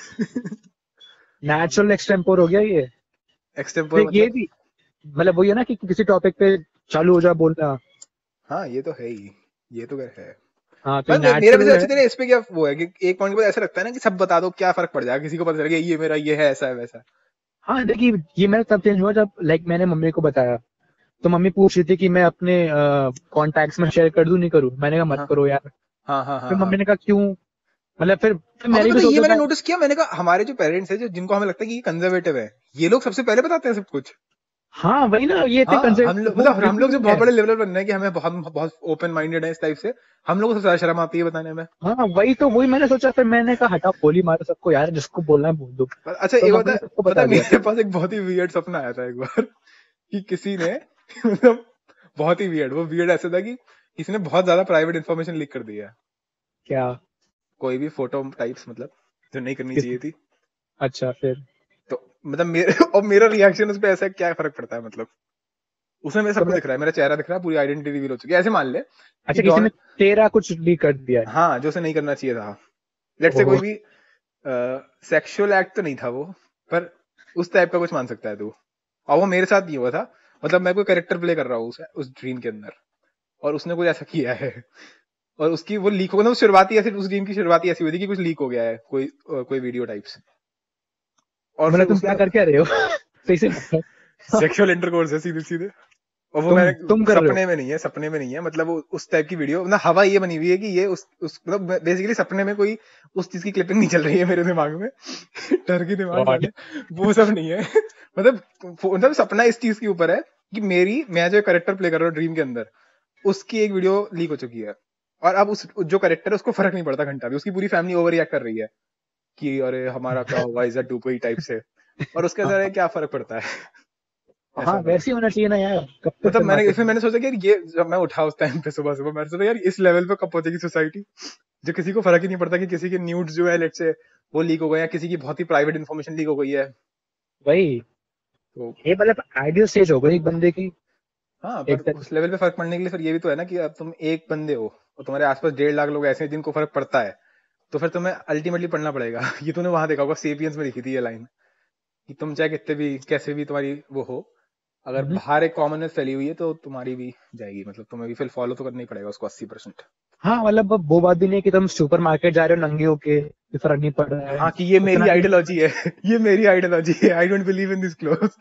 नेचुरल एक्सटेम्पोर हो गया ये। एक्सटेम्पोर देख ये मतलब। भी मतलब वही है ना कि किसी टॉपिक पे चालू हो जा बोलना। हाँ ये तो है ही, ये तो है। हाँ तो ये पर मेरे वजह नेचुरल है। से तेरे इस पे क्या वो है कि एक पॉइंट पे ऐसा लगता है ना कि सब बता दो, क्या फर्क पड़ जाएगा, किसी को पता चल गया ये मेरा ये है, ऐसा है वैसा है। हाँ देखिए ये मेरा तब चेंज हुआ जब लाइक मैंने मम्मी को बताया, तो मम्मी पूछ रही थी कि मैं अपने कॉन्टैक्ट्स में शेयर कर दूं नहीं करूं, मैंने कहा मत हाँ करो यार। हाँ हाँ हाँ फिर हाँ। मम्मी ने कहा क्यों, मतलब फिर और मैंने पता भी है, ये सोचा मैंने था। नोटिस किया, मैंने कहा हमारे जो पेरेंट्स है, जो जिनको हमें लगता है कि ये कंजर्वेटिव है, ये लोग सबसे पहले बताते हैं सब कुछ। हाँ वही ना, ये थे हाँ हम कंसेप्ट लोग, वो मतलब हम बिल्कुल लोग जो नहीं बहुत है। बड़े लेवल पर बन रहे हैं कि हमें बहुत बहुत ओपन माइंडेड है इस टाइप से, हम लोग को सबसे ज्यादा शर्म आती है बताने में। हाँ वही तो, वही मैंने सोचा, फिर मैंने कहा हटा गोली मारो सबको यार, जिसको बोलना है बोल दो। अच्छा तो एक मम्मी बता, ने सबको पता बता है दिया। मेरे पास एक बहुत ही वियर्ड सपना आया था एक बार कि किसी ने मतलब बहुत ही वियर्ड, वो वियर्ड ऐसे था कि किसी ने बहुत ज्यादा प्राइवेट इन्फॉर्मेशन लीक कर दिया है, क्या? कोई भी फोटो टाइप्स, मतलब जो नहीं करनी किस? चाहिए थी। अच्छा फिर? तो मतलब मेरे और मेरा रिएक्शन उस पर ऐसा है, क्या फर्क पड़ता है मतलब, उसमें मेरा सब तो कुछ मतलब दिख रहा है, मेरा चेहरा दिख रहा है, पूरी आइडेंटिटी रिवील हो चुकी है, ऐसे मान ले कि अच्छा किसी ने डॉन। तेरा कुछ भी कर दिया है? हाँ जो उसे नहीं करना चाहिए था, लेट से ओहो। कोई भी सेक्सुअल एक्ट तो नहीं था वो, पर उस टाइप का कुछ मान सकता है तू। और वो मेरे साथ नहीं हुआ था, मतलब मैं कोई कैरेक्टर प्ले कर रहा हूँ उस ड्रीम के अंदर, और उसने कुछ ऐसा किया है, और उसकी वो लीक हो गया, मतलब शुरुआती ऐसी, उस ड्रीम की शुरुआती ऐसी हुई थी कि कुछ लीक हो गया है, कोई वीडियो टाइप्स, और फिर मतलब तुम उसने क्या करके आ रहे हो सही से बताओ। सेक्सुअल इंटरकोर्स है सीधे सीधे। और वो मैंने तुम कर रहे हो? सपने में नहीं है, सपने में नहीं है, मतलब वो उस टाइप की वीडियो, मतलब हवा ये बनी हुई है कि ये उस मतलब बेसिकली सपने में कोई उस चीज की क्लिपिंग नहीं चल रही है मेरे दिमाग में डर की दिमाग गॉड। साले, वो सब नहीं है मतलब सपना इस चीज के ऊपर है कि मैं जो करेक्टर प्ले कर रहा हूँ ड्रीम के अंदर, उसकी एक वीडियो लीक हो चुकी है, और अब उस जो करेक्टर है उसको फर्क नहीं पड़ता घंटा भी, उसकी पूरी फैमिली ओवर रिएक्ट कर रही है कि अरे हमारा क्या होगा, इज टू कोई टाइप से, और उसके अंदर क्या फर्क पड़ता है हाँ ऐसा था। वैसे ही होना चाहिए ना यार, कब तक मतलब मैंने शर्माते इसमें हैं। मैंने सोचा कि यार ये जब मैं उठा उस टाइम पे सुबह सुबह, मैंने सोचा यार इस लेवल पे कब पहुंचेगी सोसाइटी, जो किसी को फर्क ही नहीं पड़ता कि किसी के न्यूड्स जो है लेट से वो लीक हो गए, या किसी की बहुत ही प्राइवेट इन्फॉर्मेशन लीक हो गई है। वही, तो ये मतलब आइडियल स्टेज हो गई एक बंदे की। हाँ, पर एक तरह उस लेवल पे फर्क पड़ने के लिए फिर ये भी तो है ना कि अब तुम एक बंदे हो और तुम्हारे आसपास 1.5 लाख लोग ऐसे हैं जिनको फर्क पड़ता है, तो फिर तुम्हें अल्टीमेटली पढ़ना पड़ेगा ये तूने वहां देखा होगा, सेपियंस में लिखी थी ये लाइन कि तुम चाहे कितने भी कैसे भी तुम्हारी वो हो, अगर हम्म। बाहर एक कॉमननेस फैली हुई है तो तुम्हारी भी जाएगी, मतलब तुम्हें भी फिर फॉलो तो करना ही पड़ेगा उसको 80%। हाँ मतलब अब वो बात भी नहीं है कि तुम सुपरमार्केट जा रहे हो नंगे होके, कोई फर्क नहीं पड़ रहा है, हाँ कि ये मेरी उतना भी नहीं होना आइडियोलॉजी है चाहिए। ये मेरी आइडियोलॉजी है, I don't believe in this cloth,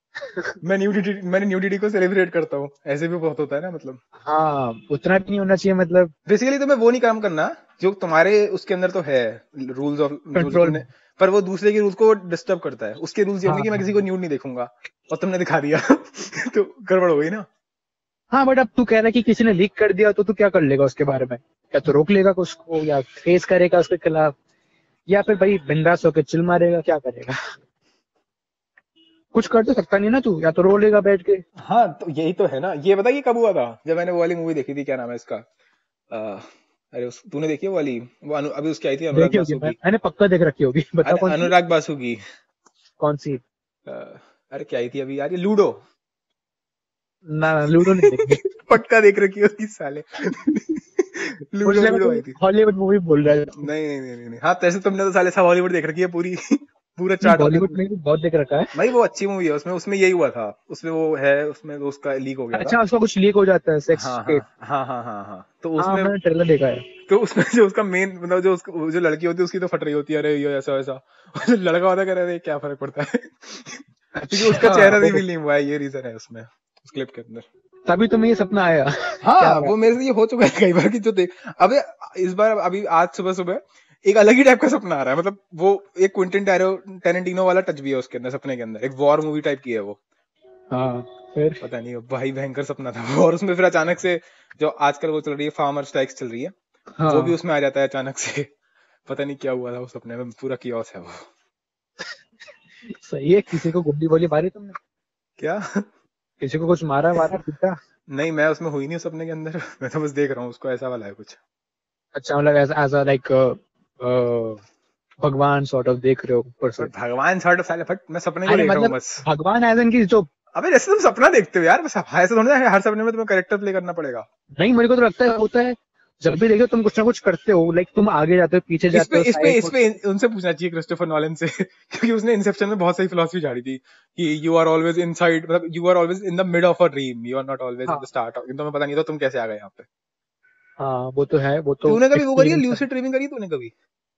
मैंने न्यूडिटी को सेलिब्रेट करता हूँ, ऐसे भी बहुत होता है ना मतलब। हाँ उतना भी नहीं होना चाहिए मतलब। बेसिकली तुम्हें वो नहीं काम करना जो तुम्हारे उसके अंदर तो है, रूल्स ऑफ जो जो कंट्रोल तुमने, में। पर वो दूसरे के रूल्स को डिस्टर्ब करता है, उसके रूल्स ये हाँ होंगे कि मैं हाँ किसी को न्यूड नहीं देखूंगा, और तुमने दिखा दिया तो गड़बड़ हो गई ना। हाँ बट अब तू कह रहा है कि किसी ने लीक कर दिया तो तू क्या कर लेगा उसके बारे में, या तो रोक लेगा उसको या फेस करेगा उसके खिलाफ, या फिर भाई बिंदास होकर चिल मारेगा, क्या करेगा? कुछ कर तो सकता नहीं ना तू, या तो रो लेगा बैठ के। हाँ तो यही तो है ना, ये बता ये कब हुआ था, जब मैंने वो वाली मूवी देखी थी, क्या नाम है इसका, अरे तूने देखी है वो वाली, वो अभी उसकी आई थी अनुराग देखी होगी, बासु की। मैंने पक्का देख रखी होगी, बता अरे कौन सी? अनुराग बासु की, कौन सी? अ, अरे क्या आई थी अभी यार, ये लूडो ना ना, लूडो नहीं देखी। पक्का देख रखी होगी साले मुझे लूडो लगा लूडो कोई आई थी। हॉलीवुड मूवी बोल रहा है तू। नहीं नहीं नहीं नहीं नहीं। हाँ तैसे तुमने तो साले सब हॉलीवुड देख रखी है पूरी पूरा नहीं चार्ट हमने। बॉलीवुड में भी बहुत देख रखा है। भाई वो अच्छी मूवी है, उसमें उसमें यही हुआ था, उसमें वो है, उसमें तो उसका लीक हो गया था। अच्छा उसका कुछ लीक हो जाता है सेक्स हाँ हाँ टेप? हाँ हाँ हाँ हाँ, तो हाँ उसमें, मैंने ट्रेलर देखा है। तो उसमें जो उसका मेन मतलब जो लड़की होती है उसकी तो फट रही होती है, अरे ये ऐसा वैसा और जो लड़का होता है कह रहे क्या फर्क पड़ता है क्योंकि उसका अच्छा चेहरा ओ, रिवील नहीं हुआ है, ये रीजन है उसमें, उस क्लिप के अंदर। तभी तुम्हें ये सपना आया क्या हाँ बात वो मेरे से ये हो चुका है कई बार कि जो देख, अबे इस बार अभी आज सुबह सुबह एक अलग ही टाइप का सपना आ रहा है, मतलब वो एक क्विंटन टेरेंटिनो वाला टच भी है उसके अंदर, सपने के अंदर एक वॉर मूवी टाइप की है वो। है। हाँ फिर। पता नहीं भाई भयंकर सपना था वो, और उसमें फिर अचानक से जो आजकल वो चल रही है फार्मर स्ट्राइक्स चल रही है, वो भी हाँ उसमें आ जाता है अचानक से पता नहीं क्या हुआ था उस सपने में, पूरा कियोस है वो। सही है, किसी को गुड्डी बोली मारी तुमने? क्या किसी को कुछ मारा वारा पीटा? नहीं, मैं उसमें हुई नहीं उस सपने के अंदर। मैं तो बस देख रहा हूँ उसको, ऐसा वाला है कुछ। अच्छा, मतलब as a like bhagwan sort of देख रहे हो ऊपर पर से? भगवान सॉर्ट साले फट, मैं सपने को अरे देख रहा हूँ मतलब बस। भगवान एज इन की जो, अबे जैसे तुम सपना देखते हो यार, बस ऐसे थोड़ी ना है, हर सपने में तुम्हें कैरेक्टर प्ले करना पड़ेगा। नहीं मेरे को तो लगता है होता है, जब भी देखो तुम कुछ ना कुछ करते हो, लाइक तुम आगे जाते हो, पीछे इस जाते पे हो, इस पे साइड इस में। पे उनसे पूछना चाहिए, क्रिस्टोफर नॉलन से। क्योंकि उसने इंसेप्शन में बहुत सही फिलॉसफी झाड़ी थी कि यू आर ऑलवेज इनसाइड, मतलब you are always in the mid of a dream, you are not always in the हाँ स्टार्ट ऑफ। तुम्हें पता नहीं था तुम कैसे आ गए यहाँ पे। हाँ, वो तो है, वो तो तूने कभी वो करी है, एक्सपीरियंस ल्यूसिड ड्रीमिंग करी है तूने कभी?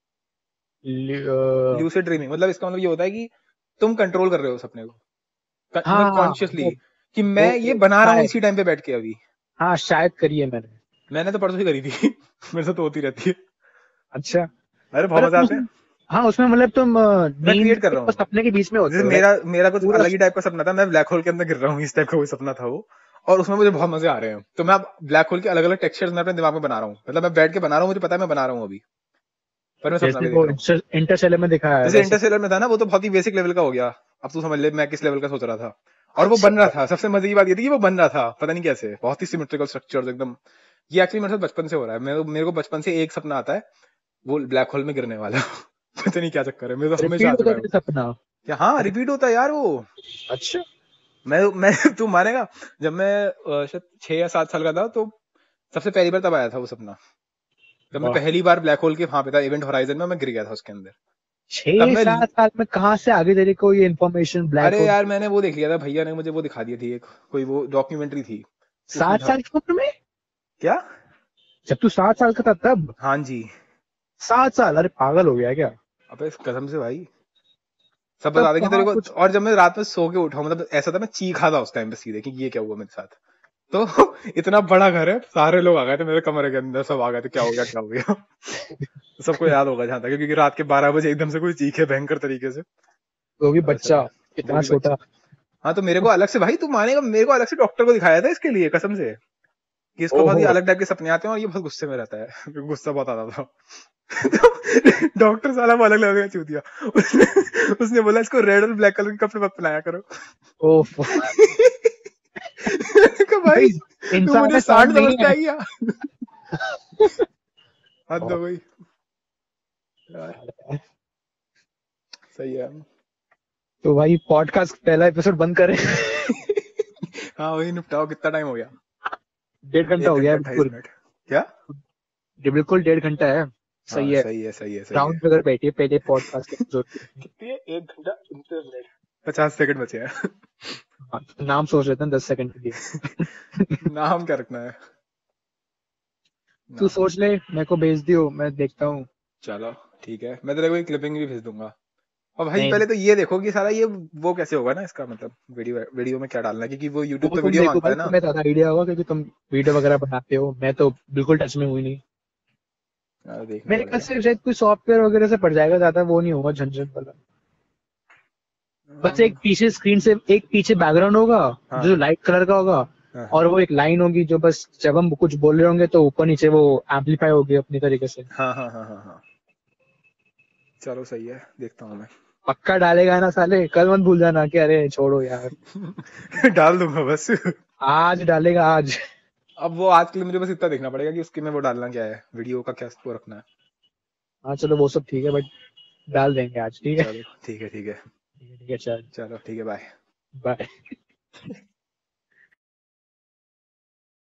है। ल्यूसिड ड्रीमिंग मतलब इसका मतलब ये होता है कि तुम कंट्रोल कर रहे हो सपने को, मतलब हाँ कॉन्शियसली, वो कि मैं वो ये वो बना रहा हूँ शायद, इसी टाइम पे बैठ के अभी। हाँ शायद करी है मैंने। मैंने तो परसों ही करी थी। मेरे साथ तो होती रहती है। अच्छा, अरे बहुत मतलब मजा तुम आते हैं। हाँ उसमें मतलब तुम मैं नींद क्रिएट कर के रहा और हूँ। सपने के बीच में होते जैसे हो, लाइक मेरा मेरा कुछ पूरा। अलग ही टाइप का सपना था, मैं ब्लैक होल के अंदर गिर रहा हूँ, इस टाइप का कोई सपना था वो। और उसमें मुझे बहुत मजे आ रहे हैं, तो मैं अब ब्लैक होल के अलग अलग टेक्सचर्स मैं अपने दिमाग में बना रहा हूँ, मतलब मैं बैठ के बना रहा हूँ, मुझे पता है मैं बना रहा हूँ अभी, पर मैं सपना जैसे भी देख वो रहा हूँ। इंटरस्टेलर में दिखाया है जैसे वैसे। इंटरस्टेलर में था ना, वो तो बहुत ही बेसिक लेवल का हो गया। अब तू समझ ले मैं किस लेवल का सोच रहा था। और वो बन रहा अच्छा। था, सबसे मजे की बात ये थी कि वो बन रहा था, पता नहीं कैसे, बहुत ही सिमेट्रिकल स्ट्रक्चर एकदम। ये एक्चुअली मेरे साथ बचपन से हो रहा है, मेरे को बचपन से एक सपना आता है, वो ब्लैक होल में गिरने वाला। पता नहीं क्या चक्कर है, मेरे तो हमेशा आ रिपीट चुका होता है वो। है सपना? क्या? हाँ, अच्छा। रिपीट होता है यार वो। अच्छा। मैं तू मानेगा, जब मैं शायद 6 या 7 साल का था, तो सबसे पहली बार तब आया था वो सपना, जब मैं वाह, पहली बार ब्लैक होल के वहां पे था, इवेंट होराइजन में, मैं गिर गया था उसके अंदर। तब छह मैं, सात साल में कहाँ से आगे तेरे को ये इन्फॉर्मेशन ब्लैक अरे होल यार की? मैंने वो देख लिया था, भैया ने मुझे वो दिखा दी थी एक, कोई वो डॉक्यूमेंट्री थी, उसमें सात था। साल की उम्र में? क्या? जब तू 7 साल का था तब? हाँ जी। 7 साल? अरे पागल हो गया क्या? अबे कसम से भाई, सब तब बता देंगे तेरे कहाँ को। कुछ। और जब मैं रात में सो के उठा हूं, मतलब ऐसा था, मैं चीखा था उस टाइम पे सीधे कि ये क्या हुआ मेरे साथ। तो इतना बड़ा घर है, सारे लोग आ गए थे मेरे कमरे के अंदर, सब आ गए थे, क्या हो गया क्या हो गया। सबको याद होगा जहां तक, क्योंकि रात के 12 बजे एकदम से कोई चीखे भयंकर तरीके से। वो भी तो ऐसा बच्चा, था। वो इतना भी बच्चा। छोटा। हाँ, तो मेरे को अलग से, भाई तू मानेगा, मेरे को अलग से डॉक्टर को दिखाया था इसके लिए, कसम से, कि इसको बहुत ही ओहो। अलग टाइप के सपने आते हैं और ये बहुत गुस्से में रहता है। मेरे को गुस्सा बहुत आता था। तो डॉक्टर साला वो अलग लेवल का चूतिया, उसने उसने बोला इसको रेड और ब्लैक कलर के कपड़े मत पहनाया करो। ओफ। मैंने कहा, भाई भाई तू इंसान मुझे में शर्म सांड नहीं समझता है? है क्या? हद हो गई यार। सही है। तो भाई पॉडकास्ट पहला एपिसोड बंद करें? हाँ वही निपटाओ, कितना टाइम हो गया? 1.5 घंटा एक हो गया घंटा है अट्ठाईस बिल्कुल। मिनट क्या? ये बिल्कुल 1.5 घंटा है। सही हाँ है। सही है, सही है, सही है। राउंड फिगर बैठिए पहले पॉडकास्ट एपिसोड की। कितनी है? 1 घंटा 29 मिनट, 50 सेकंड बचे हैं। हाँ, नाम सोच लेते हैं 10 सेकंड के लिए। नाम क्या रखना है? तू नाम, सोच ले, मेरे को भेज दियो, मैं देखता हूँ। चलो ठीक है, मैं तेरे को एक क्लिपिंग भी भेज दूंगा। और भाई नहीं पहले नहीं, तो ये देखो कि सारा ये वो कैसे होगा ना इसका, मतलब वीडियो वीडियो में क्या डालना है, क्योंकि वो यूट्यूब वो तो तुम वीडियो देखो मांगता भाई, है ना। तुम्हें ज्यादा आइडिया होगा क्योंकि तुम वीडियो वगैरह बनाते हो, मैं तो बिल्कुल टच में हुई नहीं। यार देखना मेरे ख्याल पड़ेगा। से शायद कोई सॉफ्टवेयर वगैरह से पड़ जाएगा, ज्यादा वो नहीं होगा झंझट वाला। बस एक हाँ पीछे स्क्रीन से एक पीछे बैकग्राउंड होगा जो हाँ लाइट कलर का होगा, हाँ और वो एक लाइन होगी जो बस जब हम कुछ बोल रहे होंगे तो ऊपर नीचे वो एम्पलीफाई होगी अपनी तरीके से। हाँ हाँ हाँ हाँ हाँ। चलो सही है, देखता हूँ मैं। पक्का डालेगा ना साले? कल मत भूल जाना कि अरे छोड़ो यार। डाल दूंगा बस। आज डालेगा आज। अब वो आज के लिए मुझे बस इतना देखना पड़ेगा कि उसके में वो डालना क्या है, वीडियो का क्या वो रखना है। हाँ चलो वो सब ठीक है, बट डाल देंगे आज, ठीक है। चलो ठीक है, ठीक है। ठीक है चल। चलो ठीक है, बाय। बाय।